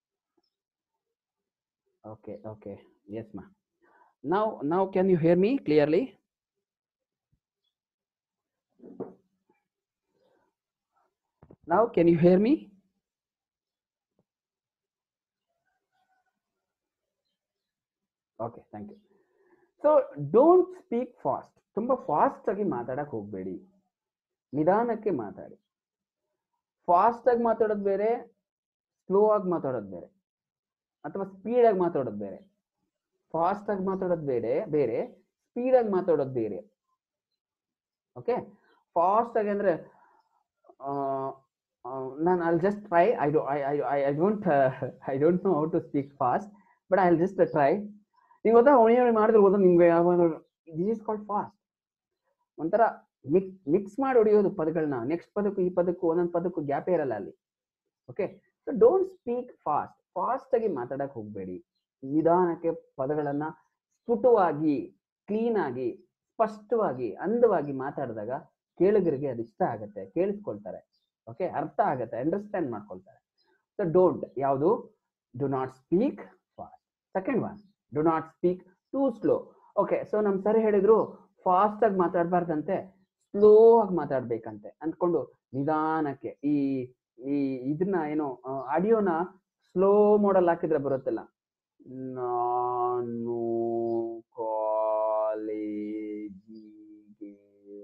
Okay okay, yes ma'am. Now can you hear me clearly? Now can you hear me? Okay, thank you. So don't speak fast. ತುಂಬಾ ಫಾಸ್ಟ್ ಆಗಿ ಮಾತಾಡಕ್ ಹೋಗ್ಬೇಡಿ, ನಿಧಾನಕ್ಕೆ ಮಾತಾಡಿ. ಫಾಸ್ಟ್ ಆಗಿ ಮಾತಾಡೋದು ಬೇರೆ, ಸ್ಲೋ ಆಗಿ ಮಾತಾಡೋದು ಬೇರೆ, ಅಥವಾ ಸ್ಪೀಡ್ ಆಗಿ ಮಾತಾಡೋದು ಬೇರೆ. ಫಾಸ್ಟ್ ಆಗಿ ಮಾತಾಡೋದು ಬೇರೆ, ಸ್ಪೀಡ್ ಆಗಿ ಮಾತಾಡೋದು ಬೇರೆ. ಓಕೆ, ಫಾಸ್ಟ್ ಆಗಿ ಅಂದ್ರೆ ನಾನು I'll just try. I don't know how to speak fast, but I'll just try. ನಿಮ್ಗೆ ಗೊತ್ತಾ, ಅವನೇ ಮಾಡಿದ್ರೆ ಗೊತ್ತಾ ನಿಮ್ಗೆ ಯಾವಾಗ ದಿಸ್ ಇಸ್ ಕಾಲ್ಡ್ ಫಾಸ್ಟ್. ಒಂಥರ ಮಿಕ್ಸ್ ಮಾಡಿ ಹೊಡಿಯೋದು ಪದಗಳನ್ನ, ನೆಕ್ಸ್ಟ್ ಪದಕ್ಕೂ ಈ ಪದಕ್ಕೂ ಒಂದೊಂದು ಪದಕ್ಕೂ ಗ್ಯಾಪೇ ಇರಲ್ಲ ಅಲ್ಲಿ. Okay, so don't speak fast. Fast ಆಗಿ ಮಾತಾಡಕ್ ಹೋಗ್ಬೇಡಿ. ನಿಧಾನಕ್ಕೆ ಪದಗಳನ್ನ ಸ್ಫುಟವಾಗಿ, ಕ್ಲೀನ್ ಆಗಿ, ಸ್ಪಷ್ಟವಾಗಿ, ಅಂದವಾಗಿ ಮಾತಾಡಿದಾಗ ಕೇಳುಗರಿಗೆ ಅದು ಇಷ್ಟ ಆಗುತ್ತೆ, ಕೇಳಿಸ್ಕೊಳ್ತಾರೆ. ಓಕೆ, ಅರ್ಥ ಆಗುತ್ತೆ, ಅಂಡರ್ಸ್ಟ್ಯಾಂಡ್ ಮಾಡ್ಕೊಳ್ತಾರೆ. ಸೊ ಡೋಂಟ್ ಯಾವುದು? Do not speak fast. Second one, do not speak too slow. Okay, so ನಮ್ ಸರ್ ಹೇಳಿದ್ರು ಫಾಸ್ಟ್ ಆಗಿ ಮಾತಾಡಬಾರ್ದಂತೆ, ಸ್ಲೋ ಆಗಿ ಮಾತಾಡ್ಬೇಕಂತೆ ಅಂದ್ಕೊಂಡು ನಿಧಾನಕ್ಕೆ ಈ ಇದನ್ನ ಏನೋ ಆಡಿಯೋನ ಸ್ಲೋ ಮೋಡಲ್ ಹಾಕಿದ್ರೆ ಬರುತ್ತಲ್ಲ, ನಾನು ಕಾಲೇಜಿಗೆ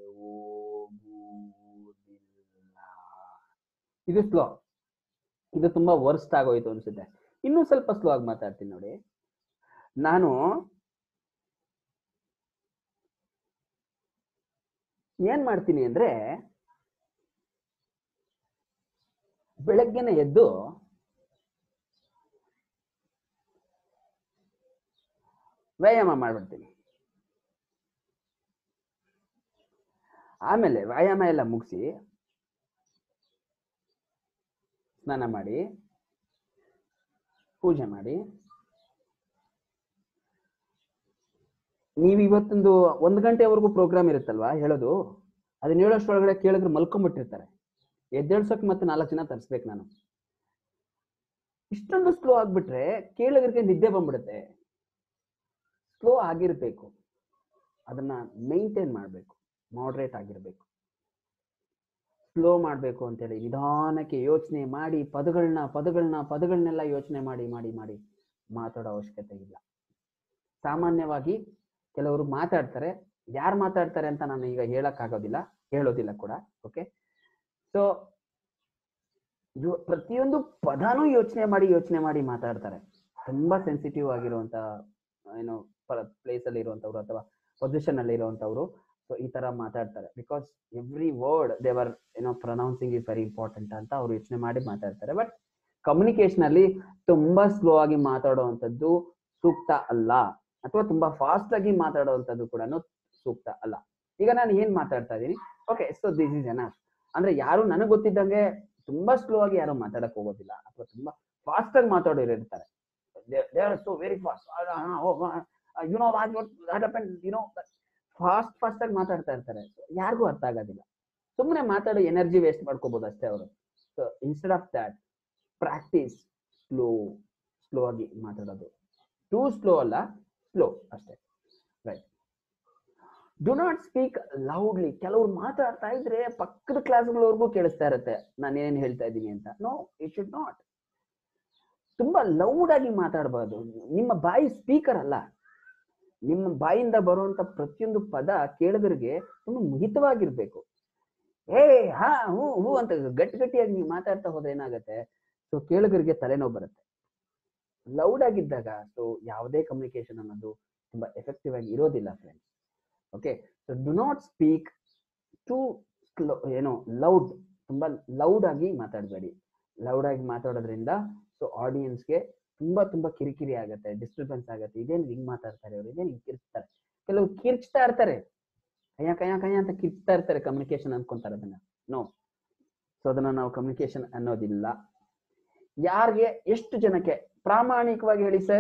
ಹೋಗುವುದಿಲ್ಲ, ಇದು ಸ್ಲೋ. ಇದು ತುಂಬಾ ವರ್ಸ್ಟ್ ಆಗೋಯ್ತು ಅನ್ಸುತ್ತೆ. ಇನ್ನೂ ಸ್ವಲ್ಪ ಸ್ಲೋ ಆಗಿ ಮಾತಾಡ್ತೀನಿ ನೋಡಿ. ನಾನು ಏನ್ ಮಾಡ್ತೀನಿ ಅಂದ್ರೆ, ಬೆಳಗ್ಗೆನೆ ಎದ್ದು ವ್ಯಾಯಾಮ ಮಾಡ್ಬಿಡ್ತೀನಿ. ಆಮೇಲೆ ವ್ಯಾಯಾಮ ಎಲ್ಲ ಮುಗಿಸಿ ಸ್ನಾನ ಮಾಡಿ ಪೂಜೆ ಮಾಡಿ, ನೀವು ಇವತ್ತೊಂದು 1 ಗಂಟೆವರೆಗೂ ಪ್ರೋಗ್ರಾಮ್ ಇರುತ್ತಲ್ವಾ ಹೇಳೋದು, ಅದನ್ನ ಹೇಳೋಷ್ಟೊಳಗಡೆ ಕೇಳಿದ್ರೆ ಮಲ್ಕೊಂಡ್ಬಿಟ್ಟಿರ್ತಾರೆ. ಎದ್ದೇಳ್ಸೋಕೆ ಮತ್ತೆ 4 ಜನ ತರಿಸ್ಬೇಕು ನಾನು. ಇಷ್ಟೊಂದು ಸ್ಲೋ ಆಗ್ಬಿಟ್ರೆ ಕೇಳಿಗರಿಗೆ ನಿದ್ದೆ ಬಂದ್ಬಿಡುತ್ತೆ. ಸ್ಲೋ ಆಗಿರ್ಬೇಕು, ಅದನ್ನ ಮೇಂಟೈನ್ ಮಾಡ್ಬೇಕು, ಮಾಡ್ರೇಟ್ ಆಗಿರ್ಬೇಕು. ಸ್ಲೋ ಮಾಡ್ಬೇಕು ಅಂತೇಳಿ ನಿಧಾನಕ್ಕೆ ಯೋಚನೆ ಮಾಡಿ ಪದಗಳನ್ನೆಲ್ಲ ಯೋಚನೆ ಮಾಡಿ ಮಾತಾಡೋ ಅವಶ್ಯಕತೆ ಇಲ್ಲ. ಸಾಮಾನ್ಯವಾಗಿ ಕೆಲವರು ಮಾತಾಡ್ತಾರೆ, ಯಾರು ಮಾತಾಡ್ತಾರೆ ಅಂತ ನಾನು ಈಗ ಹೇಳೋದಿಲ್ಲ ಕೂಡ. ಓಕೆ, ಸೊ ಪ್ರತಿಯೊಂದು ಪದನೂ ಯೋಚನೆ ಮಾಡಿ ಮಾತಾಡ್ತಾರೆ. ತುಂಬಾ ಸೆನ್ಸಿಟಿವ್ ಆಗಿರುವಂತ ಏನೋ ಪ್ಲೇಸ್ ಅಲ್ಲಿ ಇರುವಂತವ್ರು ಅಥವಾ ಪೊಸಿಷನ್ ಅಲ್ಲಿ ಇರುವಂತವ್ರು ಸೊ ಈ ತರ ಮಾತಾಡ್ತಾರೆ. Because every word they are pronouncing is very important ಅಂತ ಅವ್ರು ಯೋಚನೆ ಮಾಡಿ ಮಾತಾಡ್ತಾರೆ. ಬಟ್ ಕಮ್ಯುನಿಕೇಶನ್ ಅಲ್ಲಿ ತುಂಬಾ ಸ್ಲೋ ಆಗಿ ಮಾತಾಡುವಂಥದ್ದು ಸೂಕ್ತ ಅಲ್ಲ, ಅಥವಾ ತುಂಬಾ ಫಾಸ್ಟ್ ಆಗಿ ಮಾತಾಡುವಂಥದ್ದು ಕೂಡ ಸೂಕ್ತ ಅಲ್ಲ. ಈಗ ನಾನು ಏನ್ ಮಾತಾಡ್ತಾ ಇದ್ದೀನಿ, okay, so this is enough. ಅಂದ್ರೆ ಯಾರು ನನಗೆ ಗೊತ್ತಿದ್ದಂಗೆ ತುಂಬಾ ಸ್ಲೋ ಆಗಿ ಯಾರು ಮಾತಾಡಕ್ ಹೋಗೋದಿಲ್ಲ, ಅಥವಾ ತುಂಬಾ ಫಾಸ್ಟ್ ಆಗಿ ಮಾತಾಡೋರು ಇರ್ತಾರೆ. they are so very fast. You know what happened, fast ಆಗಿ ಮಾತಾಡ್ತಾ ಇರ್ತಾರೆ. ಯಾರಿಗೂ ಅರ್ಥ ಆಗೋದಿಲ್ಲ. ಸುಮ್ಮನೆ ಮಾತಾಡೋ ಎನರ್ಜಿ ವೇಸ್ಟ್ ಮಾಡ್ಕೋಬಹುದು ಅಷ್ಟೇ ಅವರು. So instead of that practice slow ಆಗಿ ಮಾತಾಡೋದು. ಟೂ ಸ್ಲೋ ಅಲ್ಲ, ಸ್ಲೋ ಅಷ್ಟೇ. Right. Do not speak loudly. ಕೆಲವ್ರು ಮಾತಾಡ್ತಾ ಇದ್ರೆ ಪಕ್ಕದ ಕ್ಲಾಸ್ಗಳವರೆಗೂ ಕೇಳಿಸ್ತಾ ಇರುತ್ತೆ ನಾನು ಏನ್ ಹೇಳ್ತಾ ಇದ್ದೀನಿ ಅಂತ. No, it should not. ತುಂಬಾ ಲೌಡ್ ಆಗಿ ಮಾತಾಡಬಾರ್ದು. ನಿಮ್ಮ ಬಾಯಿ ಸ್ಪೀಕರ್ ಅಲ್ಲ. ನಿಮ್ಮ ಬಾಯಿಂದ ಬರುವಂತ ಪ್ರತಿಯೊಂದು ಪದ ಕೇಳಿದ್ರಿಗೆ ತುಂಬಾ ಮುಹಿತವಾಗಿರ್ಬೇಕು. ಏ ಹಾ ಹೂ ಹೂ ಅಂತ ಗಟ್ಟಿಯಾಗಿ ನೀವು ಮಾತಾಡ್ತಾ ಹೋದ್ರೆ ಏನಾಗತ್ತೆ, ಸೊ ಕೇಳುಗರಿಗೆ ತಲೆನೋವು ಬರುತ್ತೆ. ಲೌಡ್ ಆಗಿದ್ದಾಗ ಸೊ ಯಾವುದೇ ಕಮ್ಯುನಿಕೇಶನ್ ಅನ್ನೋದು ತುಂಬಾ ಎಫೆಕ್ಟಿವ್ ಆಗಿ ಇರೋದಿಲ್ಲ friends. Okay, so do not speak too loud, ತುಂಬಾ ಲೌಡ್ ಆಗಿ ಮಾತಾಡಬೇಡಿ. ಲೌಡ್ ಆಗಿ ಮಾತಾಡೋದ್ರಿಂದ ಸೊ ಆಡಿಯನ್ಸ್ಗೆ ತುಂಬಾ ಕಿರಿಕಿರಿ ಆಗುತ್ತೆ, ಡಿಸ್ಟರ್ಬೆನ್ಸ್ ಆಗುತ್ತೆ. ಇದೇನು ಹಿಂಗ್ ಮಾತಾಡ್ತಾರೆ ಅವ್ರು, ಇದೇನು ಹಿಂಗ್ ಕಿರ್ಚ್ತಾರೆ, ಕೆಲವು ಕಿರ್ಚ್ತಾ ಇರ್ತಾರೆ, ಕಯ್ಯ ಅಂತ ಕಿರ್ಚ್ತಾ ಇರ್ತಾರೆ, ಕಮ್ಯುನಿಕೇಶನ್ ಅನ್ಕೊಂತಾರೆ ಅದನ್ನ. ನೋ, ಸೊ ಅದನ್ನ ನಾವು ಕಮ್ಯುನಿಕೇಶನ್ ಅನ್ನೋದಿಲ್ಲ. ಯಾರಿಗೆ ಎಷ್ಟು ಜನಕ್ಕೆ ಪ್ರಾಮಾಣಿಕವಾಗಿ ಹೇಳಿ ಸರ್,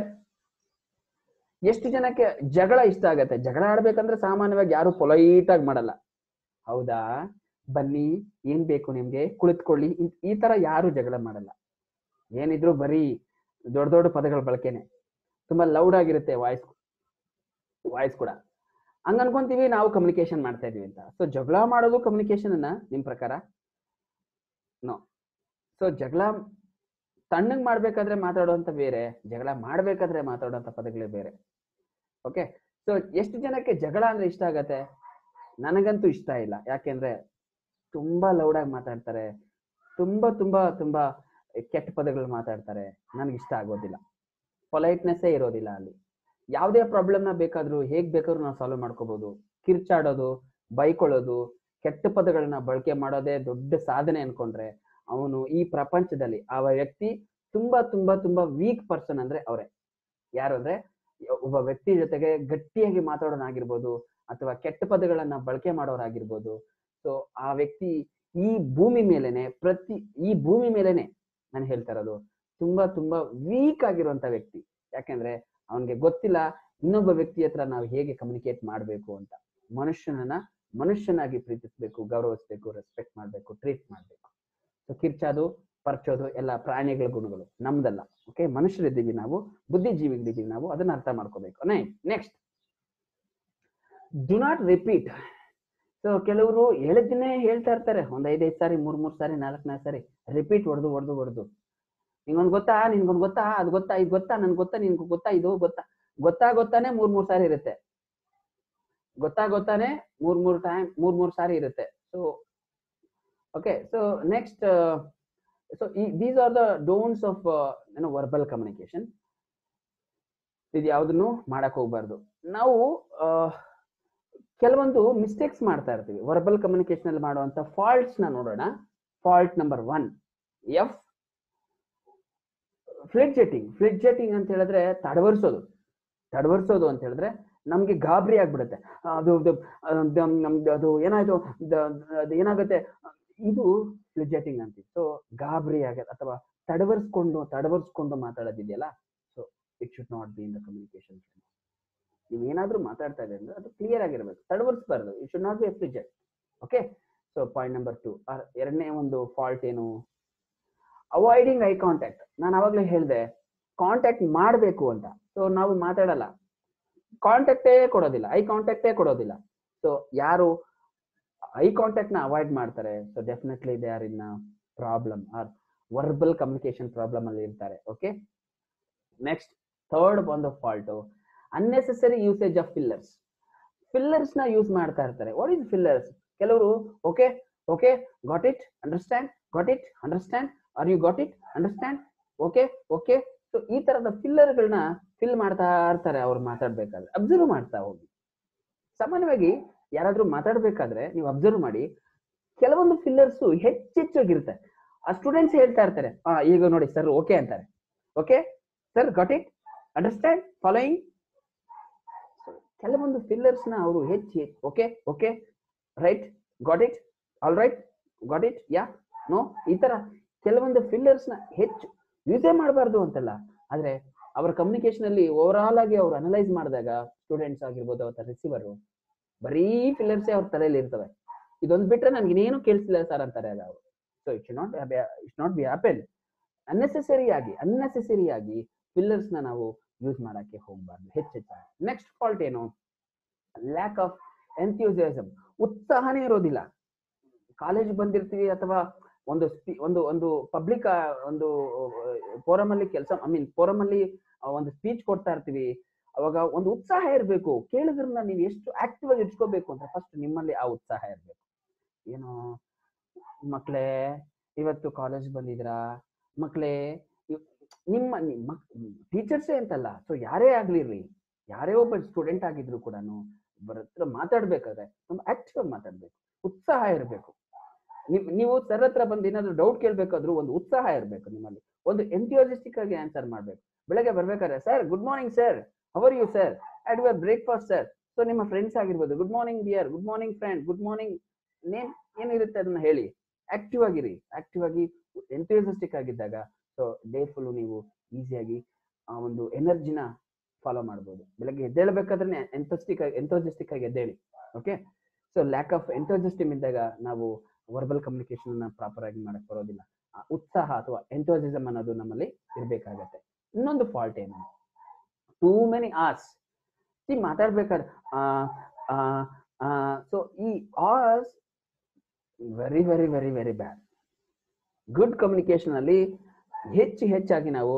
ಎಷ್ಟು ಜನಕ್ಕೆ ಜಗಳ ಇಷ್ಟ ಆಗತ್ತೆ? ಜಗಳ ಆಡ್ಬೇಕಂದ್ರೆ ಸಾಮಾನ್ಯವಾಗಿ ಯಾರು ಪೊಲೈಟ್ ಆಗಿ ಮಾಡಲ್ಲ. ಹೌದಾ, ಬನ್ನಿ, ಏನ್ ಬೇಕು ನಿಮ್ಗೆ, ಕುಳಿತುಕೊಳ್ಳಿ, ಈ ತರ ಯಾರು ಜಗಳ ಮಾಡಲ್ಲ. ಏನಿದ್ರು ಬರೀ ದೊಡ್ಡ ದೊಡ್ಡ ಪದಗಳ ಬಳಕೆನೆ, ತುಂಬಾ ಲೌಡ್ ಆಗಿರುತ್ತೆ ವಾಯ್ಸ್ ಕೂಡ. ಹಂಗ ಅನ್ಕೊಂತೀವಿ ನಾವು ಕಮ್ಯುನಿಕೇಶನ್ ಮಾಡ್ತಾ ಇದೀವಿ ಅಂತ. ಸೊ ಜಗಳ ಮಾಡೋದು ಕಮ್ಯುನಿಕೇಶನ್ ಅನ್ನ ನಿಮ್ ಪ್ರಕಾರ? ನೋ. ಸೊ ಜಗಳ ತಣ್ಣಗ್ ಮಾಡ್ಬೇಕಾದ್ರೆ ಮಾತಾಡುವಂತ ಬೇರೆ, ಜಗಳ ಮಾಡ್ಬೇಕಾದ್ರೆ ಮಾತಾಡುವಂತ ಪದಗಳೇ ಬೇರೆ. ಓಕೆ, ಸೊ ಎಷ್ಟು ಜನಕ್ಕೆ ಜಗಳ ಅಂದ್ರೆ ಇಷ್ಟ ಆಗತ್ತೆ? ನನಗಂತೂ ಇಷ್ಟ ಇಲ್ಲ. ಯಾಕೆಂದ್ರೆ ತುಂಬಾ ಲೌಡ್ ಆಗಿ ಮಾತಾಡ್ತಾರೆ, ತುಂಬಾ ಕೆಟ್ಟ ಪದಗಳು ಮಾತಾಡ್ತಾರೆ. ನನ್ಗೆ ಇಷ್ಟ ಆಗೋದಿಲ್ಲ. ಪೊಲೈಟ್ನೆಸ್ಸೇ ಇರೋದಿಲ್ಲ ಅಲ್ಲಿ. ಯಾವುದೇ ಪ್ರಾಬ್ಲಮ್ನ ಬೇಕಾದ್ರೂ ಹೇಗ್ ಬೇಕಾದ್ರೂ ನಾವು ಸಾಲ್ವ್ ಮಾಡ್ಕೋಬಹುದು. ಕಿರ್ಚಾಡೋದು, ಬೈಕೊಳ್ಳೋದು, ಕೆಟ್ಟ ಪದಗಳನ್ನ ಬಳಕೆ ಮಾಡೋದೇ ದೊಡ್ಡ ಸಾಧನೆ ಅನ್ಕೊಂಡ್ರೆ ಅವನು ಈ ಪ್ರಪಂಚದಲ್ಲಿ ಆ ವ್ಯಕ್ತಿ ತುಂಬಾ ವೀಕ್ ಪರ್ಸನ್ ಅಂದ್ರೆ ಅವರೇ. ಯಾರು ಅಂದ್ರೆ ಒಬ್ಬ ವ್ಯಕ್ತಿ ಜೊತೆಗೆ ಗಟ್ಟಿಯಾಗಿ ಮಾತಾಡೋನಾಗಿರ್ಬೋದು, ಅಥವಾ ಕೆಟ್ಟ ಪದಗಳನ್ನ ಬಳಕೆ ಮಾಡೋರಾಗಿರ್ಬೋದು. ಸೊ ಆ ವ್ಯಕ್ತಿ ಈ ಭೂಮಿ ಮೇಲೆನೆ ನಾನು ಹೇಳ್ತಾ ಇರೋದು ತುಂಬಾ ವೀಕ್ ಆಗಿರುವಂತ ವ್ಯಕ್ತಿ. ಯಾಕೆಂದ್ರೆ ಅವನ್ಗೆ ಗೊತ್ತಿಲ್ಲ ಇನ್ನೊಬ್ಬ ವ್ಯಕ್ತಿ ಹತ್ರ ನಾವು ಹೇಗೆ ಕಮ್ಯುನಿಕೇಟ್ ಮಾಡ್ಬೇಕು ಅಂತ. ಮನುಷ್ಯನಾಗಿ ಪ್ರೀತಿಸ್ಬೇಕು, ಗೌರವಿಸ್ಬೇಕು, ರೆಸ್ಪೆಕ್ಟ್ ಮಾಡ್ಬೇಕು, ಟ್ರೀಟ್ ಮಾಡ್ಬೇಕು. ಸೊ ಕಿರ್ಚಾದು, ಪರ್ಚೋದು ಎಲ್ಲ ಪ್ರಾಣಿಗಳ ಗುಣಗಳು, ನಮ್ದಲ್ಲ. ಓಕೆ, ಮನುಷ್ಯರಿದ್ದೀವಿ ನಾವು, ಬುದ್ಧಿಜೀವಿಗಳಿದ್ದೀವಿ ನಾವು, ಅದನ್ನ ಅರ್ಥ ಮಾಡ್ಕೋಬೇಕು. Next, do not repeat. So ಕೆಲವರು ಹೇಳಿದ್ದನ್ನೇ ಹೇಳ್ತಾ ಇರ್ತಾರೆ, ಒಂದ್ 5 ಸಾರಿ, 3 ಸಾರಿ, 4 ಸಾರಿ ರಿಪೀಟ್ ಹೊಡೆದು ನಿಂಗೊಂದು ಗೊತ್ತಾ, ನಿನ್ಗೊಂದು ಗೊತ್ತಾ, ಅದು ಗೊತ್ತಾ, ಇದು ಗೊತ್ತಾ, ನನ್ಗೆ ಗೊತ್ತಾ, ನಿನ್ಗೆ ಗೊತ್ತಾ, ಇದು ಗೊತ್ತಾನೆ 3 ಸಾರಿ ಇರುತ್ತೆ. ಗೊತ್ತಾನೆ 3 ಸಾರಿ ಇರುತ್ತೆ. So okay, so next, so these are the don'ts of verbal communication. ಇದು ಯಾವ್ದನ್ನು ಮಾಡಕ್ ಹೋಗ್ಬಾರ್ದು. ನಾವು ಕೆಲವೊಂದು ಮಿಸ್ಟೇಕ್ಸ್ ಮಾಡ್ತಾ ಇರ್ತೀವಿ ವರ್ಬಲ್ ಕಮ್ಯುನಿಕೇಶನ್ ಅಲ್ಲಿ. ಮಾಡುವಂತ ಫಾಲ್ಟ್ಸ್ ನ ನೋಡೋಣ. ಫಾಲ್ಟ್ ನಂಬರ್ 1, ಎಫ್, ಫ್ಲಿಡ್ಜೆಟಿಂಗ್ ಅಂತ ಹೇಳಿದ್ರೆ ತಡವರ್ಸೋದು ಅಂತ ಹೇಳಿದ್ರೆ ನಮ್ಗೆ ಗಾಬರಿ ಆಗ್ಬಿಡುತ್ತೆ. ಅದು ಏನಾಯ್ತು, ಏನಾಗುತ್ತೆ, ಇದು ಫ್ಲಿಡ್ಜೆಟಿಂಗ್ ಅಂತೀವಿ. ಸೊ ಗಾಬರಿ ಆಗತ್ತೆ ಅಥವಾ ತಡವರ್ಸ್ಕೊಂಡು ಮಾತಾಡೋದಿದೆಯಲ್ಲ, so it should not be in the communication. ನೀವು ಏನಾದ್ರೂ ಮಾತಾಡ್ತಾ ಇದೆ ಅಂದ್ರೆ ಅದು ಕ್ಲಿಯರ್ ಆಗಿರ್ಬೇಕು, ತಡವರ್ಸ್ಬಾರ್ದು. It should not be fidget. Okay, so point number 2. ಎರಡನೇ ಒಂದು ಫಾಲ್ಟ್ ಏನು? Avoiding eye contact. ನಾನು ಅವಾಗಲೇ ಹೇಳಿದೆ ಕಾಂಟ್ಯಾಕ್ಟ್ ಮಾಡಬೇಕು ಅಂತ. ಸೊ ನಾವು ಮಾತಾಡಲ್ಲ, ಐ ಕಾಂಟ್ಯಾಕ್ಟೇ ಕೊಡೋದಿಲ್ಲ. ಸೊ ಯಾರು ಐ ಕಾಂಟ್ಯಾಕ್ಟ್ ನ ಅವಾಯ್ಡ್ ಮಾಡ್ತಾರೆ, so definitely they are in problem or verbal communication problem ಅಲ್ಲಿ ಇರ್ತಾರೆ. ಓಕೆ, ನೆಕ್ಸ್ಟ್, ಥರ್ಡ್ ಒಂದು fault, unnecessary usage of fillers ನ ಯೂಸ್ ಮಾಡ್ತಾ ಇರ್ತಾರೆ. What is fillers? ಕೆಲವರು okay got it, understand, are you got it, understand, okay. So ಈ ತರದ ಫಿಲ್ಲರ್ಗಳನ್ನ fill ಮಾಡ್ತಾ ಇರ್ತಾರೆ ಅವ್ರು ಮಾತಾಡ್ಬೇಕಾದ್ರೆ. ಅಬ್ಸರ್ವ್ ಮಾಡ್ತಾ ಹೋಗಿ. ಸಾಮಾನ್ಯವಾಗಿ ಯಾರಾದ್ರೂ ಮಾತಾಡ್ಬೇಕಾದ್ರೆ ನೀವು ಅಬ್ಸರ್ವ್ ಮಾಡಿ, ಕೆಲವೊಂದು ಫಿಲ್ಲರ್ಸ್ ಹೆಚ್ಚಾಗಿರುತ್ತೆ. ಆ ಸ್ಟೂಡೆಂಟ್ಸ್ ಹೇಳ್ತಾ ಇರ್ತಾರೆ, ಈಗ ನೋಡಿ ಸರ್ ಓಕೆ ಅಂತಾರೆ, okay sir got it, understand, following. ಕೆಲವೊಂದು ಫಿಲ್ಲರ್ಸ್ ನ ಅವರು okay right, got it, all right, got it, yeah, no, ಈ ತರ ಕೆಲವೊಂದು ಫಿಲ್ಲರ್ಸ್ ನ ಹೆಚ್ಚು ಯೂಸೇ ಮಾಡಬಾರ್ದು ಅಂತಲ್ಲ. ಆದ್ರೆ ಅವರ ಕಮ್ಯುನಿಕೇಶನ್ ಅಲ್ಲಿ ಓವರ್ ಆಲ್ ಆಗಿ ಅವ್ರು ಅನಲೈಸ್ ಮಾಡಿದಾಗ ಸ್ಟೂಡೆಂಟ್ಸ್ ಆಗಿರ್ಬೋದು ಅಥವಾ ರಿಸೀವರ್ ಬರೀ ಫಿಲ್ಲರ್ಸೇ ಅವ್ರ ತಲೆಯಲ್ಲಿ ಇರ್ತವೆ. ಇದೊಂದು ಬಿಟ್ರೆ ನನ್ಗೆ ಇನ್ನೇನು ಕೇಳಿಸಿಲ್ಲ ಸರ್ ಅಂತಾರೆ ಅವರು. So it should not be happen. Unnecessary ಆಗಿ ಫಿಲ್ಲರ್ಸ್ ನ ನಾವು ಯೂಸ್ ಮಾಡಕ್ಕೆ ಹೋಗ್ಬಾರ್ದು ಹೆಚ್ಚಾಗಿ. ನೆಕ್ಸ್ಟ್ ಫಾಲ್ಟ್ ಏನು? Lack of enthusiasm. ಉತ್ಸಾಹನೇ ಇರೋದಿಲ್ಲ. ಕಾಲೇಜ್ ಬಂದಿರ್ತೀವಿ ಅಥವಾ ಒಂದು ಪಬ್ಲಿಕ್ ಒಂದು ಫೋರಮ್ ಅಲ್ಲಿ ಫೋರಮ್ ಅಲ್ಲಿ ಒಂದು ಸ್ಪೀಚ್ ಕೊಡ್ತಾ ಇರ್ತೀವಿ. ಅವಾಗ ಒಂದು ಉತ್ಸಾಹ ಇರಬೇಕು. ಕೇಳಿದ್ರನ್ನ ನೀವು ಎಷ್ಟು ಆಕ್ಟಿವ್ ಆಗಿ ಇಟ್ಕೋಬೇಕು ಅಂದ್ರೆ ಫಸ್ಟ್ ನಿಮ್ಮಲ್ಲಿ ಆ ಉತ್ಸಾಹ ಇರಬೇಕು. ಏನು ಮಕ್ಕಳೇ ಇವತ್ತು ಕಾಲೇಜ್ ಬಂದಿದ್ರಾ ಮಕ್ಕಳೇ, ನಿಮ್ಮ ಟೀಚರ್ಸೇ ಅಂತಲ್ಲ, ಸೊ ಯಾರೇ ಆಗ್ಲಿರ್ಲಿ, ಯಾರೇ ಒಬ್ಬ ಸ್ಟೂಡೆಂಟ್ ಆಗಿದ್ರು ಕೂಡ ಒಬ್ಬರ ಹತ್ರ ಮಾತಾಡ್ಬೇಕಾದ್ರೆ ತುಂಬ ಆಕ್ಟಿವ್ ಆಗಿ ಮಾತಾಡ್ಬೇಕು, ಉತ್ಸಾಹ ಇರಬೇಕು. ನೀವು ಸರ್ ಹತ್ರ ಬಂದು ಏನಾದ್ರು ಡೌಟ್ ಕೇಳ್ಬೇಕಾದ್ರೂ ಒಂದು ಉತ್ಸಾಹ ಇರಬೇಕು ನಿಮ್ಮಲ್ಲಿ, ಒಂದು ಎಂಥಿಯಾಸಿಸ್ಟಿಕ್ ಆಗಿ ಆನ್ಸರ್ ಮಾಡ್ಬೇಕು. ಬೆಳಗ್ಗೆ ಬರ್ಬೇಕಾದ್ರೆ sir good morning sir, how are you sir, at your breakfast sir. So ನಿಮ್ಮ ಫ್ರೆಂಡ್ಸ್ ಆಗಿರ್ಬೋದು, good morning dear, good morning friend, good morning name ಏನಿರುತ್ತೆ ಅದನ್ನ ಹೇಳಿ. ಆಕ್ಟಿವ್ ಆಗಿರಿ. ಆಕ್ಟಿವ್ ಆಗಿ ಎಂಥಿಯಾಸಿಸ್ಟಿಕ್ ಆಗಿದ್ದಾಗ ಸೊ ಡೇ ಫುಲ್ ನೀವು ಈಸಿಯಾಗಿ ಆ ಒಂದು ಎನರ್ಜಿನ ಫಾಲೋ ಮಾಡ್ಬೋದು. ಬೆಳಗ್ಗೆ ಎದ್ದೇಳಬೇಕಾದ್ರೆ ಎಂಥೋಸಿಸ್ಟಿಕ್ ಆಗಿ ಎದ್ದೇಳಿ. Okay, so lack of enthusiasm ಇದ್ದಾಗ ನಾವು ವರ್ಬಲ್ ಕಮ್ಯುನಿಕೇಶನ್ ಪ್ರಾಪರ್ ಆಗಿ ಮಾಡಕ್ ಬರೋದಿಲ್ಲ. ಉತ್ಸಾಹ ಅಥವಾ ಎಂಥೋಸಿಸಮ್ ಅನ್ನೋದು ನಮ್ಮಲ್ಲಿ ಇರ್ಬೇಕಾಗತ್ತೆ. ಇನ್ನೊಂದು ಫಾಲ್ಟ್ ಏನು, ಟೂ ಮೆನಿ ಆರ್ಸ್ ಮಾತಾಡ್ಬೇಕಾದ್ರೆ ಸೊ ಈ ahs very very very very bad. Good communication ಅಲ್ಲಿ ಹೆಚ್ಚಾಗಿ ನಾವು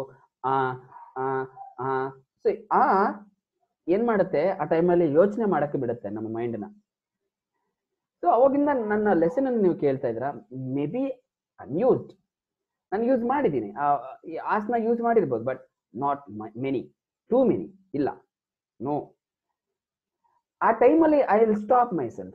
ಸೊ ಏನ್ ಮಾಡುತ್ತೆ, ಆ ಟೈಮಲ್ಲಿ ಯೋಚನೆ ಮಾಡಕ್ಕೆ ಬಿಡುತ್ತೆ ನಮ್ಮ ಮೈಂಡ್ನ. ಸೊ ಅವಾಗಿಂದ ನನ್ನ ಲೆಸನ್ ಅನ್ನು ನೀವು ಕೇಳ್ತಾ ಇದ್ದೀರಾ, ಮೇ ಬಿ ಅನ್ಯೂಸ್ಡ್, ನಾನು ಯೂಸ್ ಮಾಡಿದ್ದೀನಿ, ಆಸ್ನ ಯೂಸ್ ಮಾಡಿರ್ಬೋದು, but not many, too many ಇಲ್ಲ, ನೋ. ಆ ಟೈಮಲ್ಲಿ I will stop myself,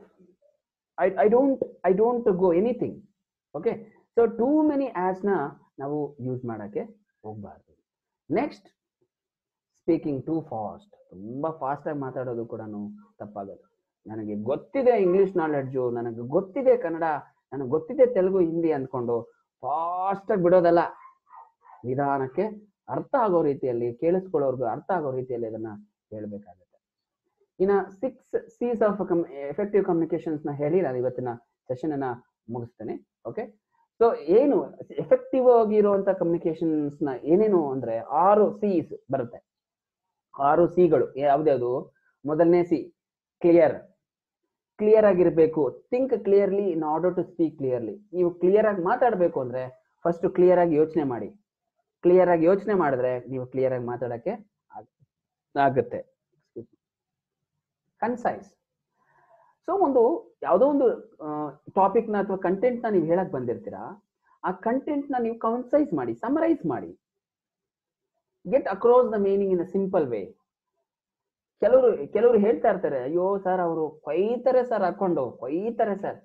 I don't go anything. Okay, so too many ಆಸ್ನ ನಾವು ಯೂಸ್ ಮಾಡಕ್ಕೆ ಹೋಗ್ಬಾರ್ದು. ನೆಕ್ಸ್ಟ್, ಸ್ಪೀಕಿಂಗ್ ಟೂ ಫಾಸ್ಟ್, ತುಂಬಾ ಫಾಸ್ಟ್ ಆಗಿ ಮಾತಾಡೋದು ಕೂಡ ತಪ್ಪಾಗೋದು. ನನಗೆ ಗೊತ್ತಿದೆ ಇಂಗ್ಲಿಷ್ ನಾಲೆಡ್ಜು, ನನಗೆ ಗೊತ್ತಿದೆ ಕನ್ನಡ, ನನಗೆ ಗೊತ್ತಿದೆ ತೆಲುಗು ಹಿಂದಿ ಅಂದ್ಕೊಂಡು ಫಾಸ್ಟ್ ಆಗಿ ಬಿಡೋದಲ್ಲ. ನಿಧಾನಕ್ಕೆ ಅರ್ಥ ಆಗೋ ರೀತಿಯಲ್ಲಿ, ಕೇಳಿಸ್ಕೊಳ್ಳೋರ್ಗು ಅರ್ಥ ಆಗೋ ರೀತಿಯಲ್ಲಿ ಅದನ್ನ ಹೇಳ್ಬೇಕಾಗುತ್ತೆ. ಇನ್ನು 6 C's ಆಫ್ ಎಫೆಕ್ಟಿವ್ ಕಮ್ಯುನಿಕೇಶನ್ಸ್ ನ ಹೇಳಿ ನಾನು ಇವತ್ತಿನ ಸೆಷನ್ ಅನ್ನ ಮುಗಿಸ್ತೇನೆ. ಓಕೆ, ಸೊ ಏನು ಎಫೆಕ್ಟಿವ್ ಆಗಿರುವಂತ ಕಮ್ಯುನಿಕೇಶನ್ಸ್ ನ ಏನೇನು ಅಂದ್ರೆ 6 C's ಬರುತ್ತೆ. 6 Cಗಳು ಯಾವ್ದ್ಯಾವ್ದು? ಮೊದಲನೇ ಸಿ ಕ್ಲಿಯರ್. ಕ್ಲಿಯರ್ ಆಗಿರ್ಬೇಕು. Think clearly in order to speak clearly. ನೀವು ಕ್ಲಿಯರ್ ಆಗಿ ಮಾತಾಡಬೇಕು ಅಂದ್ರೆ ಫಸ್ಟ್ ಕ್ಲಿಯರ್ ಆಗಿ ಯೋಚನೆ ಮಾಡಿ. ಕ್ಲಿಯರ್ ಆಗಿ ಯೋಚನೆ ಮಾಡಿದ್ರೆ ನೀವು ಕ್ಲಿಯರ್ ಆಗಿ ಮಾತಾಡಕ್ಕೆ ಆಗುತ್ತೆ. ಕನ್ಸೈಸ್. ಸೊ ಒಂದು ಯಾವುದೋ ಒಂದು ಟಾಪಿಕ್ ನ ಅಥವಾ ಕಂಟೆಂಟ್ ನ ನೀವು ಹೇಳಕ್ ಬಂದಿರ್ತೀರಾ, ಆ ಕಂಟೆಂಟ್ ನ ನೀವು ಕನ್ಸೈಸ್ ಮಾಡಿ, ಸಮರೈಸ್ ಮಾಡಿ. Get across the meaning in a simple way. ಕೆಲವರು ಹೇಳ್ತಾ ಇರ್ತಾರೆ, ಅಯ್ಯೋ ಸರ್ ಅವರು ಕೊಯ್ತಾರೆ ಸರ್, ಹಾಕೊಂಡು ಕೊಯ್ತಾರೆ sir,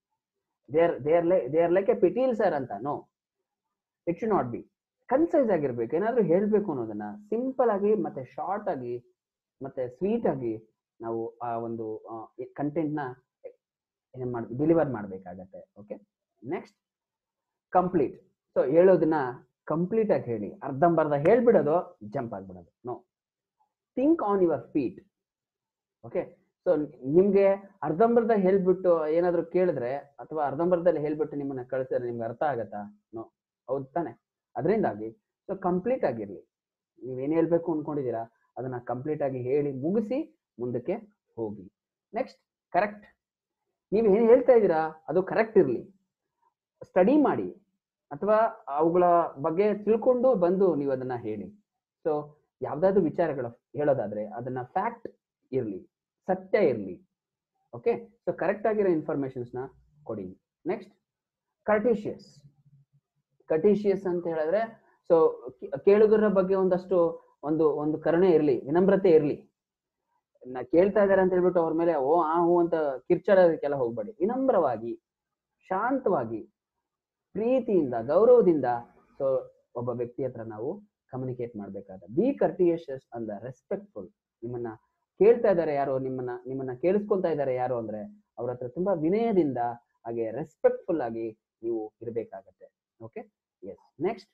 they are like a ಪಿಟೀಲ್ ಸರ್ ಅಂತ. No, it should not be. Concise ಆಗಿರ್ಬೇಕು. ಏನಾದ್ರು ಹೇಳ್ಬೇಕು ಅನ್ನೋದನ್ನ ಸಿಂಪಲ್ ಆಗಿ ಮತ್ತೆ ಶಾರ್ಟ್ ಆಗಿ ಮತ್ತೆ ಸ್ವೀಟ್ ಆಗಿ ನಾವು ಆ ಒಂದು ಕಂಟೆಂಟ್ ನ ಡೆಲಿವರ್ ಮಾಡ್ಬೇಕಾಗತ್ತೆ. Okay, next complete. ಸೊ ಹೇಳೋದನ್ನ ಕಂಪ್ಲೀಟ್ ಆಗಿ ಹೇಳಿ. ಅರ್ಧಂಬರ್ಧ ಹೇಳ್ಬಿಡೋದು, ಜಂಪ್ ಆಗ್ಬಿಡೋದು. No, think on your feet. Okay, so ನಿಮ್ಗೆ ಅರ್ಧಂಬರ್ಧ ಹೇಳ್ಬಿಟ್ಟು ಏನಾದ್ರು ಕೇಳಿದ್ರೆ ಅಥವಾ ಅರ್ಧಂಬರ್ಧದಲ್ಲಿ ಹೇಳ್ಬಿಟ್ಟು ನಿಮ್ಮನ್ನ ಕಳಿಸಿದ್ರೆ ನಿಮ್ಗೆ ಅರ್ಥ ಆಗತ್ತಾ? ನೋ, ಹೌದು ತಾನೆ? ಅದರಿಂದಾಗಿ ಸೊ ಕಂಪ್ಲೀಟ್ ಆಗಿರ್ಲಿ. ನೀವೇನ್ ಹೇಳ್ಬೇಕು ಅನ್ಕೊಂಡಿದೀರಾ ಅದನ್ನ ಕಂಪ್ಲೀಟ್ ಆಗಿ ಹೇಳಿ ಮುಗಿಸಿ ಮುಂದಕ್ಕೆ ಹೋಗಿ. Next, correct. ನೀವು ಏನ್ ಹೇಳ್ತಾ ಇದ್ದೀರಾ ಅದು ಕರೆಕ್ಟ್ ಇರ್ಲಿ. ಸ್ಟಡಿ ಮಾಡಿ ಅಥವಾ ಅವುಗಳ ಬಗ್ಗೆ ತಿಳ್ಕೊಂಡು ಬಂದು ನೀವು ಅದನ್ನ ಹೇಳಿ. ಸೊ ಯಾವ್ದಾದ್ರು ವಿಚಾರಗಳು ಹೇಳೋದಾದ್ರೆ ಅದನ್ನ ಫ್ಯಾಕ್ಟ್ ಇರ್ಲಿ, ಸತ್ಯ ಇರ್ಲಿ. ಓಕೆ, ಸೊ ಕರೆಕ್ಟ್ ಆಗಿರೋ ಇನ್ಫಾರ್ಮೇಶನ್ಸ್ ನ ಕೊಡಿ. ನೆಕ್ಸ್ಟ್, ಕರ್ಟೇಷಿಯಸ್. ಕರ್ಟೇಷಿಯಸ್ ಅಂತ ಹೇಳಿದ್ರೆ ಸೊ ಕೇಳುಗರ ಬಗ್ಗೆ ಒಂದಷ್ಟು ಒಂದು ಕರುಣೆ ಇರ್ಲಿ, ವಿನಮ್ರತೆ ಇರ್ಲಿ. ಕೇಳ್ತಾ ಇದಾರೆ ಅಂತ ಹೇಳ್ಬಿಟ್ಟು ಅವ್ರ ಮೇಲೆ ಓ ಆ ಹೂ ಅಂತ ಕಿರ್ಚಾಡೋದಕ್ಕೆಲ್ಲ ಹೋಗ್ಬೇಡಿ. ವಿನಮ್ರವಾಗಿ, ಶಾಂತವಾಗಿ, ಪ್ರೀತಿಯಿಂದ, ಗೌರವದಿಂದ ಸೊ ಒಬ್ಬ ವ್ಯಕ್ತಿ ಹತ್ರ ನಾವು ಕಮ್ಯುನಿಕೇಟ್ ಮಾಡ್ಬೇಕಾದ. Be courteous and respectful. ನಿಮ್ಮನ್ನ ಕೇಳ್ತಾ ಇದ್ದಾರೆ ಯಾರು, ನಿಮ್ಮನ್ನ ಕೇಳಿಸ್ಕೊಳ್ತಾ ಇದ್ದಾರೆ ಯಾರು ಅಂದ್ರೆ ಅವ್ರ ಹತ್ರ ತುಂಬಾ ವಿನಯದಿಂದ ಹಾಗೆ ರೆಸ್ಪೆಕ್ಟ್ಫುಲ್ ಆಗಿ ನೀವು ಇರಬೇಕಾಗತ್ತೆ. Okay, yes. ನೆಕ್ಸ್ಟ್,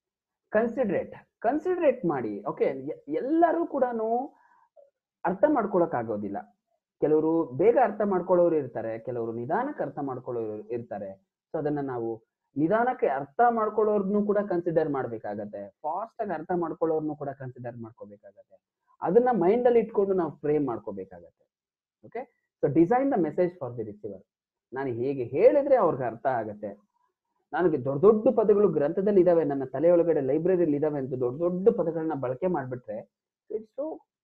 ಕನ್ಸಿಡರೇಟ್ ಮಾಡಿ. ಓಕೆ, ಎಲ್ಲರೂ ಕೂಡ ಅರ್ಥ ಮಾಡ್ಕೊಳಕ್ ಆಗೋದಿಲ್ಲ. ಕೆಲವರು ಬೇಗ ಅರ್ಥ ಮಾಡ್ಕೊಳ್ಳೋರು ಇರ್ತಾರೆ, ಕೆಲವರು ನಿಧಾನಕ್ಕೆ ಅರ್ಥ ಮಾಡ್ಕೊಳ್ಳೋರು ಇರ್ತಾರೆ. ಸೊ ಅದನ್ನ ನಾವು ನಿಧಾನಕ್ಕೆ ಅರ್ಥ ಮಾಡ್ಕೊಳ್ಳೋರ್ನು ಕೂಡ ಕನ್ಸಿಡರ್ ಮಾಡ್ಬೇಕಾಗತ್ತೆ, ಫಾಸ್ಟ್ ಆಗಿ ಅರ್ಥ ಮಾಡ್ಕೊಳ್ಳೋರ್ನು ಕೂಡ ಕನ್ಸಿಡರ್ ಮಾಡ್ಕೋಬೇಕಾಗತ್ತೆ. ಅದನ್ನ ಮೈಂಡ್ ಅಲ್ಲಿ ಇಟ್ಕೊಂಡು ನಾವು ಫ್ರೇಮ್ ಮಾಡ್ಕೋಬೇಕಾಗತ್ತೆ. Okay, so design the message for the receiver. ನಾನು ಹೇಗೆ ಹೇಳಿದ್ರೆ ಅವ್ರಿಗೆ ಅರ್ಥ ಆಗತ್ತೆ. ನನಗೆ ದೊಡ್ಡ ದೊಡ್ಡ ಪದಗಳು ಗ್ರಂಥದಲ್ಲಿ ಇದಾವೆ, ನನ್ನ ತಲೆಯೊಳಗಡೆ ಲೈಬ್ರರಿಲಿ ಇದಾವೆ ಅಂತ ದೊಡ್ಡ ದೊಡ್ಡ ಪದಗಳನ್ನ ಬಳಕೆ ಮಾಡ್ಬಿಟ್ರೆ it's so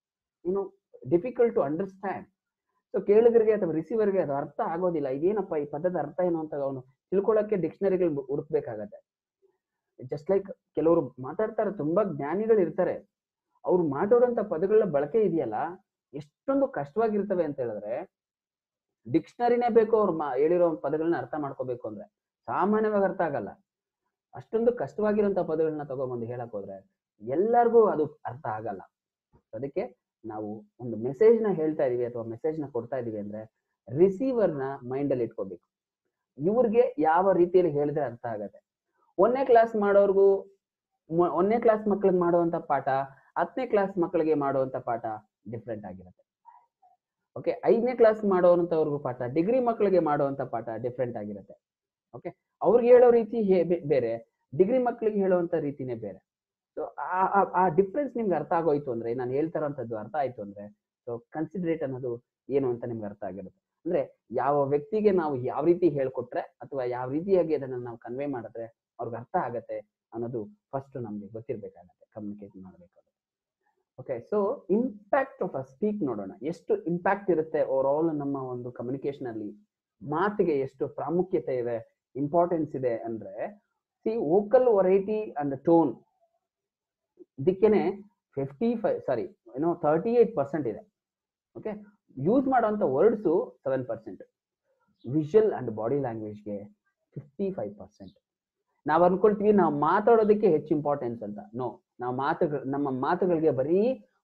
difficult to understand. So ಕೇಳುಗರಿಗೆ ಅಥವಾ ರಿಸೀವರ್ಗೆ ಅದು ಅರ್ಥ ಆಗೋದಿಲ್ಲ. ಇದೇನಪ್ಪ ಈ ಪದದ ಅರ್ಥ ಏನು ಅಂತ ಅವನು ತಿಳ್ಕೊಳ್ಳೋಕೆ ಡಿಕ್ಷನರಿಗಳು ಹುಡುಕ್ಬೇಕಾಗತ್ತೆ. ಜಸ್ಟ್ ಲೈಕ್ ಕೆಲವರು ಮಾತಾಡ್ತಾರೆ, ತುಂಬಾ ಜ್ಞಾನಿಗಳು ಇರ್ತಾರೆ, ಅವ್ರು ಮಾತಾಡುವಂತ ಪದಗಳ ಬಳಕೆ ಇದೆಯಲ್ಲ ಎಷ್ಟೊಂದು ಕಷ್ಟವಾಗಿರ್ತವೆ ಅಂತ ಹೇಳಿದ್ರೆ ಡಿಕ್ಷನರಿನೇ ಬೇಕು ಅವ್ರು ಹೇಳಿರೋ ಪದಗಳನ್ನ ಅರ್ಥ ಮಾಡ್ಕೋಬೇಕು ಅಂದ್ರೆ. ಸಾಮಾನ್ಯವಾಗಿ ಅರ್ಥ ಆಗಲ್ಲ. ಅಷ್ಟೊಂದು ಕಷ್ಟವಾಗಿರುವಂತ ಪದಗಳನ್ನ ತಗೊಂಡ್ಬಂದು ಹೇಳಕ್ ಹೋದ್ರೆ ಎಲ್ಲರಿಗೂ ಅದು ಅರ್ಥ ಆಗಲ್ಲ. ಅದಕ್ಕೆ ನಾವು ಒಂದು ಮೆಸೇಜ್ ನ ಹೇಳ್ತಾ ಇದೀವಿ ಅಥವಾ ಮೆಸೇಜ್ ನ ಕೊಡ್ತಾ ಇದೀವಿ ಅಂದ್ರೆ ರಿಸೀವರ್ ನ ಮೈಂಡ್ ಅಲ್ಲಿ ಇಟ್ಕೋಬೇಕು. ಇವ್ರಿಗೆ ಯಾವ ರೀತಿಯಲ್ಲಿ ಹೇಳಿದ್ರೆ ಅರ್ಥ ಆಗತ್ತೆ. 1ನೇ ಕ್ಲಾಸ್ ಮಾಡೋರ್ಗು 1ನೇ ಕ್ಲಾಸ್ ಮಕ್ಳಿಗೆ ಮಾಡುವಂತ ಪಾಠ 10ನೇ ಕ್ಲಾಸ್ ಮಕ್ಕಳಿಗೆ ಮಾಡುವಂತ ಪಾಠ ಡಿಫ್ರೆಂಟ್ ಆಗಿರುತ್ತೆ. ಓಕೆ, 5ನೇ ಕ್ಲಾಸ್ ಮಾಡೋವಂಥವ್ರಿಗೂ ಪಾಠ, ಡಿಗ್ರಿ ಮಕ್ಕಳಿಗೆ ಮಾಡುವಂತ ಪಾಠ ಡಿಫ್ರೆಂಟ್ ಆಗಿರುತ್ತೆ. ಓಕೆ, ಅವ್ರಿಗೆ ಹೇಳೋ ರೀತಿ ಬೇರೆ, ಡಿಗ್ರಿ ಮಕ್ಕಳಿಗೆ ಹೇಳುವಂತ ರೀತಿನೇ ಬೇರೆ. ಸೊ ಆ ಡಿಫ್ರೆನ್ಸ್ ನಿಮ್ಗೆ ಅರ್ಥ ಆಗೋಯ್ತು ಅಂದ್ರೆ, ನಾನು ಹೇಳ್ತಾ ಇರೋಂಥದ್ದು ಅರ್ಥ ಆಯ್ತು ಅಂದ್ರೆ, ಸೊ ಕನ್ಸಿಡರೇಟ್ ಅನ್ನೋದು ಏನು ಅಂತ ನಿಮ್ಗೆ ಅರ್ಥ ಆಗಿರುತ್ತೆ. ಅಂದ್ರೆ ಯಾವ ವ್ಯಕ್ತಿಗೆ ನಾವು ಯಾವ ರೀತಿ ಹೇಳ್ಕೊಟ್ರೆ ಅಥವಾ ಯಾವ ರೀತಿಯಾಗಿ ಅದನ್ನ ನಾವು ಕನ್ವೆ ಮಾಡಿದ್ರೆ ಅವ್ರಿಗೆ ಅರ್ಥ ಆಗತ್ತೆ ಅನ್ನೋದು ಫಸ್ಟ್ ನಮ್ಗೆ ಗೊತ್ತಿರ್ಬೇಕಾಗತ್ತೆ ಕಮ್ಯುನಿಕೇಟ್ ಮಾಡಬೇಕಾದ್ರೆ. Okay, so impact of a speak ನೋಡೋಣ. ಎಷ್ಟು ಇಂಪ್ಯಾಕ್ಟ್ ಇರುತ್ತೆ ಓವರ್ ಆಲ್ ನಮ್ಮ ಒಂದು ಕಮ್ಯುನಿಕೇಶನ್ ಅಲ್ಲಿ, ಮಾತಿಗೆ ಎಷ್ಟು ಪ್ರಾಮುಖ್ಯತೆ ಇದೆ, ಇಂಪಾರ್ಟೆನ್ಸ್ ಇದೆ ಅಂದ್ರೆ, see vocal variety and tone ಇದಕ್ಕೇನೆ 38% ಇದೆ. ಓಕೆ, ಯೂಸ್ ಮಾಡುವಂತ ವರ್ಡ್ಸ್ 7%, ವಿಷುವಲ್ ಅಂಡ್ ಬಾಡಿ ಲ್ಯಾಂಗ್ವೇಜ್ಗೆ 55%. ನಾವು ಅನ್ಕೊಳ್ತೀವಿ ನಾವು ಮಾತಾಡೋದಕ್ಕೆ ಹೆಚ್ಚು ಇಂಪಾರ್ಟೆನ್ಸ್ ಅಂತ. ನೋ, ನಾವು ನಮ್ಮ ಮಾತುಗಳಿಗೆ ಬರೀ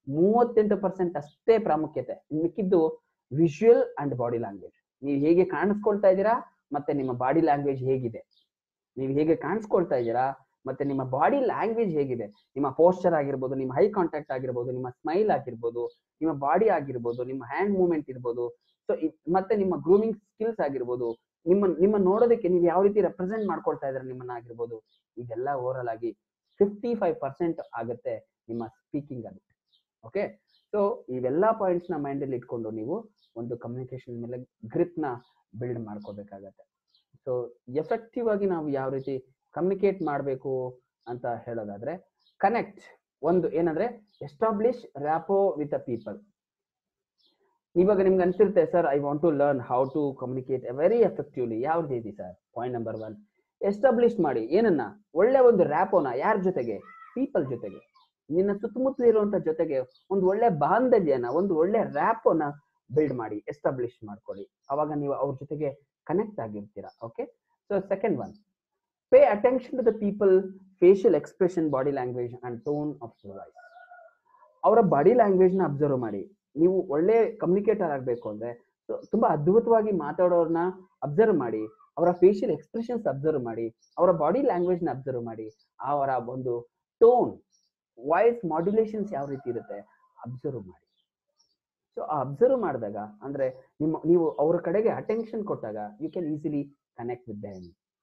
38% ಅಷ್ಟೇ ಪ್ರಾಮುಖ್ಯತೆ. ಮಿಕ್ಕಿದ್ದು ವಿಷುವಲ್ ಅಂಡ್ ಬಾಡಿ ಲ್ಯಾಂಗ್ವೇಜ್. ನೀವು ಹೇಗೆ ಕಾಣಿಸ್ಕೊಳ್ತಾ ಇದ್ದೀರಾ ಮತ್ತೆ ನಿಮ್ಮ ಬಾಡಿ ಲ್ಯಾಂಗ್ವೇಜ್ ಹೇಗಿದೆ, ನೀವು ಹೇಗೆ ಕಾಣಿಸ್ಕೊಳ್ತಾ ಇದ್ದೀರಾ ಮತ್ತೆ ನಿಮ್ಮ ಬಾಡಿ ಲ್ಯಾಂಗ್ವೇಜ್ ಹೇಗಿದೆ, ನಿಮ್ಮ ಪೋಸ್ಚರ್ ಆಗಿರ್ಬೋದು, ನಿಮ್ಮ ಹೈ ಕಾಂಟ್ಯಾಕ್ಟ್ ಆಗಿರ್ಬೋದು, ನಿಮ್ಮ ಸ್ಮೈಲ್ ಆಗಿರ್ಬೋದು, ನಿಮ್ಮ ಬಾಡಿ ಆಗಿರ್ಬೋದು, ನಿಮ್ಮ ಹ್ಯಾಂಡ್ ಮೂವ್ಮೆಂಟ್ ಇರ್ಬೋದು, ಸೊ ಮತ್ತೆ ನಿಮ್ಮ ಗ್ರೂಮಿಂಗ್ ಸ್ಕಿಲ್ಸ್ ಆಗಿರ್ಬೋದು, ನಿಮ್ಮ ನೋಡೋದಕ್ಕೆ ನೀವು ಯಾವ ರೀತಿ ರೆಪ್ರೆಸೆಂಟ್ ಮಾಡ್ಕೊಳ್ತಾ ಇದ್ರೆ ನಿಮ್ಮನ್ನ ಆಗಿರ್ಬೋದು, ಇದೆಲ್ಲ ಓವರ್ ಆಗಿ 55% ಆಗುತ್ತೆ ನಿಮ್ಮ ಸ್ಪೀಕಿಂಗ್ ಅಲ್ಲಿ. ಓಕೆ, ಸೊ ಇವೆಲ್ಲ ಪಾಯಿಂಟ್ಸ್ ನ ಮೈಂಡ್ ಅಲ್ಲಿ ಇಟ್ಕೊಂಡು ನೀವು ಒಂದು ಕಮ್ಯುನಿಕೇಶನ್ ಮೇಲೆ ಗ್ರಿಪ್ ನ ಬಿಲ್ಡ್ ಮಾಡ್ಕೋಬೇಕಾಗತ್ತೆ. ಸೊ ಎಫೆಕ್ಟಿವ್ ಆಗಿ ನಾವು ಯಾವ ರೀತಿ ಕಮ್ಯುನಿಕೇಟ್ ಮಾಡಬೇಕು ಅಂತ ಹೇಳೋದಾದ್ರೆ, ಕನೆಕ್ಟ್ ಒಂದು ಏನಂದ್ರೆ establish rapport with a people. ಇವಾಗ ನಿಮ್ಗೆ ಅನ್ಸಿರುತ್ತೆ, sir I want to learn how to communicate very effectively. ಯಾವ ರೀತಿ ಸರ್? ಪಾಯಿಂಟ್ ನಂಬರ್ 1, ಎಸ್ಟಾಬ್ಲಿಷ್ ಮಾಡಿ ಏನನ್ನ, ಒಳ್ಳೆ ಒಂದು ರ್ಯಾಪೋನ. ಯಾರ ಜೊತೆಗೆ? ಪೀಪಲ್ ಜೊತೆಗೆ, ನಿನ್ನ ಸುತ್ತಮುತ್ತಲು ಇರುವಂತ ಜೊತೆಗೆ ಒಂದು ಒಳ್ಳೆ ಬಾಂಧವ್ಯನ, ಒಂದು ಒಳ್ಳೆ ರ್ಯಾಪೋನ ಬಿಲ್ಡ್ ಮಾಡಿ, ಎಸ್ಟಾಬ್ಲಿಷ್ ಮಾಡ್ಕೊಳ್ಳಿ. ಅವಾಗ ನೀವು ಅವ್ರ ಜೊತೆಗೆ ಕನೆಕ್ಟ್ ಆಗಿರ್ತೀರಾ. Okay, so second one, pay attention to the people facial expression, body language and tone of the voice. ಅವರ ಬಾಡಿ ಲ್ಯಾಂಗ್ವೇಜ್ ನ ಅಬ್ಸರ್ವ್ ಮಾಡಿ. ನೀವು ಒಳ್ಳೆ ಕಮ್ಯುನಿಕೇಟರ್ ಆಗಬೇಕು ಅಂದ್ರೆ ತುಂಬಾ ಅದ್ಭುತವಾಗಿ ಮಾತಾಡೋರ್ನ ಅಬ್ಸರ್ವ್ ಮಾಡಿ, ಅವರ ಫೇಶಿಯಲ್ ಎಕ್ಸ್ಪ್ರೆಷನ್ಸ್ ಅಬ್ಸರ್ವ್ ಮಾಡಿ, ಅವರ ಬಾಡಿ ಲ್ಯಾಂಗ್ವೇಜ್ ನ ಅಬ್ಸರ್ವ್ ಮಾಡಿ, ಅವರ ಒಂದು ಟೋನ್, ವಾಯ್ಸ್ ಮಾಡ್ಯುಲೇಷನ್ಸ್ ಯಾವ ರೀತಿ ಇರುತ್ತೆ ಅಬ್ಸರ್ವ್ ಮಾಡಿ. ಸೊ ಆ ಅಬ್ಸರ್ವ್ ಮಾಡಿದಾಗ ಅಂದ್ರೆ ನೀವು ಅವ್ರ ಕಡೆಗೆ ಅಟೆನ್ಷನ್ ಕೊಟ್ಟಾಗ you can easily connect with them.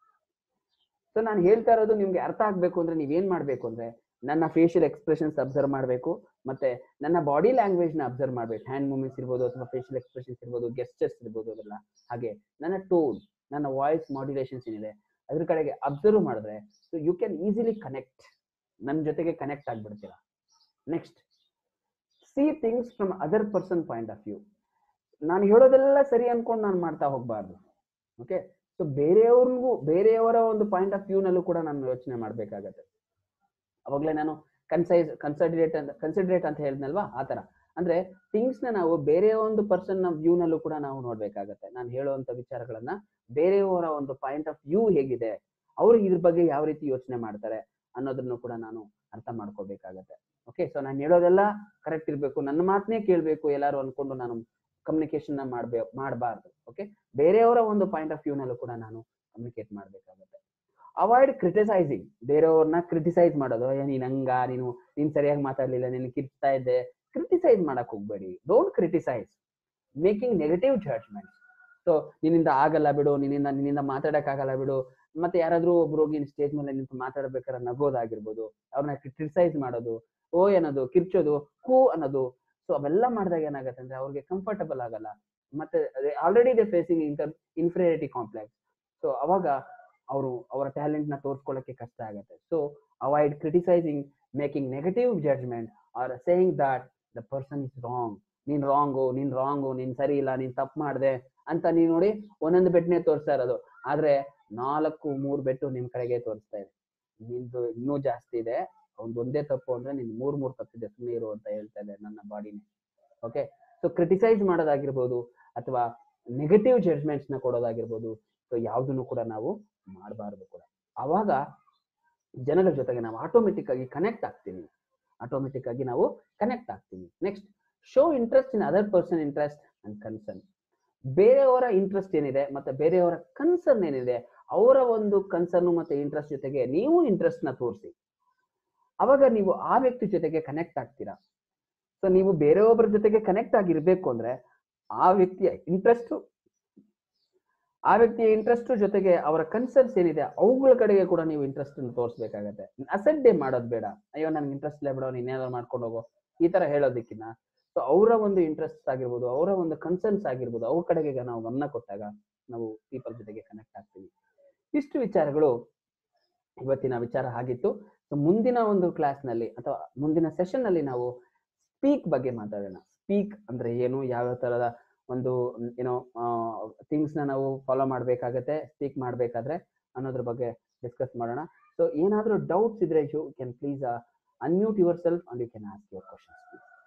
So ನಾನು ಹೇಳ್ತಾ ಇರೋದು ನಿಮ್ಗೆ ಅರ್ಥ ಆಗ್ಬೇಕು ಅಂದ್ರೆ ನೀವೇನ್ ಮಾಡ್ಬೇಕು ಅಂದ್ರೆ, ನನ್ನ ಫೇಶಿಯಲ್ ಎಕ್ಸ್ಪ್ರೆಷನ್ಸ್ ಅಬ್ಸರ್ವ್ ಮಾಡಬೇಕು, ಮತ್ತೆ ನನ್ನ ಬಾಡಿ ಲ್ಯಾಂಗ್ವೇಜ್ ನ ಅಬ್ಸರ್ವ್ ಮಾಡ್ಬೇಕು. ಹ್ಯಾಂಡ್ ಮೂವ್ಮೆಂಟ್ಸ್ ಇರ್ಬೋದು ಅಥವಾ ಫೇಶಿಯಲ್ ಎಕ್ಸ್ಪ್ರೆಷನ್ಸ್ ಇರ್ಬೋದು, ಗೆಸ್ಟರ್ಸ್ ಇರ್ಬೋದು, ಅದೆಲ್ಲ. ಹಾಗೆ ನನ್ನ ಟೋನ್, ನನ್ನ ವಾಯ್ಸ್ ಮಾಡ್ಯುಲೇಷನ್ಸ್ ಏನಿದೆ ಅದ್ರ ಕಡೆಗೆ ಅಬ್ಸರ್ವ್ ಮಾಡಿದ್ರೆ so you can easily connect, ನನ್ನ ಜೊತೆಗೆ ಕನೆಕ್ಟ್ ಆಗ್ಬಿಡ್ತೀರಾ. Next, see things from other person point of view. ನಾನು ಹೇಳೋದೆಲ್ಲ ಸರಿ ಅನ್ಕೊಂಡು ನಾನು ಮಾಡ್ತಾ ಹೋಗ್ಬಾರ್ದು. ಓಕೆ, ಸೊ ಬೇರೆಯವರ ಒಂದು ಪಾಯಿಂಟ್ ಆಫ್ ವ್ಯೂ ನಲ್ಲೂ ಕೂಡ ನಾನು ಯೋಚನೆ ಮಾಡ್ಬೇಕಾಗತ್ತೆ. ಅವಾಗಲೇ ನಾನು ಕನ್ಸಿಡರೇಟ್ ಅಂತ ಹೇಳಿದ್ನಲ್ವಾ, ಆ ತರ. ಅಂದ್ರೆ ಥಿಂಗ್ಸ್ ನ ನಾವು ಬೇರೆ ಒಂದು ಪರ್ಸನ್ ನ ವ್ಯೂ ನಲ್ಲೂ ಕೂಡ ನಾವು ನೋಡ್ಬೇಕಾಗತ್ತೆ. ನಾನು ಹೇಳುವಂತ ವಿಚಾರಗಳನ್ನ ಬೇರೆಯವರ ಒಂದು ಪಾಯಿಂಟ್ ಆಫ್ ವ್ಯೂ ಹೇಗಿದೆ, ಅವ್ರು ಇದ್ರ ಬಗ್ಗೆ ಯಾವ ರೀತಿ ಯೋಚನೆ ಮಾಡ್ತಾರೆ ಅನ್ನೋದನ್ನು ಕೂಡ ನಾನು ಅರ್ಥ ಮಾಡ್ಕೋಬೇಕಾಗತ್ತೆ. ಓಕೆ, ಸೊ ನಾನು ಹೇಳೋದೆಲ್ಲ ಕರೆಕ್ಟ್ ಇರ್ಬೇಕು, ನನ್ನ ಮಾತನ್ನೇ ಕೇಳ್ಬೇಕು ಎಲ್ಲಾರು ಅನ್ಕೊಂಡು ನಾನು ಕಮ್ಯುನಿಕೇಶನ್ ನ ಮಾಡಬಾರ್ದು. ಓಕೆ, ಬೇರೆಯವರ ಒಂದು ಪಾಯಿಂಟ್ ಆಫ್ ವ್ಯೂ ನಲ್ಲೂ ಕೂಡ ನಾನು ಕಮ್ಯುನಿಕೇಟ್ ಮಾಡ್ಬೇಕಾಗತ್ತೆ. ಅವಾಯ್ಡ್ ಕ್ರಿಟಿಸೈಸಿಂಗ್, ಬೇರೆಯವ್ರನ್ನ ಕ್ರಿಟಿಸೈಸ್ ಮಾಡೋದು. ನೀನ್ ಸರಿಯಾಗಿ ಮಾತಾಡ್ಲಿಲ್ಲ, ನೀನು ಕಿರ್ತಾ ಇದ್ದೆ, ಕ್ರಿಟಿಸೈಸ್ ಮಾಡಕ್ ಹೋಗ್ಬೇಡಿ. Don't criticise, making negative judgement. So ನಿನ್ನಿಂದ ಆಗಲ್ಲ ಬಿಡು, ನಿನ್ನಿಂದ ಮಾತಾಡಕ್ ಆಗಲ್ಲ ಬಿಡು, ಮತ್ತೆ ಯಾರಾದ್ರೂ ಒಬ್ರು ಹೋಗಿ ಸ್ಟೇಜ್ ಮೇಲೆ ನಿಂತು ಮಾತಾಡ್ಬೇಕಾದ್ರೆ ನಗೋದಾಗಿರ್ಬೋದು, ಅವ್ರನ್ನ ಕ್ರಿಟಿಸೈಸ್ ಮಾಡೋದು, ಓ ಅನ್ನೋದು, ಕಿರ್ಚೋದು, ಹೂ ಅನ್ನೋದು. ಸೊ ಅವೆಲ್ಲ ಮಾಡಿದಾಗ ಏನಾಗತ್ತೆ ಅಂದ್ರೆ ಅವ್ರಿಗೆ ಕಂಫರ್ಟಬಲ್ ಆಗಲ್ಲ, ಮತ್ತೆ already they facing inferiority complex. So ಅವಾಗ ಅವರ ಟ್ಯಾಲೆಂಟ್ ನ ತೋರ್ಸ್ಕೊಳ್ಳಕ್ಕೆ ಕಷ್ಟ ಆಗುತ್ತೆ. So avoid criticising, making negative judgement or saying that the person is wrong, ನೀನ್ ರಾಂಗು, ನೀನ್ ಸರಿ ಇಲ್ಲ, ನೀನ್ ತಪ್ಪು ಮಾಡಿದೆ ಅಂತ ನೀವು ನೋಡಿ ಒಂದೊಂದು ಬೆಟ್ಟನೆ ತೋರಿಸ್ತಾ ಇರೋದು. ಆದ್ರೆ 4-3 ಬೆಟ್ಟು ನಿಮ್ ಕಡೆಗೆ ತೋರಿಸ್ತಾ ಇದೆ. ನಿಂದು ಇನ್ನೂ ಜಾಸ್ತಿ ಇದೆ, ಒಂದೇ ತಪ್ಪು ಅಂದ್ರೆ ನಿನ್ 3 ತಪ್ಪಿದೆ, ಸುಮ್ಮನೆ ಇರು ಅಂತ ಹೇಳ್ತಾ ಇದೆ ನನ್ನ ಬಾಡಿನೇ. ಓಕೆ, ಸೊ ಕ್ರಿಟಿಸೈಸ್ ಮಾಡೋದಾಗಿರ್ಬೋದು ಅಥವಾ ನೆಗೆಟಿವ್ ಜಡ್ಜ್ಮೆಂಟ್ಸ್ ನ ಕೊಡೋದಾಗಿರ್ಬೋದು, ಸೊ ಯಾವ್ದನ್ನು ಕೂಡ ನಾವು ಮಾಡಬಾರ್ದು ಕೂಡ. ಅವಾಗ ಜನರ ಜೊತೆಗೆ ನಾವು ಆಟೋಮೆಟಿಕ್ ಆಗಿ ಕನೆಕ್ಟ್ ಆಗ್ತೀವಿ. Next, show interest in other person interest and concern. ಬೇರೆಯವರ ಇಂಟ್ರೆಸ್ಟ್ ಏನಿದೆ ಮತ್ತೆ ಬೇರೆಯವರ ಕನ್ಸರ್ನ್ ಏನಿದೆ, ಅವರ ಒಂದು ಕನ್ಸರ್ನ್ ಮತ್ತೆ ಇಂಟ್ರೆಸ್ಟ್ ಜೊತೆಗೆ ನೀವು ಇಂಟ್ರೆಸ್ಟ್ ನ ತೋರಿಸಿ. ಅವಾಗ ನೀವು ಆ ವ್ಯಕ್ತಿ ಜೊತೆಗೆ ಕನೆಕ್ಟ್ ಆಗ್ತೀರಾ. ಸೊ ನೀವು ಬೇರೆಯೊಬ್ಬರ ಜೊತೆಗೆ ಕನೆಕ್ಟ್ ಆಗಿರ್ಬೇಕು ಅಂದ್ರೆ ಆ ವ್ಯಕ್ತಿಯ ಇಂಟ್ರೆಸ್ಟ್ ಜೊತೆಗೆ ಅವರ ಕನ್ಸರ್ನ್ಸ್ ಏನಿದೆ ಅವುಗಳ ಕಡೆಗೆ ಕೂಡ ನೀವು ಇಂಟ್ರೆಸ್ಟ್ ತೋರಿಸ್ಬೇಕಾಗತ್ತೆ. ಅಸಡ್ಡೆ ಮಾಡೋದು ಬೇಡ, ಅಯ್ಯೋ ನನ್ಗೆ ಇಂಟ್ರೆಸ್ಟ್ ಇಲ್ಲ ಬಿಡೋ, ನೀನ್ ಏನಾದ್ರು ಮಾಡ್ಕೊಂಡು ಹೋಗೋ, ಈ ತರ ಹೇಳೋದಕ್ಕಿಂತ ಸೊ ಅವರ ಒಂದು ಇಂಟ್ರೆಸ್ಟ್ ಆಗಿರ್ಬೋದು, ಅವರ ಒಂದು ಕನ್ಸರ್ನ್ಸ್ ಆಗಿರ್ಬೋದು, ಅವ್ರ ಕಡೆಗೆ ನಾವು ಗಮನ ಕೊಟ್ಟಾಗ ನಾವು ಪೀಪಲ್ ಜೊತೆಗೆ ಕನೆಕ್ಟ್ ಆಗ್ತೀವಿ. ಇಷ್ಟು ವಿಚಾರಗಳು ಇವತ್ತಿನ ವಿಚಾರ ಆಗಿತ್ತು. ಸೊ ಮುಂದಿನ ಒಂದು ಕ್ಲಾಸ್ ನಲ್ಲಿ ಅಥವಾ ಮುಂದಿನ ಸೆಷನ್ ನಲ್ಲಿ ನಾವು ಸ್ಪೀಕ್ ಬಗ್ಗೆ ಮಾತಾಡೋಣ. ಸ್ಪೀಕ್ ಅಂದ್ರೆ ಏನು, ಯಾವ ತರದ ಒಂದು ಥಿಂಗ್ಸ್ ನ ನಾವು ಫಾಲೋ ಮಾಡ್ಬೇಕಾಗತ್ತೆ ಸ್ಪೀಕ್ ಮಾಡ್ಬೇಕಾದ್ರೆ ಅನ್ನೋದ್ರ ಬಗ್ಗೆ ಡಿಸ್ಕಸ್ ಮಾಡೋಣ. ಸೊ ಏನಾದ್ರೂ ಡೌಟ್ಸ್ ಇದ್ರೆ you can please unmute your self and you can ask your questions.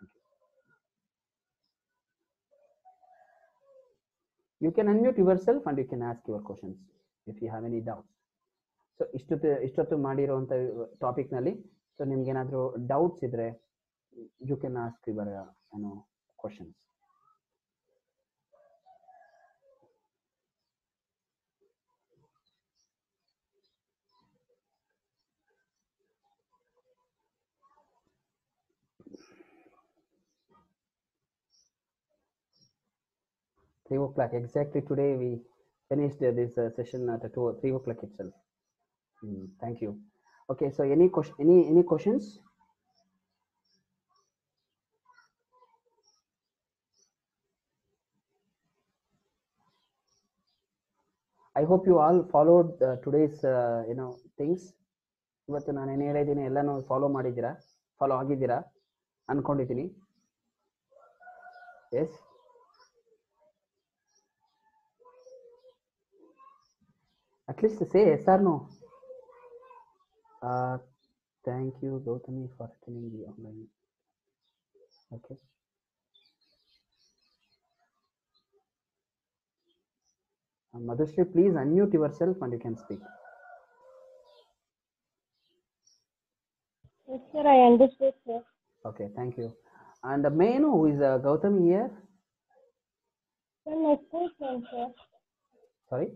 You can unmute yourself and you can ask your questions if you have any doubts. So ಇಷ್ಟೊತ್ತು ಮಾಡಿರುವಂತ topic ನಲ್ಲಿ so ನಿಮ್ಗೆ ಏನಾದ್ರೂ doubts ಇದ್ರೆ you can ask your questions. Three o'clock exactly. Today we finished this session at 3 o'clock itself. Thank you. Okay, so any questions? I hope you all followed today's things. ಇವತ್ತು ನಾನು ಏನು ಹೇಳಿದ್ದೀನಿ ಎಲ್ಲಾನು follow ಆಗಿದ್ದೀರಾ ಅನ್ಕೊಂಡಿದ್ದೀನಿ. Yes, at least say yes or no. Thank you Gautami for attending the online. Okay, Madhushree, please unmute yourself and you can speak. Yes, sir, I understood, sir. Okay, thank you. And may I know who is Gautami here? Sir, my school friend, sir. Sorry?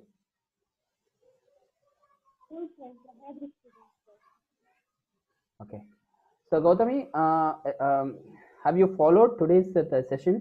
School friend, sir. Hybrid student, sir. Okay. So Gautami, have you followed today's session?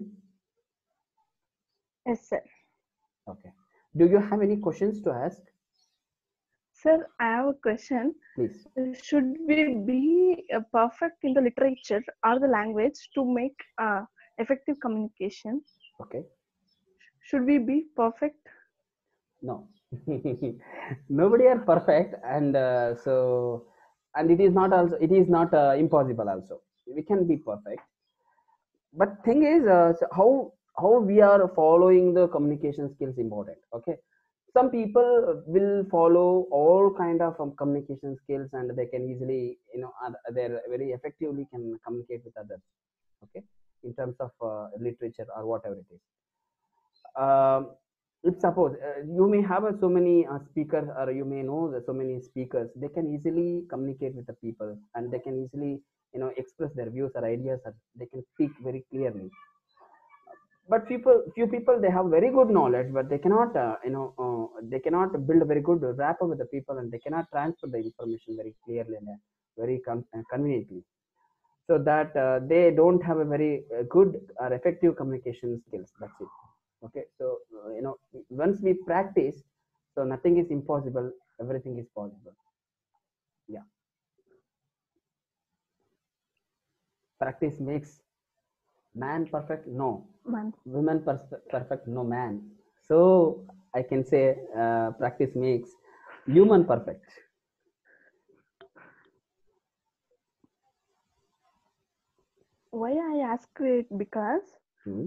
Yes, sir. Okay. Do you have any questions to ask? Sir, I have a question. Please. Should we be perfect in the literature or the language to make effective communication? Okay. Should we be perfect? No. Nobody are perfect, and it is not impossible also. We can be perfect, but thing is so how we are following the communication skills important. Okay, some people will follow all kind of communication skills and they can easily they're very effectively can communicate with others. Okay, in terms of literature or whatever it is. If suppose you may have so many speakers, or you may know that so many speakers, they can easily communicate with the people and they can easily express their views or ideas, or they can speak very clearly. But few people they have very good knowledge, but they cannot they cannot build a very good rapport with the people, and they cannot transfer the information very clearly and very conveniently, so that they don't have a very good or effective communication skills. That's it. Okay, so once we practice, so nothing is impossible, everything is possible. Yeah, practice makes man perfect, no Man. women perfect, no man. So I can say practice makes human perfect. Why I ask it? Because Hmm.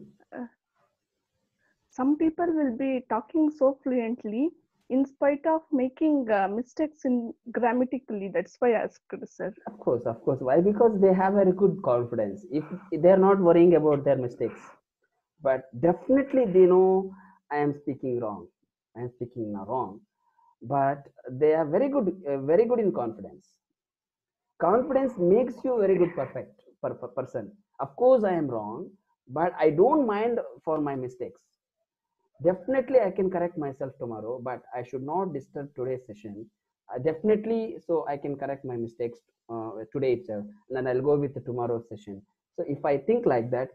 some people will be talking so fluently in spite of making mistakes in grammatically. That's why I asked, sir. Of course, of course. Why? Because they have very good confidence. If they're not worrying about their mistakes, but definitely they know I am speaking wrong. I am speaking now wrong. But they are very good in confidence. Confidence makes you very good perfect person. Of course, I am wrong, but I don't mind for my mistakes. Definitely I can correct myself tomorrow, but I should not disturb today's session. Definitely, so I can correct my mistakes today itself, and then I'll go with the tomorrow's session. So if I think like that,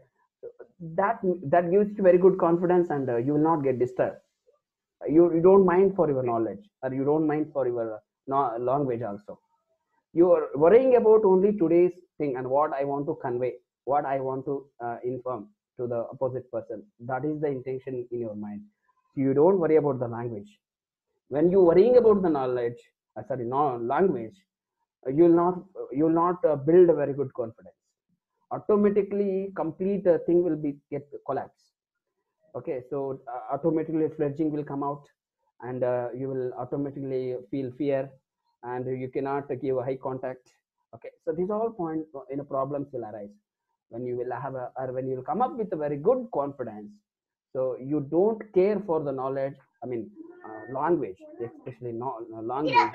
that gives you very good confidence, and you will not get disturbed. You don't mind for your knowledge, or you don't mind for your language also. You are worrying about only today's thing and what I want to convey, what I want to inform to the opposite person. That is the intention in your mind. So you don't worry about the language. When you worrying about the knowledge, sorry, no language, you will not build a very good confidence. Automatically, complete thing will be get collapse. Okay, so automatically fledging will come out, and you will automatically feel fear, and you cannot give a high contact. Okay, so these all point problems will arise when you will have a, or when you will come up with a very good confidence. So you don't care for the knowledge, I mean language, especially language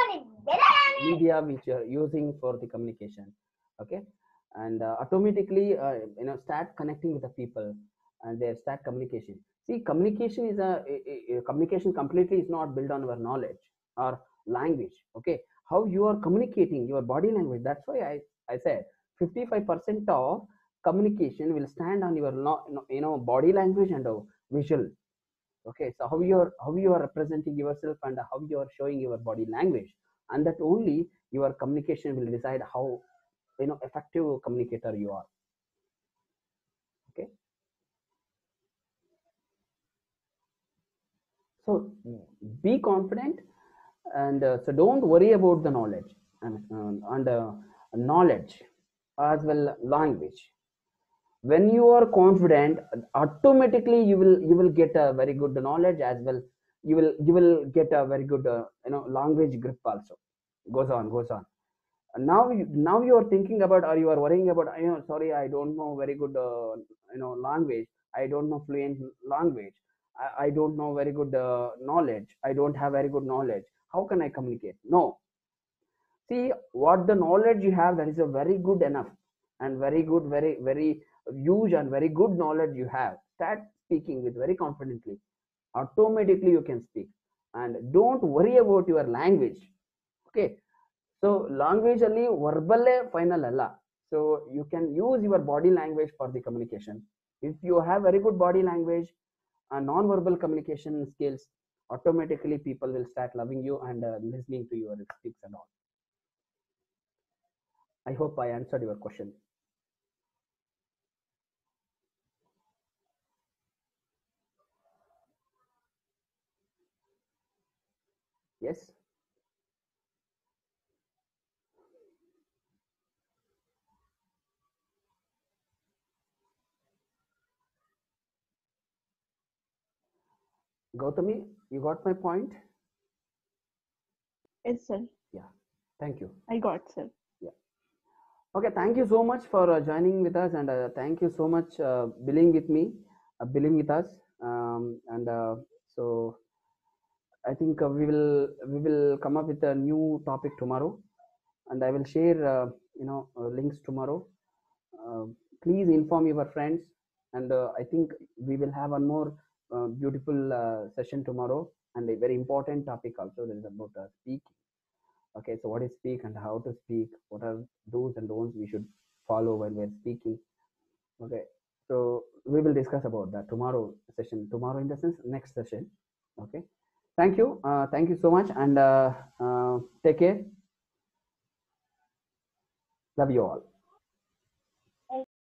media which you are using for the communication. Okay, and automatically start connecting with the people, and they start communication. See, communication is communication completely is not built on our knowledge or language. Okay, how you are communicating, your body language. That's why I said 55% of communication will stand on your body language and visual. Okay, so how you are representing yourself, and how you are showing your body language, and that only your communication will decide how effective communicator you are. Okay, so be confident, and so don't worry about the knowledge, and knowledge as well language. When you are confident, automatically you will get a very good knowledge as well. You will get a very good language grip also. Goes on. And now you are thinking about, or you are worrying about, sorry, I don't know very good language. I don't know fluent language. I don't know very good knowledge. I don't have very good knowledge. How can I communicate? No. See, what the knowledge you have, that is a very good enough, and very good, very huge and very good knowledge you have. Start speaking with very confidently. Automatically you can speak, and don't worry about your language. Okay, so language ಅಲ್ಲಿ verbal final ಅಲ್ಲ. So you can use your body language for the communication. If you have very good body language and non-verbal communication skills, automatically people will start loving you and listening to your speaks and all. I hope I answered your question. Yes. Gautami, you got my point? Yes, sir. Yeah. Thank you. I got, sir. Yeah. Okay. Thank you so much for joining with us, and thank you so much billing with me, billing with us, and so I think we will come up with a new topic tomorrow, and I will share links tomorrow. Uh, Please inform your friends, and I think we will have one more beautiful session tomorrow, and a very important topic also, that is about speaking. Okay, so what is speak and how to speak? What are do's and don'ts we should follow when we're speaking? Okay, so we will discuss about that tomorrow session. Tomorrow, in the sense, next session. Okay, thank you. Thank you so much, and take care. Love you all.